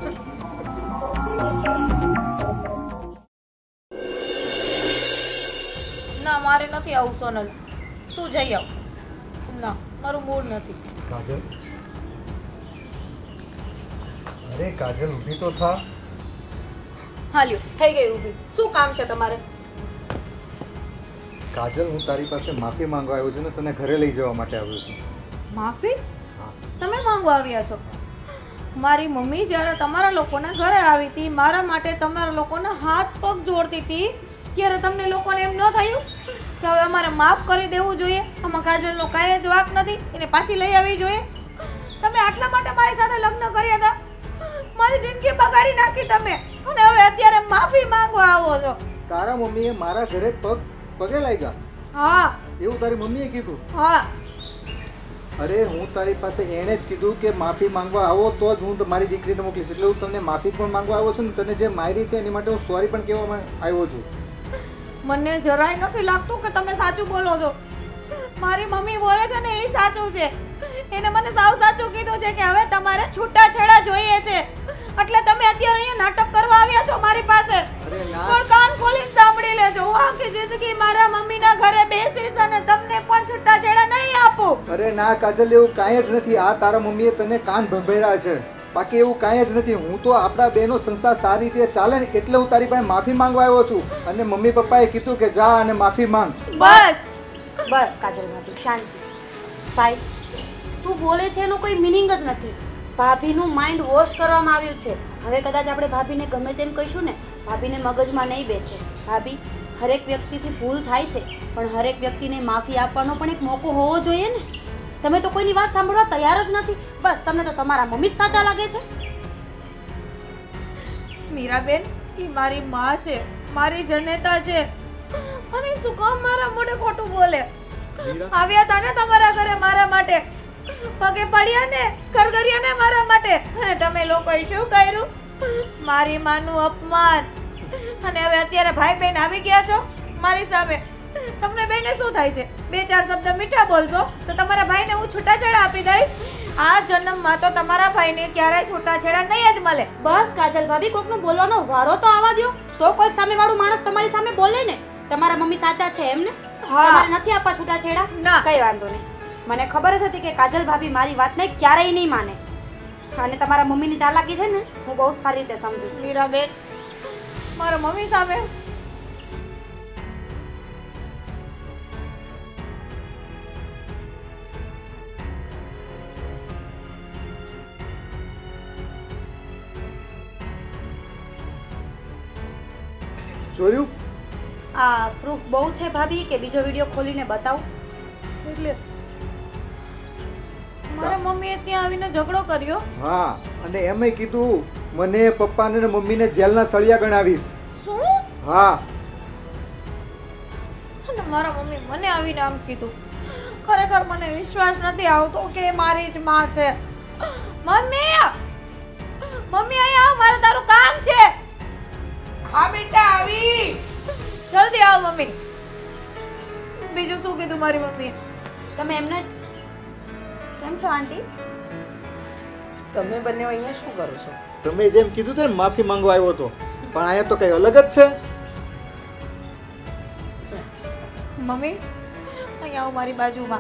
ના, મારે નથી આવું સોનલ, તું જઈ આવ. ના, મારું મૂડ નથી. કાજલ, અરે કાજલ ઊભી તો થા. હાલ્યો, થઈ ગઈ ઊભી. શું કામ છે તમારે? કાજલ, હું તારી પાસે માફી માંગવા આવ્યો છું ને તને ઘરે લઈ જવા માટે આવ્યો છું. માફી? તમે માંગવા આવ્યા છો? મારી મમ્મી જ્યારે તમારા લોકોના ઘરે આવી હતી, મારા માટે તમારા લોકોના હાથ પગ જોડતી હતી, ત્યારે તમને લોકોને એમ ન થયું કે હવે અમારે માફ કરી દેવું જોઈએ? આમાં કાજલનો કાંઈ જ વાંક નથી, એને પાછી લઈ આવવી જોઈએ. તમે આટલા માટે મારી સાથે લગ્ન કર્યા હતા, મારી જિંદગી બગાડી નાખી તમે, અને હવે અત્યારે માફી માંગવા આવો છો. તારા મમ્મીએ મારા ઘરે પગે લાગ્યા? હા. એવું તારી મમ્મીએ કીધું? હા. અરે હું તારી પાસે એને જ કીધું કે માફી માંગવા આવો તો જ હું મારી દીકરીને મોકલીશ. એટલે હું તમને માફી પણ માંગવા આવ્યો છું ને તને જે મારી છે એની માટે હું સોરી પણ કહેવા આવ્યો છું. મને જરાય નથી લાગતું કે તમે સાચું બોલો છો. મારી મમ્મી બોલે છે ને એ સાચું છે. એને મને સાવ સાચું કીધું છે કે હવે તમારે છૂટાછેડા જોઈએ છે, એટલે તમે અત્યારે અહીંયા નાટક કરવા આવ્યા છો મારી પાસે. પણ કાન ખોલીને સાંભળી લેજો, હું આખી જિંદગી મારા મમ્મીના ઘરે બેસીશ અને તમને પણ છૂટાછેડા નહીં આપું. અરે ના કાજલ, એવું કાંઈ જ નથી. આ તારા મમ્મીએ તને કાન ભંભેર્યા છે, બાકી એવું કાંઈ જ નથી. હું તો આપણા બેનો સંસાર સારી રીતે ચાલે ને એટલે હું તારી પાસે માફી માંગવા આવ્યો છું, અને મમ્મી પપ્પાએ કીધું કે જા અને માફી માંગ. બસ બસ કાજલ ભાભી, શાંતિ. ભાઈ, તું બોલે છે એનો કોઈ મિનિંગ જ નથી. ભાભીનું માઇન્ડ વોશ કરવામાં આવ્યું છે. હવે કદાચ આપણે ભાભીને ગમે તેમ કહીશું ને, ભાભીને મગજમાં નહીં બેસે. ભાભી, હરેક વ્યક્તિથી ભૂલ થાય છે, પણ હરેક વ્યક્તિને માફી આપવાનો પણ એક મોકો હોવો જોઈએ ને. તમે તો કોઈની વાત સાંભળવા તૈયાર જ નથી. બસ તમને તો તમારા મમ્મી જ સાચા લાગે છે. મીરાબેન, એ મારી માં છે, મારી જનેતા છે, અને શું કામ મારા મોઢે ખોટું બોલે? આવ્યા હતા ને તમારા ઘરે મારા માટે, પગે પડ્યા ને કરગર્યા ને મારા માટે, અને તમે લોકોએ શું કર્યું? મારી માનું અપમાન. અને હવે અત્યારે ભાઈ બહેન આવી ગયા છો મારી સામે. તમને બેને શું થાય છે? 2-4 શબ્દ મીઠા બોલજો તો તમારા ભાઈને હું છૂટાછેડા આપી દઈશ. આ જન્મમાં તો તમારા ભાઈને ક્યારેય છૂટાછેડા નહીં જ મળે. બસ કાજલ ભાભી, કોકનો બોલવાનો વારો તો આવવા દ્યો. તો કોઈક સામેવાળું માણસ તમારી સામે બોલે ને, તમારા મમ્મી સાચા છે એમને? હા. તમારે નથી આપવા છૂટાછેડા? ના. કઈ વાંધો નહીં. મને ખબર જ હતી કે કાજલ ભાભી મારી વાતને ક્યારેય નહીં માને. અને તમારા મમ્મીની ચાલાકી છે ને, હું બહુ સારી રીતે સમજુ છું. મીરાબેન, મારા મમ્મી સામે જોયું? આ પ્રૂફ બહુ છે ભાભી કે બીજો વિડીયો ખોલીને બતાવું? એટલે મારા મમ્મીએ ત્યાં આવીને ઝઘડો કર્યો. હા, અને એમય કીધું મને પપ્પાને ને મમ્મીને જેલના સળિયા ગણાવીશ. શું? હા. અને મારા મમ્મી મને આવીને આમ કીધું. ખરેખર મને વિશ્વાસ નથી આવતો કે મારી જ માં છે. મમ્મી, મમ્મી અહીંયા આવ, મારે તારું કામ છે. હા બેટા આવી. જલ્દી આવ મમ્મી. બીજું શું કીધું મારી મમ્મી? તમે એમને જ કેમ છો આંટી? તમે બંને અહીંયા શું કરો છો? તમે જેમ કીધું તે માફી માંગવા આવ્યો હતો, પણ અહીંયા તો કઈ અલગ જ છે. મમ્મી, અહીંયા આવ મારી બાજુમાં.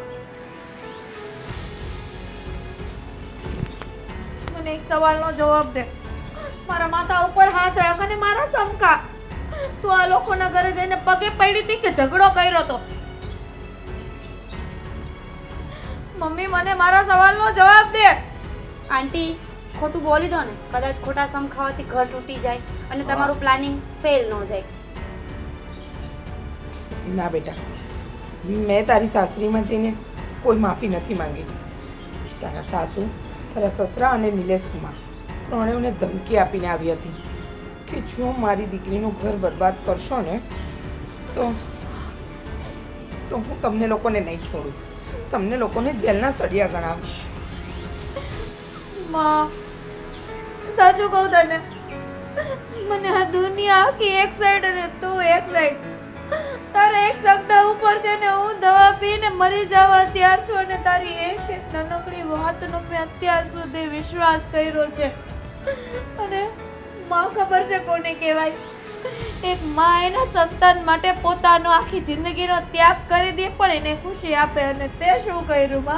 મને એક સવાલનો જવાબ દે. મારા માથા ઉપર હાથ રાખ અને મારા સમકા. તું આ લોકોના ઘરે જઈને પગે પડી હતી કે ઝઘડો કર્યો તો? મમ્મી, મને મારા સવાલનો જવાબ દે. આંટી, ખોટું બોલી દો ને, કદાચ ખોટા સમ ખાવાથી ઘર તૂટી જાય અને તમારું પ્લાનિંગ ફેલ ન જાય. ના બેટા, મેં તારી સાસરીમાં જઈને કોઈ માફી નથી માંગી. તારા સાસુ, તારા સસરા અને નિલેશ કુમાર ત્રણેયને ધમકી આપીને આવી હતી કે જો મારી દીકરીનું ઘર બરબાદ કરશો ને તો હું તમને લોકોને નહીં છોડું. તમને લોકોને જેલના સળિયા ગણાવીશ. માં, સાચું કહું તને, મને આ દુનિયા આખી એક સાઈડ અને તું એક સાઈડ. તારે એક સગડા ઉપર છે ને હું દવા પીને મરી જવા તૈયાર છું, અને તારી એક એક નાનકડી વાતનો મેં અત્યાર સુધી વિશ્વાસ કર્યો છે. અને માં ખબર છે કોને કહેવાય? એક માં એના સંતાન માટે પોતાનો આખી જિંદગીનો ત્યાગ કરી દે પણ એને ખુશી આપે. અને તે શું કર્યું માં?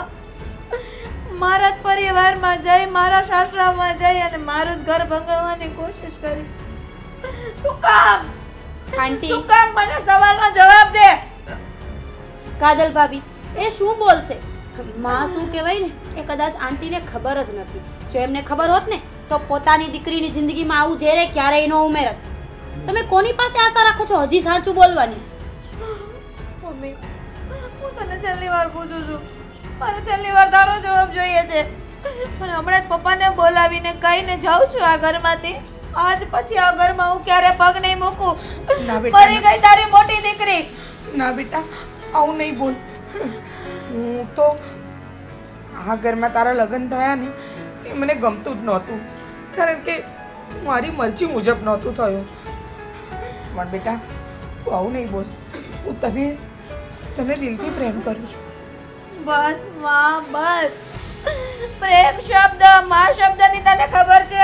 મારા જ પરિવારમાં જઈ, મારા સાસરામાં જઈ અને મારું જ ઘર ભંગાવવાની કોશિશ કરી. શું કામ? આંટી, શું કામ? મને સવાલનો જવાબ દે. કાજલ ભાભી, એ શું બોલશે? માં શું કહેવાય ને એ કદાચ આંટીને ખબર જ નથી. જો એમને ખબર હોત ને તો પોતાની દીકરીની જિંદગીમાં આવું ઝેરે ક્યારેય ન ઉમેરત. તમે કોની પાસે આશા રાખો છો હજી સાચું બોલવાની? મમ્મી, હું તને છેલ્લી વાર પૂછું છું. મારે છેલ્લી વાર તારો જવાબ જોઈએ છે. પણ હમણાં જ પપ્પાને બોલાવીને કહીને જાઉં છું આ ઘરમાંથી. આજ પછી આ ઘરમાં હું ક્યારે પગ નહીં મૂકું. ના બેટા, મરી ગઈ તારી મોટી દીકરી. ના બેટા, આવું નહીં બોલ. હું તો આ ઘરમાં તારા લગ્ન થયા ને એ મને ગમતું જ નહોતું, કારણ કે મારી મરજી મુજબ નહોતું થયું. પણ બેટા, તું આવું નહીં બોલ. હું તને દિલથી પ્રેમ કરું છું. બસ માં, બસ. પ્રેમ શબ્દ, માં શબ્દની તને ખબર છે?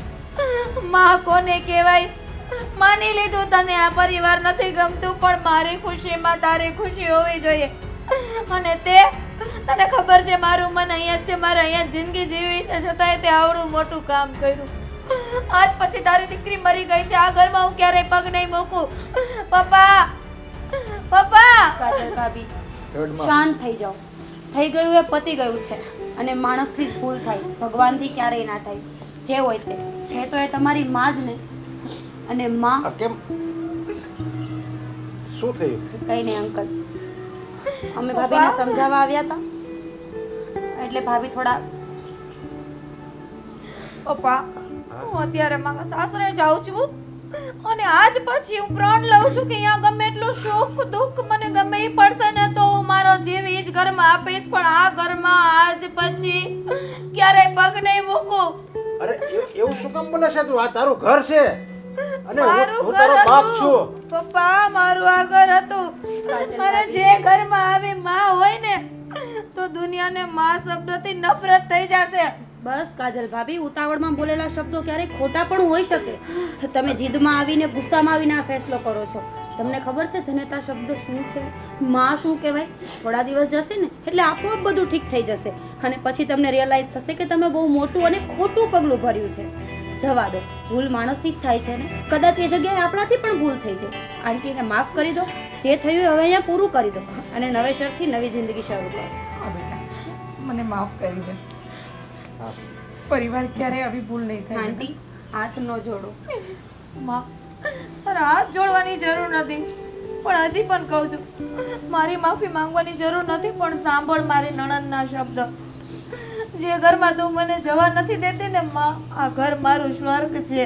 માં કોને કહેવાય? માની લીધું તને આ પરિવાર નથી ગમતું, પણ મારી ખુશીમાં તારી ખુશી હોવી જોઈએ. અને તને ખબર છે મારું મન અહીંયા જ છે, મારે અહીંયા જિંદગી જીવી છે, છતાંય તે આવડું મોટું કામ કર્યું. આજ પછી તારી દીકરી મરી ગઈ છે, આ ઘરમાં હું ક્યારેય પગ નહીં મૂકું. પપ્પા, પપ્પા. કાજલ ભાભી, શાંત થઈ જાઓ. થઈ ગયું એ પતી ગયું છે, અને માણસથી જ ભૂલ થાય, ભગવાનથી ક્યારેય ના થાય. જે હોય તે છે તો એ તમારી માં જ ને. અને માં કેમ? શું થયું? કઈ નહીં અંકલ, અમે ભાભીને સમજાવવા આવ્યા હતા એટલે ભાભી થોડા. પપ્પા, હું અત્યારે મારા સાસરે જાઉં છું, અને આજ પછી હું પ્રણ લઉં છું કે અહીંયા ગમે એટલું સુખ દુઃખ મને ગમે એ પડશે ને તો હું મારો જીવ ઈ જ ઘરમાં આપીશ, પણ આ ઘરમાં આજ પછી ક્યારેય પગ નહીં મૂકું. અરે એવું શું કામ બોલે છે તું? આ તારું ઘર છે અને મારું હું ઘર તારો બાપ હતું. છું. પપ્પા, મારું આ ઘર હતું. મારે જે ઘરમાં આવી માં હોય ને તો દુનિયાને માં શબ્દથી નફરત થઈ જશે. બસ કાજલ ભાભી, ઉતાવળમાં બોલેલા શબ્દો ક્યારેક ખોટા પણ હોઈ શકે. તમે જીદમાં આવીને ગુસ્સામાં આવીને આ ફેસલો કરો છો. તમને ખબર છે જનેતા શબ્દ શું છે, માં શું કહેવાય? થોડા દિવસ જશે ને એટલે આપોઆપ બધું ઠીક થઈ જશે અને પછી તમને રિયલાઇઝ થશે કે તમે બહુ મોટું અને ખોટું પગલું ભર્યું છે. જવા દો, ભૂલ માણસથી જ થાય છે ને. કદાચ એ જગ્યાએ આપણાથી પણ ભૂલ થઈ જાય. આંટીને માફ કરી દો. જે થયું હવે અહીંયા પૂરું કરી દો અને નવેસરથી નવી જિંદગી શરૂ કરો. હા બેટા, મને માફ કરી દે. પરિવાર ક્યારે આવી ભૂલ નહીં થાય. આંટી, હાથ ન જોડો. માં, તારે હાથ જોડવાની જરૂર નથી, પણ હજી પણ કહું છું, મારી માફી માંગવાની જરૂર નથી. પણ સાંભળ મારી નણંદના શબ્દ. જે ઘરમાં તું મને જવા નથી દેતી ને માં, આ ઘર મારું સ્વર્ગ છે.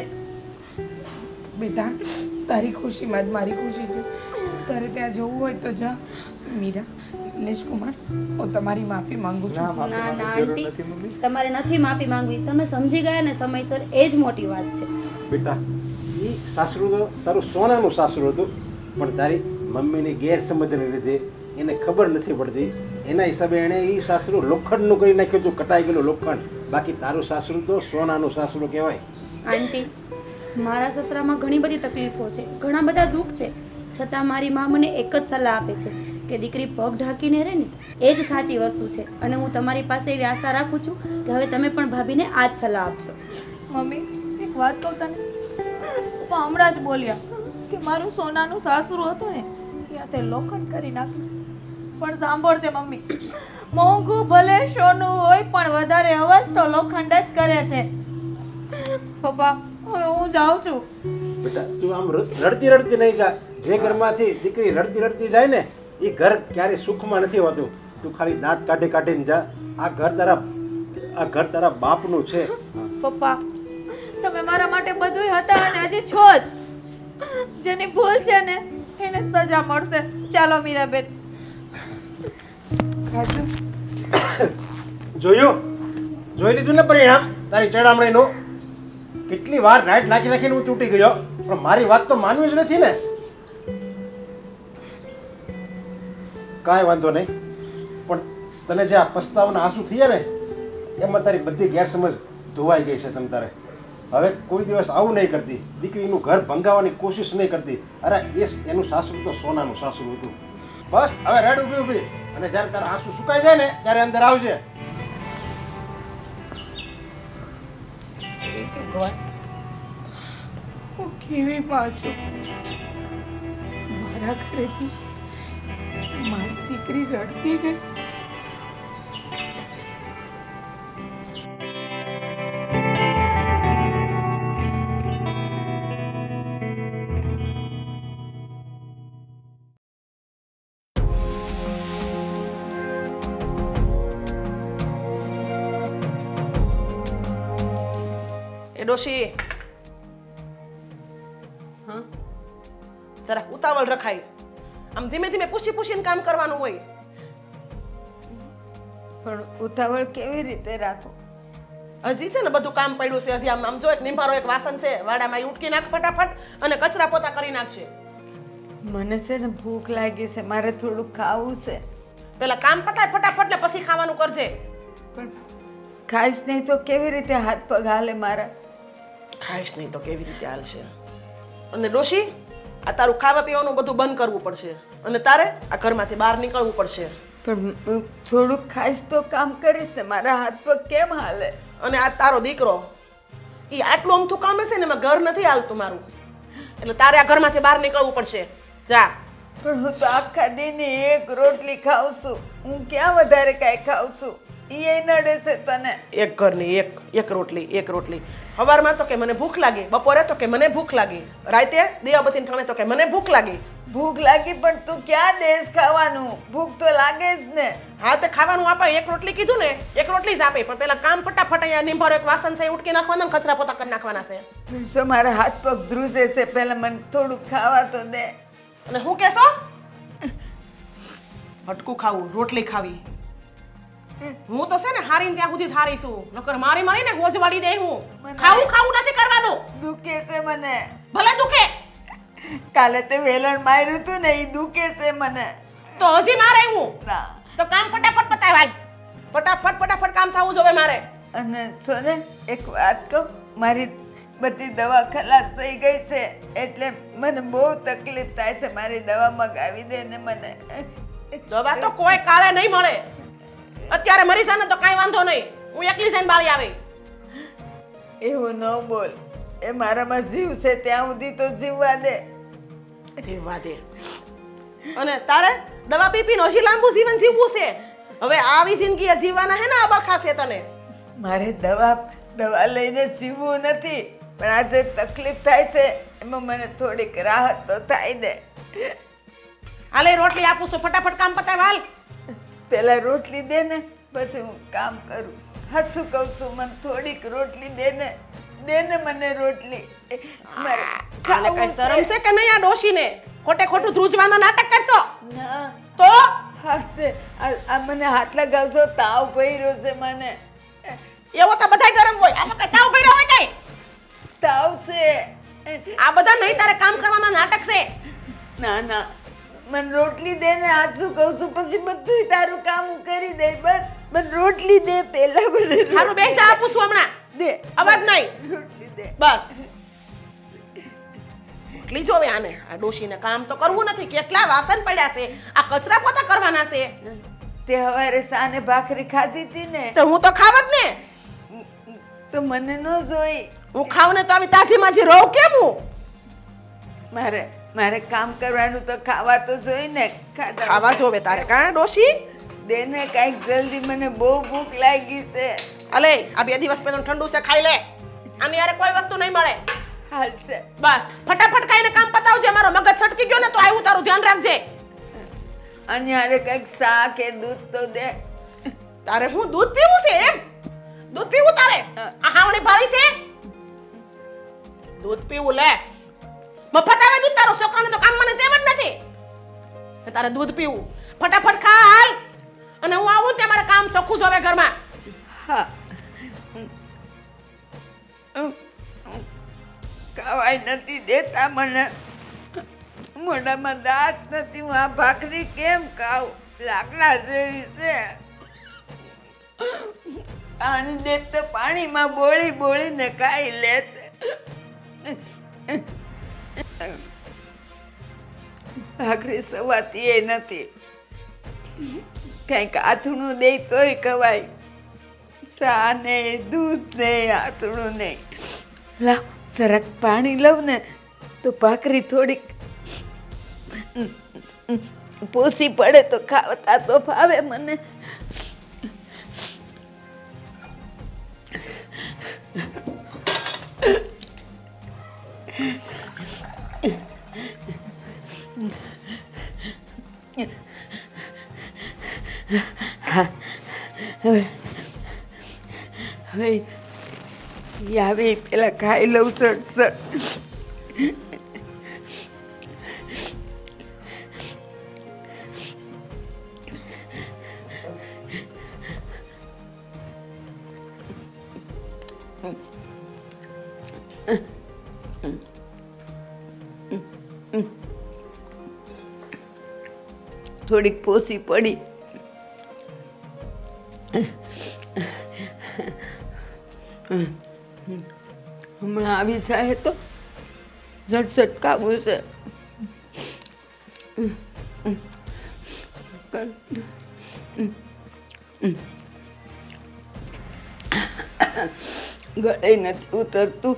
બેટા, તારી ખુશીમાં જ મારી ખુશી છે. તારે ત્યાં જવું હોય તો જા. મીરા, નિલેશ કુમાર, હું તમારી માફી માંગુ છું. ના ના આંટી, તમારે નથી માફી માંગવી. તમે સમજી ગયા ને સમયસર, એ જ મોટી વાત છે. બેટા, એ સાસરું તો તારું સોનાનું સાસરું હતું, પણ તારી મમ્મીની ગેરસમજને લીધે એને ખબર નથી પડતી. એના હિસાબે એણે એ સાસરું લોખંડનું કરી નાખ્યું હતું, કટાઈ ગયેલું લોખંડ. બાકી તારું સાસરું તો સોનાનું સાસરું કહેવાય. આંટી, મારા સસરામાં ઘણી બધી તકલીફો છે, ઘણા બધા દુઃખ છે, છતાં મારી મા મને એક જ સલાહ આપે છે કે દીકરી પગ ઢાંકીને રહે ને એ જ સાચી વસ્તુ છે. અને હું તમારી પાસે એવી આશા રાખું છું કે હવે તમે પણ ભાભીને આ જ સલાહ આપશો. મમ્મી, એક વાત કહું તને. પપ્પા હમણાં જ બોલ્યા કે મારું સોનાનું સાસરું હતું ને ત્યાં તે લોખંડ કરી નાખ્યું. પણ સાંભળજે મમ્મી, મોંઘું ભલે સોનું હોય પણ વધારે અવાજ તો લોખંડ જ કરે છે. પપ્પા, હવે હું જાઉં છું. બેટા, તું આમ રડતી રડતી નહીં જા. જે ઘરમાંથી દીકરી રડતી રડતી જાય ને એ ઘર ક્યારેય સુખમાં નથી હોતું. તું ખાલી દાંત કાઢી કાઢીને જા. આ ઘર તારા બાપનું છે. પપ્પા, તમે મારા માટે બધુંય હતા અને હજી છો જ. જેની ભૂલ છે ને એને સજા મળશે. ચાલો મીરાબેન. જોયું? જોઈ લીધું ને પરિણામ તારી ચડામણીનું? કેટલી વાર રાઈટ નાખી નાખીને હું તૂટી ગયો, પણ મારી વાત તો માનવી જ નથી ને. કાંઈ વાંધો નહીં, પણ તને જે આ પસ્તાવાના આંસુ થયા ને એમાં તારી બધી ગેરસમજ ધોવાઈ ગઈ છે. તમ તારે હવે કોઈ દિવસ આવું નહીં કરતી, દીકરીનું ઘર ભંગાવવાની કોશિશ નહીં કરતી. અરે એનું સાસરું તો સોનાનું સાસરું હતું. બસ હવે રેડ ઊભી ઊભી અને જ્યારે તારા આંસુ સુકાઈ જાય ને ત્યારે અંદર આવજે. ભગવાન, હું કેવી માં છું? મારા ઘરેથી મારી દીકરી રડતી ગઈ. ડોશી, હા, જરાક ઉતાવળ રખાય. આમ ધીમે ધીમે પૂછીને કામ કરવાનું હોય. પણ ઉતાવળ કેવી રીતે રાખો? હજી છે ને બધું કામ પડ્યું છે. હજી આમ જો એક નિંભારો એક વાસણ છે, વાડામાં ઈ ઉટકી નાખ ફટાફટ અને કચરા પોતા કરી નાખશે. મને છે ને ભૂખ લાગી છે, મારે થોડું ખાવું છે. પેલા કામ પતાય ફટાફટ ને પછી ખાવાનું કરજે. પણ ખાઈશ નહીં તો કેવી રીતે હાથ પગ હાલે મારા? ખાઈશ નહીં તો કેવી રીતે હાલશે? અને ડોશી, આ તારું ખાવા પીવાનું બધું બંધ કરવું પડશે અને તારે આ ઘરમાંથી બહાર નીકળવું પડશે. પણ થોડુંક ખાઈશ તો કામ કરીશ ને, મારા હાથ પગ કેમ હાલે? અને આ તારો દીકરો એ આટલું અમથું કામ હશે ને એમાં ઘર નથી હાલતું મારું, એટલે તારે આ ઘરમાંથી બહાર નીકળવું પડશે. જા. પણ હું તો આખા દિને એક રોટલી ખાઉં છું, હું ક્યાં વધારે કાંઈ ખાઉં છું? ઈ નડે છે તને? એક ઘરની એક રોટલી. સવારમાં તો કે મને ભૂખ લાગી, બપોરે તો કે મને ભૂખ લાગી, રાતે દેવાબતીને ઠાણે તો કે મને ભૂખ લાગી. ભૂખ લાગી પણ તું ક્યાં દેશ ખાવાનું? ભૂખ તો લાગે જ ને. હા, તે ખાવાનું આપે. એક રોટલી કીધું ને, એક રોટલી જ આપે, પણ પેલા કામ ફટાફટ અહીંયા નિંભારો એક વાસણ છે ઉટકી નાખવાના, કચરા પોતા કરી નાખવાના છે. શું મારા હાથ પગ ધ્રુસે છે? પહેલા મને થોડુંક ખાવા તો દે. અને હું કેશો? ભટકું ખાવું, રોટલી ખાવી. હું તો છે ને હારીને ત્યાં સુધી હારી છું. નકર મારી મારીને ગોજ વાળી દે હું. ખાવું નથી કરવાનું. દુખે છે મને. ભલે દુખે. કાલે તે વેલણ માર્યું તું ને એ દુખે છે મને. તો હજી મારે હું. ના. તો કામ ફટાફટ પતાવાય. ફટાફટ કામ થવું જોઈએ મારે. અને સોને એક વાત કહું, મારી બધી દવા ખલાસ થઈ ગઈ છે એટલે મને બહુ તકલીફ થાય છે. મારી દવા મગાવી દે ને મને. દવા તો કોઈ કાળે નહીં મળે. અત્યારે મરી જાય ને તો કાંઈ વાંધો નહીં. હું એકલી જઈને બાળી આવી. એવું ન બોલ. એ મારામાં જીવ છે ત્યાં સુધી તો જીવવા દે. જીવવા દે. અને તારે દવા પી હજી લાંબુ જીવન જીવવું છે. હવે આવી જિંદગી જીવવાના હે ને અબખા છે તને. મારે દવા લઈને જીવવું નથી, પણ આજે તકલીફ થાય છે એમાં મને થોડીક રાહત તો થાય ને. હાલે રોટલી આપું છું, ફટાફટ કામ પતાવ હાલ. પેલા રોટલી દે ને પછી હું કામ કરું. હસું કહું છું, મને થોડીક રોટલી દે ને મને રોટલી. મારે કાલે કઈ શરમ છે કે નહીં આ ડોશીને? ખોટું ધ્રુજવાના નાટક કરશો ના તો હાસે આ મને હાથ લગાવશો, તાવ ભર્યો છે મને. એવો તો બધાય ગરમ હોય. આમાં કઈ તાવ ભર્યો હોય કઈ? તાવ છે. આ બધા નહીં તારે કામ કરવાના નાટક છે. ના મને રોટલી દે ને. આજ શું કહું છું, પછી બધું તારું કામ હું કરી દે. બસ મને રોટલી દે પેલા. મને હારું બેસી જા, આપું છું હમણાં. દે અવાજ નહીં. રોટલી દે બસ. રોટલી જોવે આને. આ ડોશીને કામ તો કરવું નથી. કેટલા વાસણ પડ્યા છે, આ કચરા પોતા કરવાના છે. તે હવારે સાને ભાખરી ખાધી હતી ને, તો હું તો ખાવત ને. તો મને ન જોઈ. હું ખાવ ને તો આવી તાજી માજી રહું કેમ હું? મારે કામ કરવાનું તો ખાવા તો જોઈ ને. ખાવા જોવે તારે કા ડોશી? દે ને કાંઈક જલ્દી, મને બહુ ભૂખ લાગી છે. અલે આ 2 દિવસ પહેલા ઠંડુ છે, ખાઈ લે. આની યાર કોઈ વસ્તુ નહીં મળે. હાલશે. બસ ફટાફટ ખાઈને કામ પતાવજે. મારો મગજ છટકી ગયો ને તો આવ્યું તારું ધ્યાન રાખજે. અને યાર કાંઈક શા કે દૂધ તો દે. તારે હું દૂધ પીવું છે એમ? દૂધ પીવું તારે? આ હાવણી ભાળી છે? દૂધ પીવું લે. મફત આવે દૂધ. તારો છોકરાને તો કામ મને તેમ જ નથી. તારે દૂધ પીવું. ફટાફટ ખા હાલ. અને હું આવું તે મારે કામ ચોખ્ખું જોવે ઘરમાં. હા. ખાવાય નથી દેતા મને. મોઢામાં દાંત નથી. હું આ ભાખરી કેમ ખાઉં? લાકડા જેવી છે. પાણી દે તો પાણીમાં બોળીને ખાઈ લેત. ભાખરી સવાતી એ નથી. કંઈક આથણું દે તોય ખવાય. સા ને દૂધ ને આથણું નહીં. લાવ જરાક પાણી લઉં ને તો ભાખરી થોડીક પોસી પડે તો ખાવતા તો ભાવે મને. હવે આવે પેલા ખાઈ લઉં સટ. થોડીક પોસી પડી. હમણાં આવી જાય તો ઝટઝટ ખાવું છે. ગળે નથી ઉતરતું.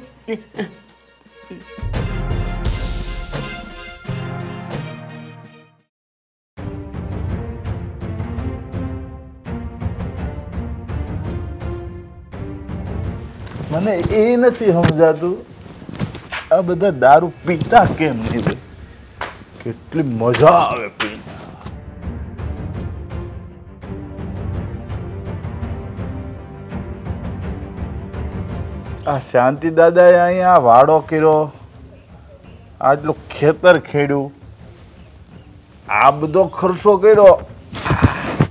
મને એ નથી સમજાતું આ બધા દારૂ પીતા કેમ નહીં રે? કેટલી મજા આવે પીતા. આ શાંતિ દાદાએ અહીંયા વાડો કર્યો, આટલું ખેતર ખેડ્યું, આ બધો ખર્ચો કર્યો,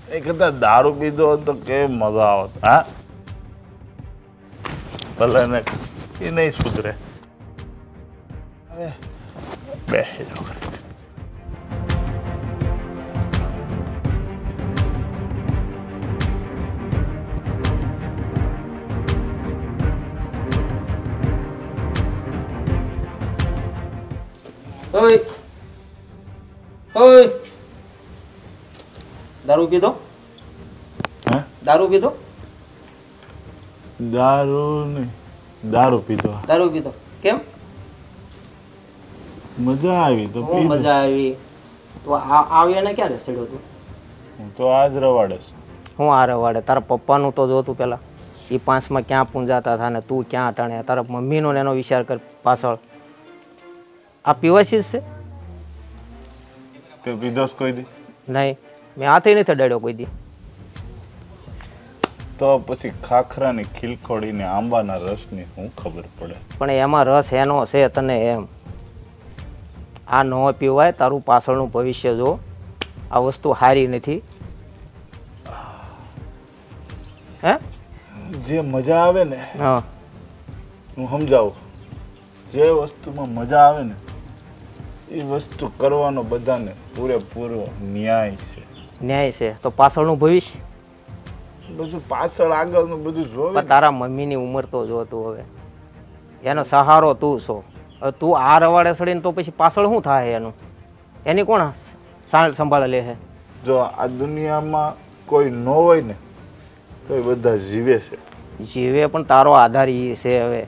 એ કરતા દારૂ પીધો હોત તો કેવી મજા આવત. હા ભલે ને એ નહીં સુધરે. હવે બેસી જાઓ. ઓય ઓય દારૂ પીધો? હે? દારૂ પીધો? દારૂ નહીં, દારૂ પીધો. દારૂ પીધો કેમ? મજા આવી તો હું પીધો. મજા આવી તો આવ્યા ને ક્યારે સડ્યો તું? હું તો આજ રવાડે છું. હું આ રવાડે તારા પપ્પાનું તો જોતું પેલા એ પાંચમાં ક્યાં પૂંજાતા હતા ને તું ક્યાં અટાણે તારા મમ્મીનો ને એનો વિચાર કર પાછળ. આ પીવાશી જ છે? તે પીધો કોઈ દી? નહીં મેં હાથે નથી અડાડ્યો કોઈ દી. તો પછી ખાખરાની ખીલખોડીને આંબાના રસની શું ખબર પડે? પણ એમાં રસ એનો છે તને એમ. આ ન પીવાય, તારું પાછળનું ભવિષ્ય જો. આ વસ્તુ સારી નથી. હે જે મજા આવે ને હા હું સમજાવું. જે વસ્તુમાં મજા આવે ને એ વસ્તુ કરવાનો બધાને પૂરેપૂરો ન્યાય છે. ન્યાય છે તો પાછળનું ભવિષ્ય બધું પાછળ આગળનું બધું જોવે. પણ તારા મમ્મીની ઉંમર તો જો તું હવે એનો સહારો તું છો. હવે તું આ રવાડે સડીને તો પછી પાછળ શું થાય એનું? એની કોણ સંભાળ લે છે? જો આ દુનિયામાં કોઈ ન હોય ને તો એ બધા જીવે છે. જીવે પણ તારો આધાર એ છે. હવે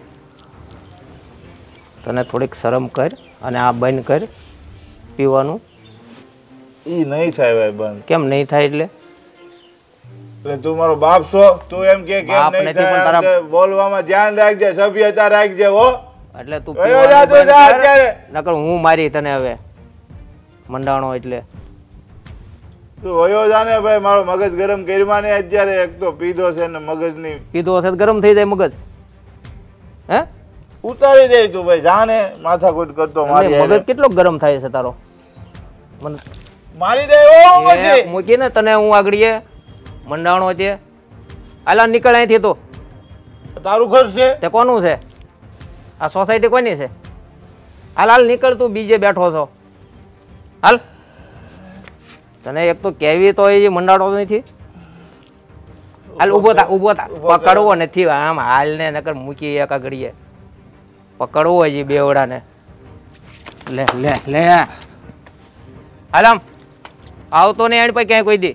તને થોડીક શરમ કર અને આ બંધ કર પીવાનું. ઈ નહીં થાય ભાઈ બંધ. કેમ નહીં થાય? એટલે તું મારો બાપ છો, તું એમ કે કેમ બાપ નહીં નથી, પણ થાય? તારા- બોલવામાં ધ્યાન રાખજે, સભ્યતા રાખજે હો. એટલે તું કયો જાતો પીવાનું જા બંધ કર. અત્યારે? નકર હું મારી તને હવે મંડાણો. એટલે તું વયો જાને ભાઈ, મારો મગજ ગરમ કર્યા ને અત્યારે. એક તો પીધો છે ને મગજની પીધો હશે તો ગરમ થઈ જાય મગજ. હે ઉતારી દે તું ભાઈ, જાને માથાકૂટ કરતો મારી મગજ હારે. કેટલો ગરમ થાય છે તારો? મને મારી દે ઓ પછી. મૂકી ને તને હું આગળીએ મંડાણો છે. આલા નીકળ અહીંથી. તો તારું ઘર છે તે કોનું છે? આ સોસાયટી કોની છે? હાલ હાલ નીકળ, તું બીજે બેઠો છો. હાલ. તને એક તો કેવી તો એ મંડાણો નથી. હાલ ઊભો થા, ઊભો થા. પકડવો નથી આમ હાલ ને, નકર મૂકી એક આગળીએ પકડવો હોય છે બેવડાને. લે લે લે હાલ આમ આવતો નહીં. આણ પછી ક્યાંય કોઈ દી.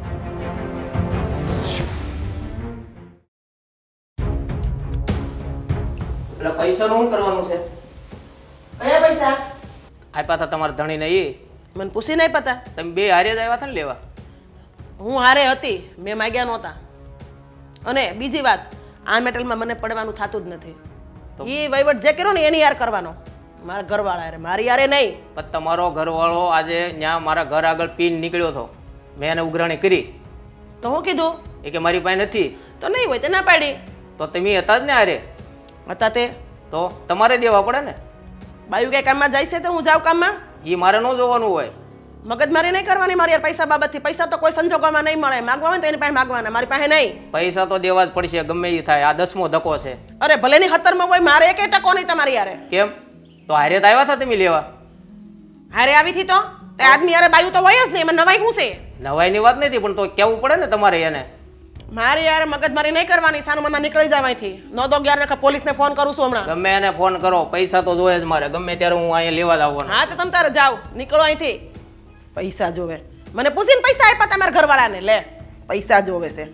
એટલે પૈસાનું શું કરવાનું છે? કયા પૈસા? આપ્યા હતા તમારા ધણીને એ? મને પૂછી નહીં પતા. તમે બે હારે જ આવ્યા હતા ને લેવા? હું હારે હતી, મેં માગ્યા નહોતા. અને બીજી વાત, આ મેટલમાં મને પડવાનું થતું જ નથી. એ વહીવટ જે કર્યો ને એની યાર કરવાનો. મારા ઘરવાળા યાર, મારી યારે નહીં. પણ તમારો ઘરવાળો આજે ત્યાં મારા ઘર આગળ પીને નીકળ્યો હતો. મેં એને ઉઘરાણી કરી. તો હું કીધું એ કે મારી પાસે નથી. તો નહીં હોય તે ના પાડી. તો તમે હતા જ ને હારે? હતા તે તો તમારે દેવા પડે ને. બાયું કઈ કામમાં જાય છે તો હું જાઉં કામમાં? એ મારે ન જોવાનું હોય. મગજમારી નહીં કરવાની મારી યાર પૈસા બાબતથી. પૈસા તો કોઈ સંજોગોમાં નહીં મળે. માગવા હોય તો એની પાસે માગવાના, મારી પાસે નહીં. પૈસા તો દેવા જ પડશે ગમે એ થાય. આ 10મો ધક્કો છે. અરે ભલે ની 17માં હોય, મારે એક ટકો નહીં તમારી યારે. કેમ? તો હારે તો આવ્યા હતા તમે લેવા? હારે આવી થી તો તે આદમી યારે બાયું તો હોય જ નહીં. એમાં નવાઈ શું છે? નવાઈની વાત નથી, પણ તો કેવું પડે ને તમારે એને. મારી યારે મગજમારી નહીં કરવાની. સાનું મનમાં નીકળી જવા અહીંથી. નો તો 11 પોલીસને ફોન કરું છું હમણાં. ગમે એને ફોન કરો, પૈસા તો જોયે જ મારે. ગમે ત્યારે હું અહીંયા લેવા જ આવવાનો. હા તો તમે તારે જાઓ, નીકળો અહીંથી. પૈસા જોવે. મને પૂછીને પૈસા આપ્યા તમારા ઘરવાળાને. લે પૈસા જોવે છે.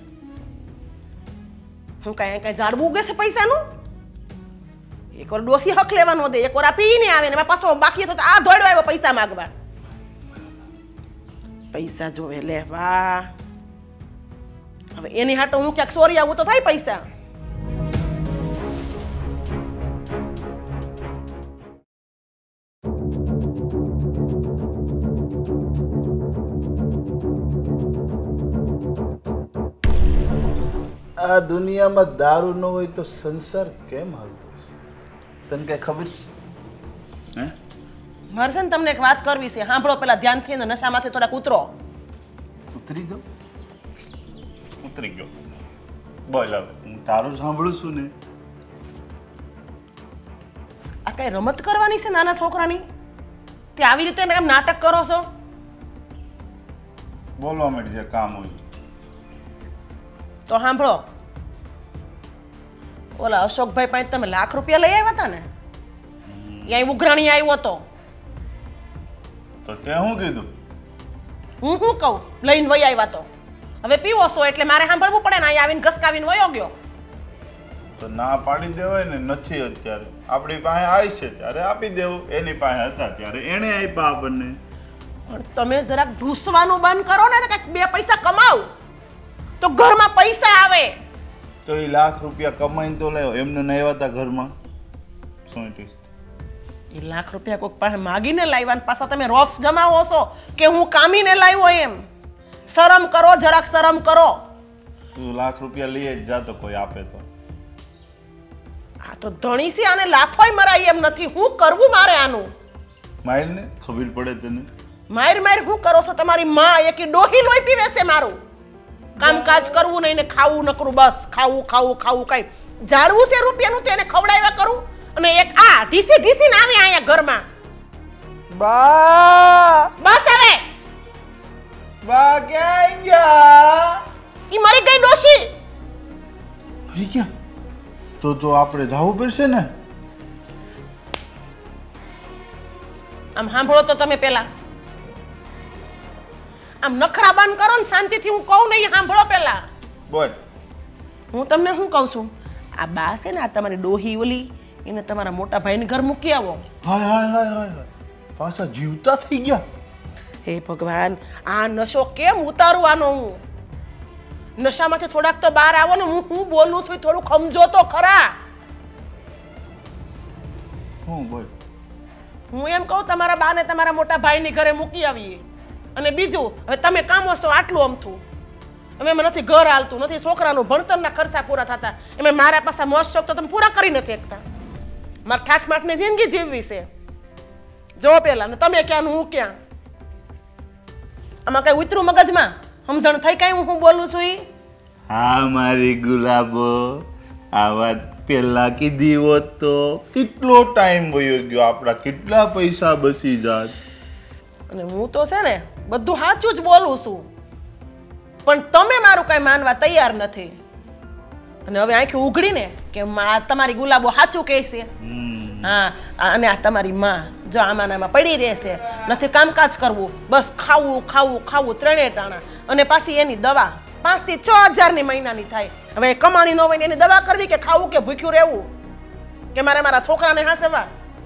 હું કઈ ઝાડવું ઉગે છે પૈસાનું? એક વાર ડોસી હક લેવાનો દે, એક વાર આ પીને આવે ને પાછો બાકી તો આ દોડ્યો આવ્યો પૈસા માંગવા. પૈસા જોવે. લે વાહ, હવે એની હાટો હું ક્યાંક સોરી આવું તો થાય પૈસા. આ દુનિયામાં દારૂ ન હોય તો સંસાર કેમ હાલતો હશે? તને કઈ ખબર છે? હે મારે છે ને તમને એક વાત કરવી છે. સાંભળો પેલા ધ્યાનથી ને નશામાંથી થોડાક ઉતરો. ઉતરી જાઓ. ઉતરી ગયો. બોલ હવે હું તારું સાંભળું છું ને. આ કઈ રમત કરવાની છે નાના છોકરાની? તે આવી રીતે એમ નાટક કરો છો? બોલવા માંડી જે કામ હોય. તો સાંભળો, ઓલા અશોકભાઈ પાસે તમે લાખ રૂપિયા લઈ આવ્યા હતા ને, ત્યાં ઉઘરાણી આવ્યો હતો. તો તે શું કીધું? હું શું કહું? લઈને વહી આવ્યા તો. હવે પીવો છો એટલે મારે સાંભળવું પડે ને. અહીં આવીને ઘસકાવીને વયો ગયો. તો ના પાડી દેવાય ને. નથી અત્યારે આપણી પાસે આવી છે ત્યારે આપી દેવું. એની પાસે હતા ત્યારે એણે આપ્યા આપણને. પણ તમે જરાક ઢૂસવાનું બંધ કરો ને, કંઈક બે પૈસા કમાવ તો ઘરમાં પૈસા આવે. તો એ લાખ રૂપિયા કમાઈને તો લાવ્યો. એમને નહીં આવ્યા હતા ઘરમાં. શું એ લાખ રૂપિયા કોઈક પાસે માગીને લાવ્યા ને પાછા તમે રોફ જમાવો છો કે હું કામીને લાવ્યો એમ. શરમ કરો, જરાક શરમ કરો. તું લાખ રૂપિયા લઈએ જ જા તો કોઈ આપે તો. આ તો ધણી છે, આને લાફોય મરાય એમ નથી. હું કરવું મારે આનું? માર ને ખબર પડે તને. માર હું કરો છો? તમારી માં એકી ડોહી લોહી પીવે છે મારું. કામકાજ કરવું નહીં ને ખાવું નકરું, બસ ખાવું ખાવું ખાવું. કઈ જાળવું છે રૂપિયાનું તો એને ખવડાવ્યા કરું. અને એક આ ઢીસી ને આવી અહીંયા ઘરમાં. બા બસ હવે. બા ક્યાં ગયા? ઈ મરી ગઈ ડોશી. મરી ગયા? તો આપણે જવું પડશે ને. આમ સાંભળો તો તમે પેલા. આમ નખરા બંધ કરો ને શાંતિથી. હું કહું નહીં, સાંભળો પેલા. બોલ. હું તમને શું કહું છું? આ બા છે ને, આ તમારી ડોહી ઓલી, એને તમારા મોટા ભાઈને ઘર મૂકી આવો. હાય હાય હાય હાય, પાછા જીવતા થઈ ગયા. હે ભગવાન, આ નશો કેમ ઉતારવાનો? હું નશામાંથી થોડાક તો બહાર આવો ને. હું બોલું છું થોડું સમજો તો ખરા. હું બોલ. હું એમ કહું તમારા બા ને તમારા મોટા ભાઈની ઘરે મૂકી આવીએ. અને બીજું, હવે તમે કામો છો આટલું અમથું. હવે એમાં નથી ઘર હાલતું, નથી છોકરાનું ભણતરના ખર્ચા પૂરા થતા. એમાં મારા પાસે મોજ શોખ તો તમે પૂરા કરી નથી શકતા. મારે ઠાઠમાઠની જિંદગી જીવવી છે. જો પેલા ને તમે ક્યાં હું ક્યાં. આમાં કઈ ઉતરું મગજમાં? સમજણ થઈ કઈ હું બોલું છું? હા મારી ગુલાબો, આ વાત પેલા કીધી હોત તો કેટલો ટાઈમ વયો ગયો. આપણા કેટલા પૈસા બચી જાત. અને હું તો છે ને બધું સાચું જ બોલું છું, પણ તમે મારું કઈ માનવા તૈયાર નથી. અને હવે આંખી ઉઘડીને કે તમારી ગુલાબો સાચું કહે છે. હા, અને આ તમારી માં જો આમાં પડી રહેશે, નથી કામકાજ કરવું, બસ ખાવું ખાવું ખાવું ત્રણે ટાણા. અને પાછી એની દવા 5 થી 6 હજારની મહિનાની થાય. હવે કમાણી ન હોય ને એની દવા કરવી કે ખાવું કે ભૂખ્યું રહેવું કે મારે મારા છોકરાને હાંસવા?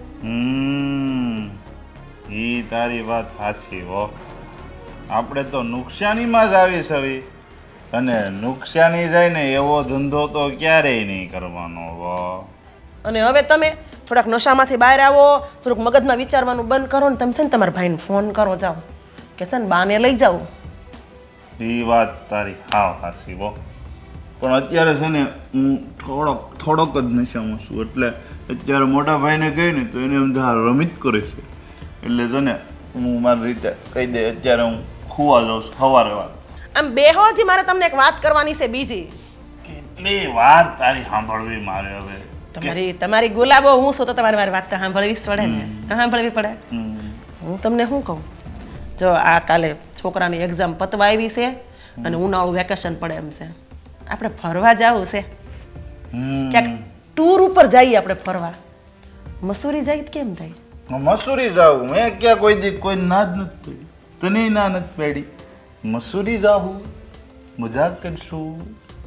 ઈ તારી વાત સાચી હો. આપણે તો નુકસાનીમાં જ આવી સવી, અને નુકસાની જાય ને એવો ધંધો તો ક્યારેય નહીં કરવાનો હો. અને હવે તમે થોડાક નશામાંથી બહાર આવો, થોડુંક મગજમાં વિચારવાનું બંધ કરો ને. તમે છે ને તમારા ભાઈને ફોન કરો, જાઓ કે છે ને બાને લઈ જાઓ. એ વાત તારી હાવ હાસી હો. પણ અત્યારે છે ને હું થોડોક જ નશામાં છું. એટલે અત્યારે મોટા ભાઈને કહી ને તો એને અમદા રમી જ કરે છે. એટલે છે ને હું મારી રીતે કહી દે અત્યારે હું ખુવા જાઉં છું સવારે. વાત આમ બેહોજી, મારે તમને એક વાત કરવાની છે બીજી. કેટલી વાત તારી સાંભળવી મારે હવે. તમારી ગુલાબો હું છું તો તમારે મારી વાત તો સાંભળવી જ પડે ને. સાંભળવી પડે. હું તમને શું કહું, જો આ કાલે છોકરાની એક્ઝામ પતવા આવી છે અને ઉનાળું વેકેશન પડે એમ છે. આપણે ફરવા જવું છે, ક્યાંક ટૂર ઉપર જઈએ આપણે ફરવા. મસૂરી જાય કેમ થાય? મસૂરી જાવું? મેં ક્યાં કોઈ દી કોઈ ના જ નથી પડી. તને ના નથી પડી. મસૂરી જાવું, મજાક કરશું.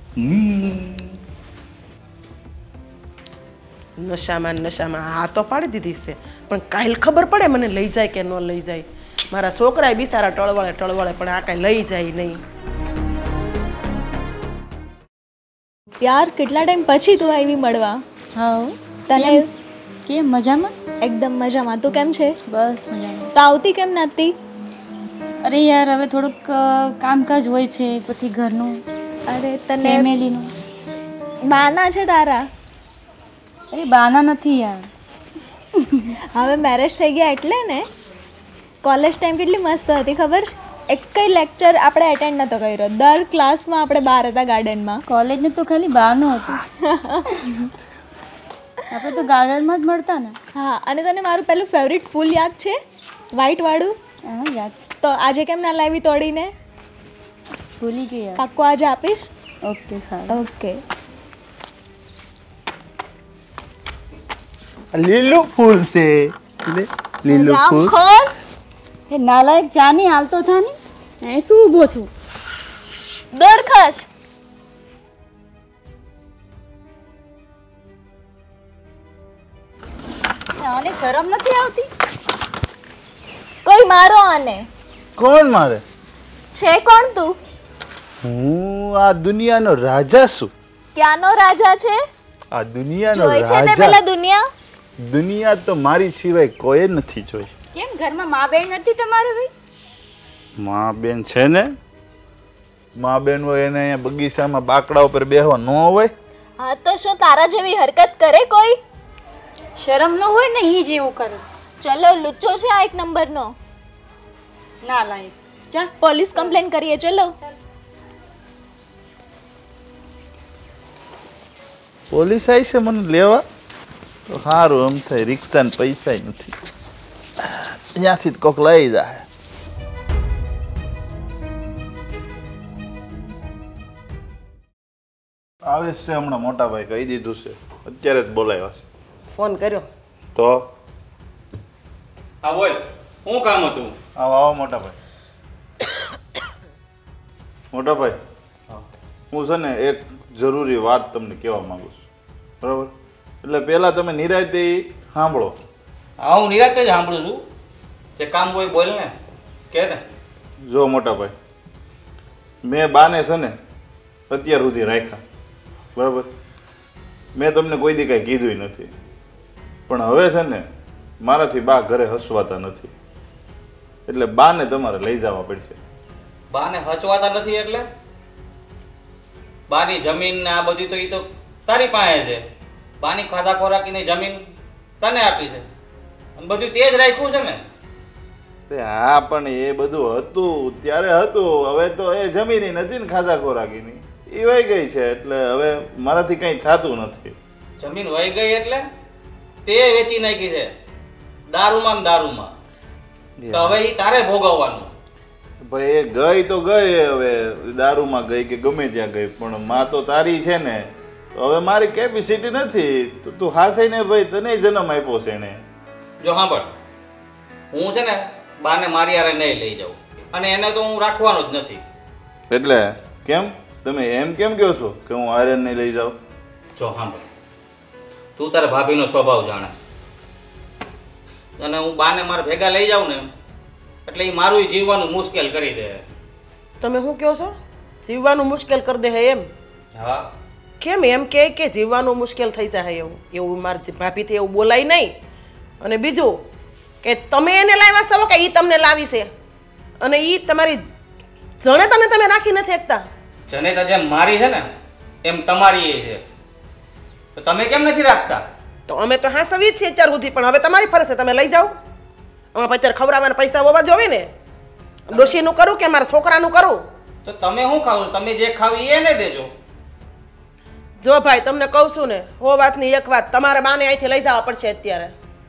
નશામાં હા તો પાડી દીધી છે, પણ કાલ ખબર પડે મને લઈ જાય કે ન લઈ જાય. મારા છોકરા બિચારા ટળવળે પણ આ કાંઈ લઈ જાય નહીં. યાર કેટલા ટાઈમ પછી તું આવી મળવા. હા, તને કેમ મજામાં? એકદમ મજામાં. તું કેમ છે? બસ મજામાં. તો આવતી કેમ નથી? અરે યાર હવે થોડુંક કામકાજ હોય છે, પછી ઘરનું, અરે તને ફેમિલીનું. બાના છે તારા? અરે બાના નથી યાર. હવે મેરેજ થઈ ગયા એટલે ને. કોલેજ ટાઈમ કેટલી મસ્ત હતી ખબર? એક કઈ લેક્ચર આપણે એટેન્ડ નતો કર્યો. દર ક્લાસમાં આપણે બહાર હતા ગાર્ડનમાં. કોલેજનું તો ખાલી બહારનું હતું. આપણે તો ગાર્ડનમાં જ મળતા ને. હા, અને તને મારું પેલું ફેવરિટ ફૂલ યાદ છે? વ્હાઈટ વાળું. હા, યાદ છે. તો આજે કેમ ના લાવી તોડીને? ભૂલી ગઈ. પાક્કો આજે આપીશ. ઓકે, સારું. ઓકે. લીલું ફૂલ છે. લીલું ફૂલ. રામખોર એ નાલાયક જાની હાલતો થાની એ શું ઊભો છું? દરખસ. આને શરમ નથી આવતી? કોઈ મારો આને. કોણ મારે? છે કોણ તું? હું આ દુનિયાનો રાજા છું. ક્યાંનો રાજા છે? આ દુનિયાનો જોઈ છે ને રાજા. પેલા દુનિયા? દુનિયા તો મારી સિવાય કોઈ નથી જોઈ. કેમ ઘરમાં મા બેન નથી તમારે ભાઈ? માં બેન છે ને. માં બેન હોય એને અહીંયા બગીચામાં બાકડા ઉપર બેહવા ન હોય. હા, તો શું તારા જેવી હરકત કરે કોઈ? શરમ ન હોય ને ઈ જેવું કરે છે. ચલો, લુચ્ચો છે આ એક નંબરનો. ના લાયક. ચાલ પોલીસ કમ્પ્લેન કરીએ. ચલો. પોલીસ આવી છે મને લેવા તો સારું. એમ થાય રિક્ષા ને પૈસા નથી. ત્યાંથી કોક લઈ જાય. આવે છે હમણાં મોટા ભાઈ કહી દીધું છે. અત્યારે જ બોલાવ્યા છે. ફોન કર્યો તો હા બોલ, શું કામ હતું? આવો આવો મોટા ભાઈ. મોટા ભાઈ, હું છે ને એક જરૂરી વાત તમને કહેવા માંગુ છું. બરાબર? એટલે પહેલા તમે નિરાંતે સાંભળો. હા, હું નિરાંતે જ સાંભળું છું. જે કામ હોય બોલ ને, કે ને. જો મોટા ભાઈ, મેં બાને છે ને અત્યાર સુધી રાખ્યા. બરાબર? મેં તમને કોઈ દી કાંઈ કીધું નથી. પણ હવે છે ને મારાથી બા ઘરે હસવાતા નથી. એટલે બાને તમારે લઈ જવા પડશે. બાને હચવાતા નથી એટલે? બાની જમીન ને આ બધું તો એ તો તારી પાસે છે. બાની ખાધા ખોરાકીની જમીન તને આપી છે અને બધું તે જ રાખ્યું છે ને. હા, પણ એ બધું હતું ત્યારે હતું. હવે તો એ જમીની નથી ને ખાધા ખોરાકીની એ વહી ગઈ છે. એટલે હવે મારાથી કંઈ થતું નથી. જમીન વહી ગઈ એટલે તે વેચી નાખી છે દારૂમાં ને દારૂમાં. તો હવે એ તારે ભોગવવાનું. ભાઈ એ ગઈ તો ગઈ, હવે દારૂમાં ગઈ કે ગમે ત્યાં ગઈ, પણ માં તો તારી છે ને. તો હવે મારી કેપેસિટી નથી. તો તું હાસઈ ને ભાઈ, તને જન્મ આપ્યો છે એને. જો સાંભળ, હું છે ને બાને મારી હારે નહીં લઈ જાઉં અને એને તો હું રાખવાનો જ નથી. એટલે કેમ તમે એમ કેમ કહો છો કે હું આર્યન નહીં લઈ જાઉં? જો સાંભળ, તું તારા ભાભીનો સ્વભાવ જાણે અને હું બાને મારે ભેગા લઈ જાઉં ને એટલે એ મારું જીવવાનું મુશ્કેલ કરી દે. તમે શું કહો છો? જીવવાનું મુશ્કેલ કરી દે એમ? હા. કેમ એમ કે જીવવાનું મુશ્કેલ થઈ જાય એવું મારી ભાભીથી એવું બોલાય નહીં. અને બીજું કે તમે એને લાવ્યા છો કે એ તમને લાવી છે? અને એ તમારી જણેતાને તમે રાખી નથી શકતા. જનેતા જેમ મારી છે ને એમ તમારી એ છે. તો તમે કેમ નથી રાખતા? તો અમે તો હા સવી જ છીએ અત્યાર સુધી, પણ હવે તમારી ફરજ છે, તમે લઈ જાઓ. અમે અત્યારે ખવડાવવાના પૈસા હોવા જોવે ને. ડોશીનું કરું કે મારા છોકરાનું કરું? તો તમે શું ખાવ? તમે જે ખાવ એ એને દેજો. જો ભાઈ, તમને કહું છું ને, હો વાતની એક વાત, તમારે બાને અહીંથી લઈ જવા પડશે અત્યારે.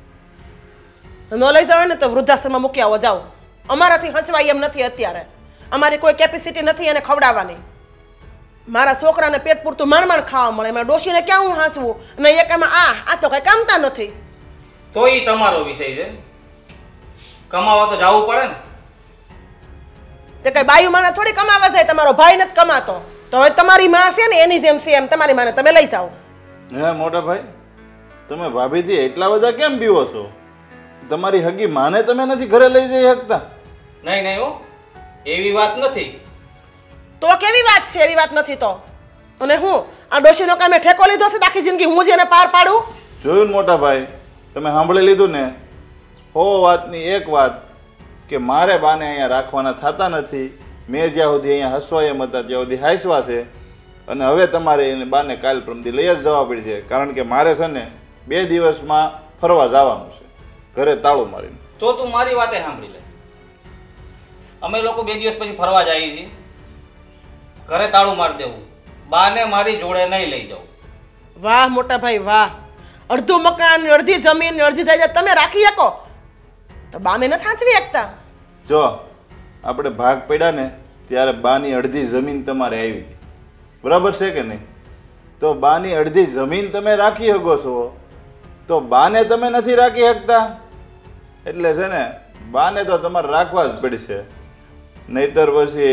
ન લઈ જાવ ને તો વૃદ્ધાશ્રમમાં મૂકી આવો, જાઓ. અમારાથી હંચવાય એમ નથી અત્યારે. અમારી કોઈ કેપેસિટી નથી એને ખવડાવવાની. મારા છોકરાને પેટ પૂરતું માંડ ખાવા મળે, એમાં ડોશીને ક્યાં હું હાંસવું? અને એક એમાં આ તો કઈ કામતા નથી. તો એ તમારો વિષય છે. કમાવા તો જવું પડે ને. તે કઈ બાયુ માને થોડી કમાવા જાય, તમારો ભાઈ નથી કમાતો. તો હવે તમારી માં છે ને એની જેમ છે એમ તમારી માને તમે લઈ જાઓ. હે મોટા ભાઈ, તમે ભાભીથી એટલા બધા કેમ બીવો છો? તમારી હગી માને તમે નથી ઘરે લઈ જઈ શકતા? નહીં નહીં હો, એવી વાત નથી. તો કેવી વાત છે? એવી વાત નથી તો. અને હું આ ડોશીનો કામે ઠેકો લીધો છે આખી જિંદગી હું જ એને પાર પાડું? જોયું ને મોટા ભાઈ, તમે સાંભળી લીધું ને. હો વાતની એક વાત કે મારે બાને અહીંયા રાખવાના થતા નથી. મેં જ્યાં સુધી અહીંયા હસવા એમ હતા ત્યાં સુધી હાંસવા છે. અને હવે તમારે એને બાને કાલ પ્રમથી લઈ જ જવા પડશે, કારણ કે મારે છે ને 2 દિવસમાં ફરવા જવાનું છે ઘરે તાળું મારીને. તો તું મારી વાતે સાંભળી લે. અમે લોકો 2 દિવસ પછી ફરવા જઈએ છીએ. ઘરે તાળું મારી દેવું. બાને મારી જોડે નહીં લઈ જાઉં. વાહ મોટા ભાઈ વાહ, અડધું મકાન, અડધી જમીન, અડધી જાયદાદ તમે રાખી શકો તો બાને ન થાંચવી શકતા. જો આપણે ભાગ પડ્યા ને ત્યારે બાની અડધી જમીન તમારે આવી હતી, બરાબર છે કે નહીં? તો બાની અડધી જમીન તમે રાખી શકો છો, તો બાને તમે નથી રાખી શકતા. એટલે છે ને બાને તો તમારે રાખવા જ પડશે, નહીતર પછી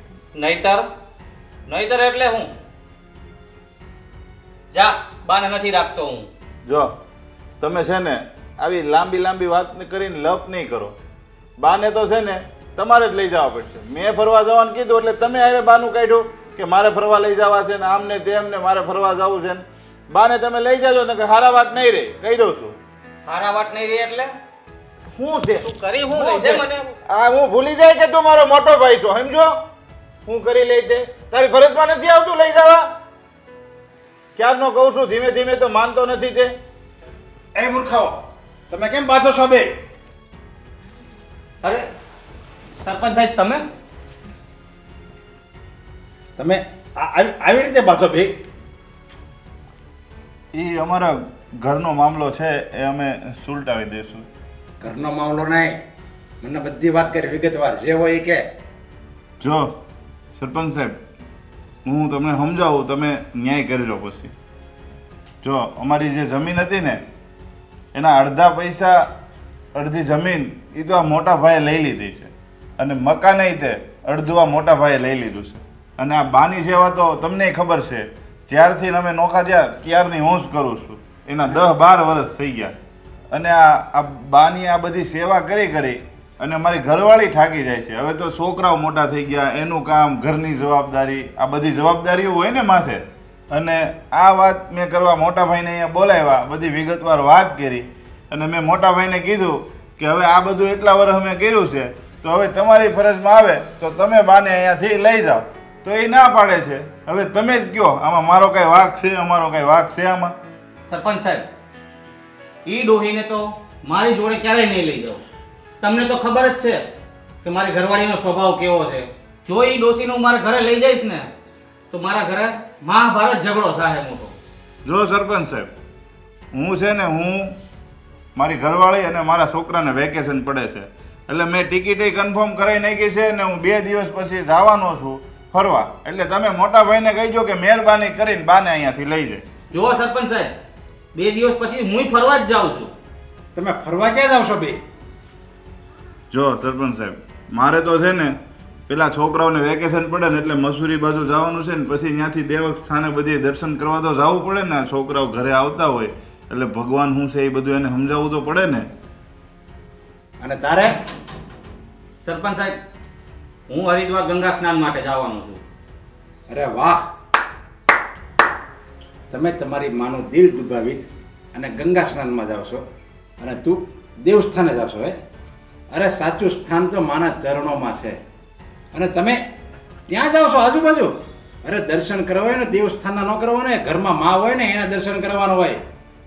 નહીતર એટલે હું જા બાને નથી રાખતો હું. જો તમે છે ને આવી લાંબી લાંબી વાત કરીને લપ નહીં કરો. બાને તો છે ને તમારે જ લઈ જવા પડશે. મેં ફરવા જવાનું કીધું એટલે તમે અરે બાનું કાઢ્યું કે મારે ફરવા લઈ જવા છે ને આમને તેમને મારે ફરવા જવું છે ને. બાને તમે લઈ જાજો ને હારા વાત નહીં રહે, કહી દઉં છું. હારા વાત નહીં રહી એટલે શું છે? તું કરી હું લઈ છે મને? આ હું ભૂલી જાય કે તું મારો મોટો ભાઈ છો, સમજો? હું કરી લઈ દે, તારી ફરજમાં નથી આવતું લઈ જવા? ક્યારનો કહું છું, ધીમે ધીમે તો માનતો નથી તે. એ મૂર્ખાઓ, તમે કેમ બાંધો છો બે? અરે સરપંચ સાહેબ તમે આવી રીતે બાંધો બે? એ અમારા ઘરનો મામલો છે, એ અમે સુલટાવી દઈશું. ઘરનો મામલો નહીં, મને બધી વાત કરી વિગતવાર, જે હોય એ કે. જો સરપંચ સાહેબ, હું તમને સમજાવું, તમે ન્યાય કરી લો પછી. જો અમારી જે જમીન હતી ને એના અડધા પૈસા, અડધી જમીન એ તો આ મોટા ભાઈએ લઈ લીધી છે, અને મકાન તે અડધું આ મોટા ભાઈએ લઈ લીધું છે. અને આ બાની સેવા તો તમને ખબર છે, જ્યારથી અમે નોખા થયા ત્યારની હું જ કરું છું. એના 10-12 વર્ષ થઈ ગયા. અને આ બાની આ બધી સેવા કરી કરી અને મારી ઘરવાળી થાકી જાય છે. હવે તો છોકરાઓ મોટા થઈ ગયા, એનું કામ, ઘરની જવાબદારી, આ બધી જવાબદારીઓ હોય ને માથે. અને આ વાત મેં કરવા મોટા ભાઈને અહીંયા બોલાવ્યા, બધી વિગતવાર વાત કરી. અને મેં મોટા ભાઈને કીધું કે હવે આ બધું એટલા વર્ષ અમે કર્યું છે, તો હવે તમારી ફરજમાં આવે તો તમે બાને અહીંયાથી લઈ જાઓ. તો એ ના પાડે છે. હવે તમે જ કહો, આમાં મારો કઈ વાંક છે? અમારો કઈ વાંક છે આમાં? સરપંચ સાહેબ, ઈ ડોહીને તો મારી જોડે ક્યારેય નહીં લઈ જાઉં. તમને તો ખબર જ છે કે મારી ઘરવાળીનો સ્વભાવ કેવો છે. જો ઈ ડોસીને હું મારા ઘરે લઈ જઈશ ને તો મારા ઘરે મહાભારત ઝઘડો થાય મોટો. જો સરપંચ સાહેબ, હું છે ને હું મારી ઘરવાળી અને મારા છોકરાને વેકેશન પડે છે એટલે મેં ટિકિટે કન્ફર્મ કરાવી નાખી છે ને હું 2 દિવસ પછી જવાનો છું ફરવા. એટલે તમે મોટા ભાઈને કહીજો કે મહેરબાની કરીને બાને અહીંયાથી લઈ જાય. જો સરપંચ સાહેબ, 2 દિવસ પછી હું ફરવા જ જાઉં છું. તમે ફરવા ક્યાં જાવ છો બે? જો સરપંચ સાહેબ, મારે તો છે ને પેલા છોકરાઓને વેકેશન પડે ને એટલે મસૂરી બાજુ જવાનું છે ને પછી ત્યાંથી દેવક સ્થાને બધી દર્શન કરવા તો જવું પડે ને. છોકરાઓ ઘરે આવતા હોય એટલે ભગવાન શું છે એ બધું એને સમજાવવું તો પડે ને. અને તારે? સરપંચ સાહેબ, હું હરિદ્વાર ગંગા સ્નાન માટે જવાનો છું. અરે વાહ, તમે તમારી માનું દિલ દુભાવી અને ગંગા સ્નાનમાં જાવ છો અને તું દેવસ્થાને જાવ છો. અરે સાચું સ્થાન તો માના ચરણોમાં છે અને તમે ત્યાં જાઓ છો આજુબાજુ. અરે દર્શન કરવા હોય ને દેવસ્થાનના ન કરવા ને, ઘરમાં માં હોય ને એના દર્શન કરવાનું હોય.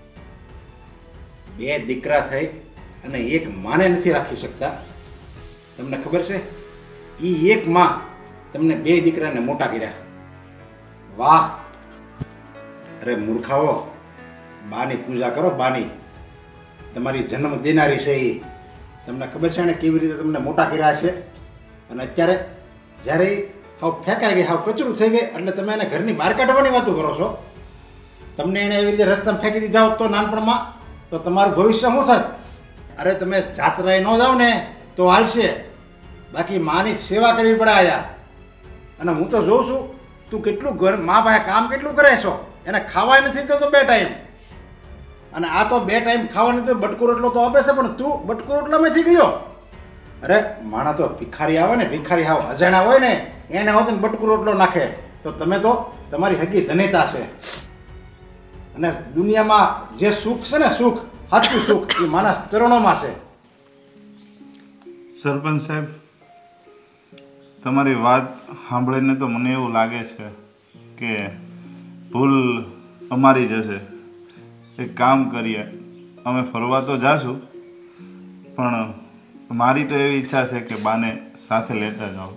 2 દીકરા થઈ અને એક માને નથી રાખી શકતા. તમને ખબર છે, ઈ એક માં તમને 2 દીકરાને મોટા કર્યા. વાહ! અરે મૂર્ખાઓ, બાની પૂજા કરો. બાની તમારી જન્મ દેનારી છે. એ તમને ખબર છે ને કેવી રીતે તમને મોટા કર્યા છે. અને અત્યારે જ્યારે હાવ ફેંકાઈ ગઈ, હાવ કચરું થઈ ગઈ એટલે તમે એને ઘરની બહાર કાઢવાની વાતો કરો છો. તમને એને એવી રીતે રસ્તામાં ફેંકી દીધા હોત તો નાનપણમાં, તો તમારું ભવિષ્ય શું થાત? અરે તમે જાત્રાએ ન જાઓ ને તો હાલશે, બાકી માની સેવા કરવી પડે આયા. અને હું તો જોઉં છું તું કેટલું ઘર મા પાસે કામ કેટલું કરે છો. એને ખાવાય નથી તો 2 ટાઈમ, અને આ તો 2 ટાઈમ ખાવાની તો બટકું રોટલો તો આપે છે, પણ તું બટકું રોટલામાં થઈ ગયો. અરે માણા તો ભિખારી આવે ને, ભિખારી હાવ અજાણા હોય ને એને હોત ને બટકું રોટલો નાખે. તો તમે તો તમારી હગી જનેતા છે. અને દુનિયામાં જે સુખ છે ને, સુખ, સાચું સુખ એ માના ચરણોમાં છે. સરપંચ સાહેબ, તમારી વાત સાંભળીને તો મને એવું લાગે છે કે ભૂલ અમારી જ હશે. એક કામ કરીએ, અમે ફરવા તો જાશું પણ મારી તો એવી ઈચ્છા છે કે બાને સાથે લેતા જાઓ.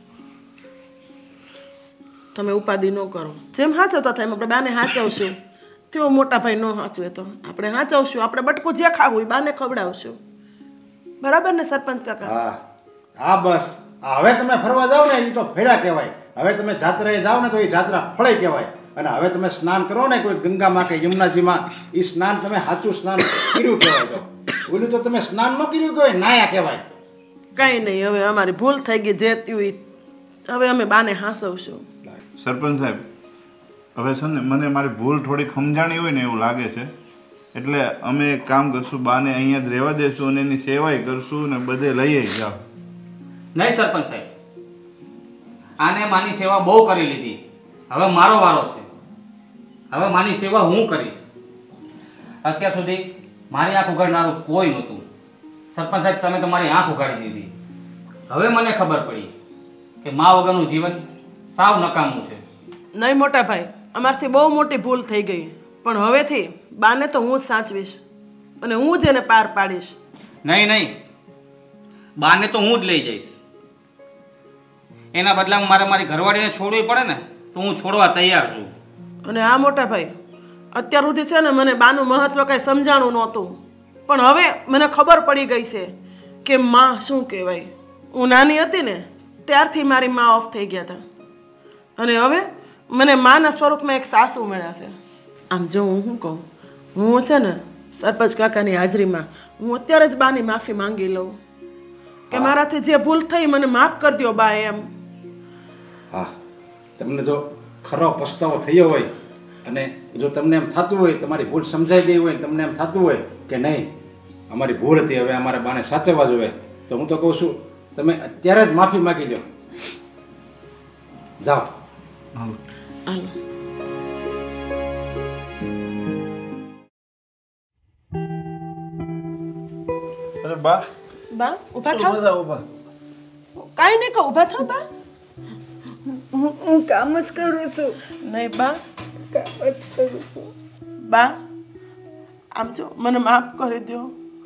તમે ઉપાધિ ન કરો. જેમ હાચવતા થાય એમ આપણે બાને હાચવશું. તેઓ મોટા ભાઈ ન હાચવે તો આપણે હાચવશું. આપણે બટકું જે ખાવું એ બાને ખવડાવશું. બરાબર ને સરપંચ કાકા? હા હા બસ હવે તમે ફરવા જાઓ ને એ તો ફેરા કહેવાય. હવે તમે જાત્રાએ જાઓ ને તો એ જાત્રા ફળે કહેવાય. અને હવે તમે સ્નાન કરો ને કોઈ ગંગામાં કે યમુનાજીમાં, એ સ્નાન તમે સાચું સ્નાન કર્યું કહેવાય. તો ઓલું તો તમે સ્નાન ન કર્યું કહેવાય, નાયા કહેવાય. કંઈ નહીં, હવે અમારી ભૂલ થઈ ગઈ જે થયું હવે અમે બાને હાંસવશું. સરપંચ સાહેબ, હવે છે ને મને મારી ભૂલ થોડીક સમજાણી હોય ને એવું લાગે છે, એટલે અમે એક કામ કરશું, બાને અહીંયા જ રહેવા દેશું અને એની સેવાય કરશું ને બધે લઈ જાઓ. નહીં સરપંચ સાહેબ, આને માની સેવા બહુ કરી લીધી, હવે મારો વારો છે. હવે માની સેવા હું કરીશ. અત્યાર સુધી મારી આંખ ઉગાડનારું કોઈ નહોતું. સરપંચ સાહેબ, તમે તમારી આંખ ઉગાડી દીધી. હવે મને ખબર પડી કે મા વગરનું જીવન સાવ નકામું છે. નહીં મોટા ભાઈ, અમારથી બહુ મોટી ભૂલ થઈ ગઈ, પણ હવેથી બાને તો હું જ સાચવીશ અને હું જ એને પાર પાડીશ. નહીં નહીં, બાને તો હું જ લઈ જઈશ. એના બદલામાં મારે મારી ઘરવાળીને છોડવી પડે ને તો હું છોડવા તૈયાર છું. અને આ મોટા ભાઈ, અત્યાર સુધી છે ને મને બાનું મહત્વ કાંઈ સમજાણું નહોતું, પણ હવે મને ખબર પડી ગઈ છે કે માં શું કહેવાય. હું નાની હતી ને ત્યારથી મારી માં ઓફ થઈ ગયા હતા, અને હવે મને માના સ્વરૂપમાં એક સાસુ મળ્યા છે. આમ જો હું શું કહું, હું છે ને સરપંચ કાકાની હાજરીમાં હું અત્યારે જ બાની માફી માંગી લઉં કે મારાથી જે ભૂલ થઈ મને માફ કરી દો બા એમ. હા, તમને જો ખરો પસ્તાવો થયો હોય અને જો તમને એમ થતું હોય, તમારી ભૂલ સમજાઈ ગઈ હોય, તમને એમ થતું હોય કે નહીં અમારી ભૂલ હતી, હવે અમારે બાને સાચવવા જોઈએ, તો હું તો કહું છું તમે અત્યારે જ માફી માગી લો. જાઓ. હાલો. અરે બા, બા ઊભા થાઓ. કાંઈ નહીં કહું, ઊભા થાઓ બા. હું કામ જ કરું છું. નહીં બા, કામ જ કરું છું. બા આમ જો મને માફ કરી દો.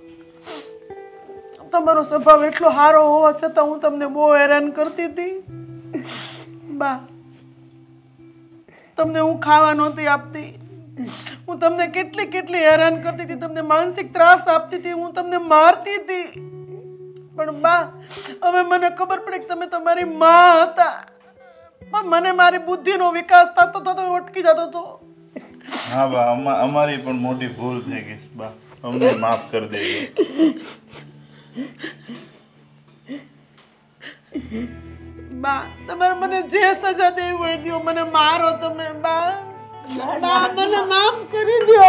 તમારો સ્વભાવ એટલો સારો હોવા છતાં હું તમને બહુ હેરાન કરતી હતી. બા તમને હું ખાવા નહોતી આપતી, હું તમને કેટલી કેટલી હેરાન કરતી હતી, તમને માનસિક ત્રાસ આપતી હતી, હું તમને મારતી હતી. પણ બા હવે મને ખબર પડી કે તમે તમારી માં હતા, પણ મને મારી બુદ્ધિનો વિકાસ થતો થતો અટકી જતો હતો. હા બા, અમારી પણ મોટી ભૂલ થઈ ગઈ બા, અમને માફ કરી દેજો. બા તમારે મને જે સજા દેવી હોય દો, મને મારો તમે બા. બા મને માફ કરી દો.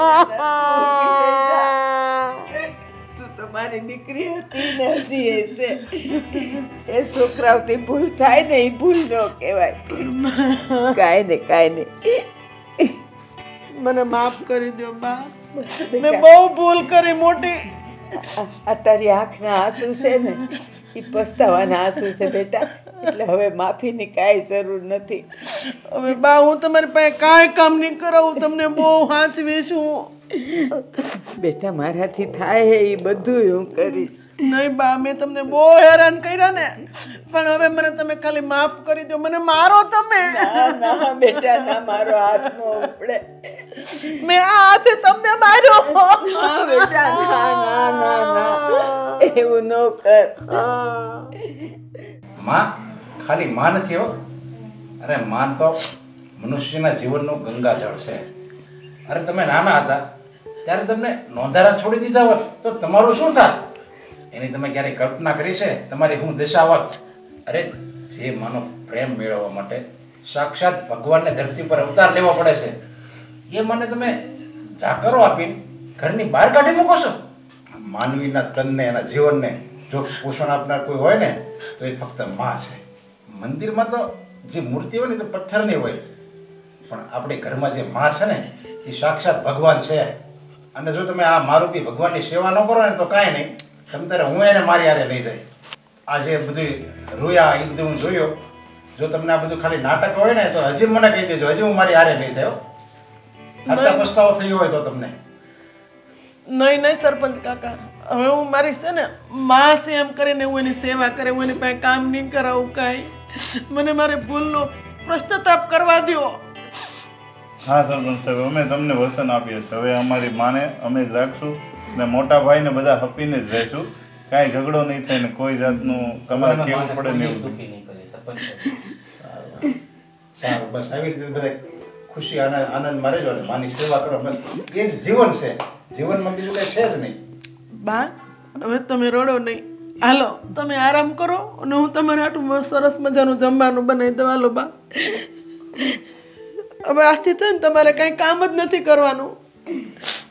તું તમારી દીકરી હતી ને હજી એ છે. એ છોકરાઓથી ભૂલ થાય ને એ ભૂલ ન કહેવાય. કાંઈ નહીં મને માફ કરી દો બા, મેં બહુ ભૂલ કરી મોટી. આ તારી આંખના આંસુ છે ને એ પસ્તાવાના આંસુ છે બેટા, એટલે હવે માફીની કાંઈ જરૂર નથી. હવે બા હું તમારી પાસે કાંઈ કામ નહીં કરાવું, તમને બહુ સાચવીશું. બેટા મારાથી થાય એ બધું હું કરીશ. નહીં બા, મેં તમને બહુ હેરાન કર્યા ને, પણ હવે મને તમે ખાલી માફ કરી દો. મને મારો તમે. ના બેટા ના, મારો હાથ નો ઉપડે. મેં આ હાથે તમને માર્યો. ના બેટા ના ના ના ના, એવું ન કર. માં ખાલી માં નથી હો, અરે માન તો મનુષ્યના જીવનનું ગંગાજળ છે. અરે તમે નાના હતા ત્યારે તમને નોંધારા છોડી દીધા હોત તો તમારું શું થાત? એની તમે ક્યારેય કલ્પના કરી છે? તમારી શું દશા હોત? અરે જે માનો પ્રેમ મેળવવા માટે સાક્ષાત ભગવાનને ધરતી પર અવતાર લેવો પડે છે, એ મને તમે જાકરો આપીને ઘરની બહાર કાઢી મૂકો છો. માનવીના તનને, એના જીવનને જો પોષણ આપનાર કોઈ હોય ને તો એ ફક્ત માં છે. મંદિરમાં તો જે મૂર્તિ હોય ને તો પથ્થરની હોય, પણ આપણે ઘરમાં જે માં છે ને એ સાક્ષાત ભગવાન છે. અને જો તમે આ મારું બી ભગવાનની સેવા ન કરો ને તો કાંઈ નહીં, તમે તારે હું એને મારી હારે લઈ જાય. આ જે બધું રોયા એ બધું હું જોયો. જો તમને આ બધું ખાલી નાટક હોય ને તો હજી મને કહી દેજો, હજી હું મારી હારે લઈ જાય. આટલા પસ્તાવો થયો હોય તો તમને. નહીં નહીં સરપંચ કાકા, હવે હું મારી છે ને માં છે એમ કરીને હું એની સેવા કરે, હું એની પાસે કામ નહીં કરાવું કાંઈ. મને મારી ભૂલનો પશ્ચાતાપ કરવા દો. હા સરપંચ સાહેબ, અમે તમને વચન આપીએ છીએ. હવે અમારી માને અમે જ રાખશું ને મોટા ભાઈને બધા હપીને જ રહેશું. કાંઈ ઝઘડો નહીં થાય ને કોઈ જાતનું તમારે કેવું પડે ને એવું. સારું, બસ આવી રીતે બધા ખુશી આનંદ મારે જો માની સેવા કરો, બસ એ જ જીવન છે. જીવનમાં બીજું કઈ છે જ નહીં. બા હવે તમે રડો નહીં, હાલો તમે આરામ કરો અને હું તમારે આટલું સરસ મજાનું જમવાનું બનાવી દઉં. હાલો બા, હવે આજથી છે ને તમારે કાંઈ કામ જ નથી કરવાનું.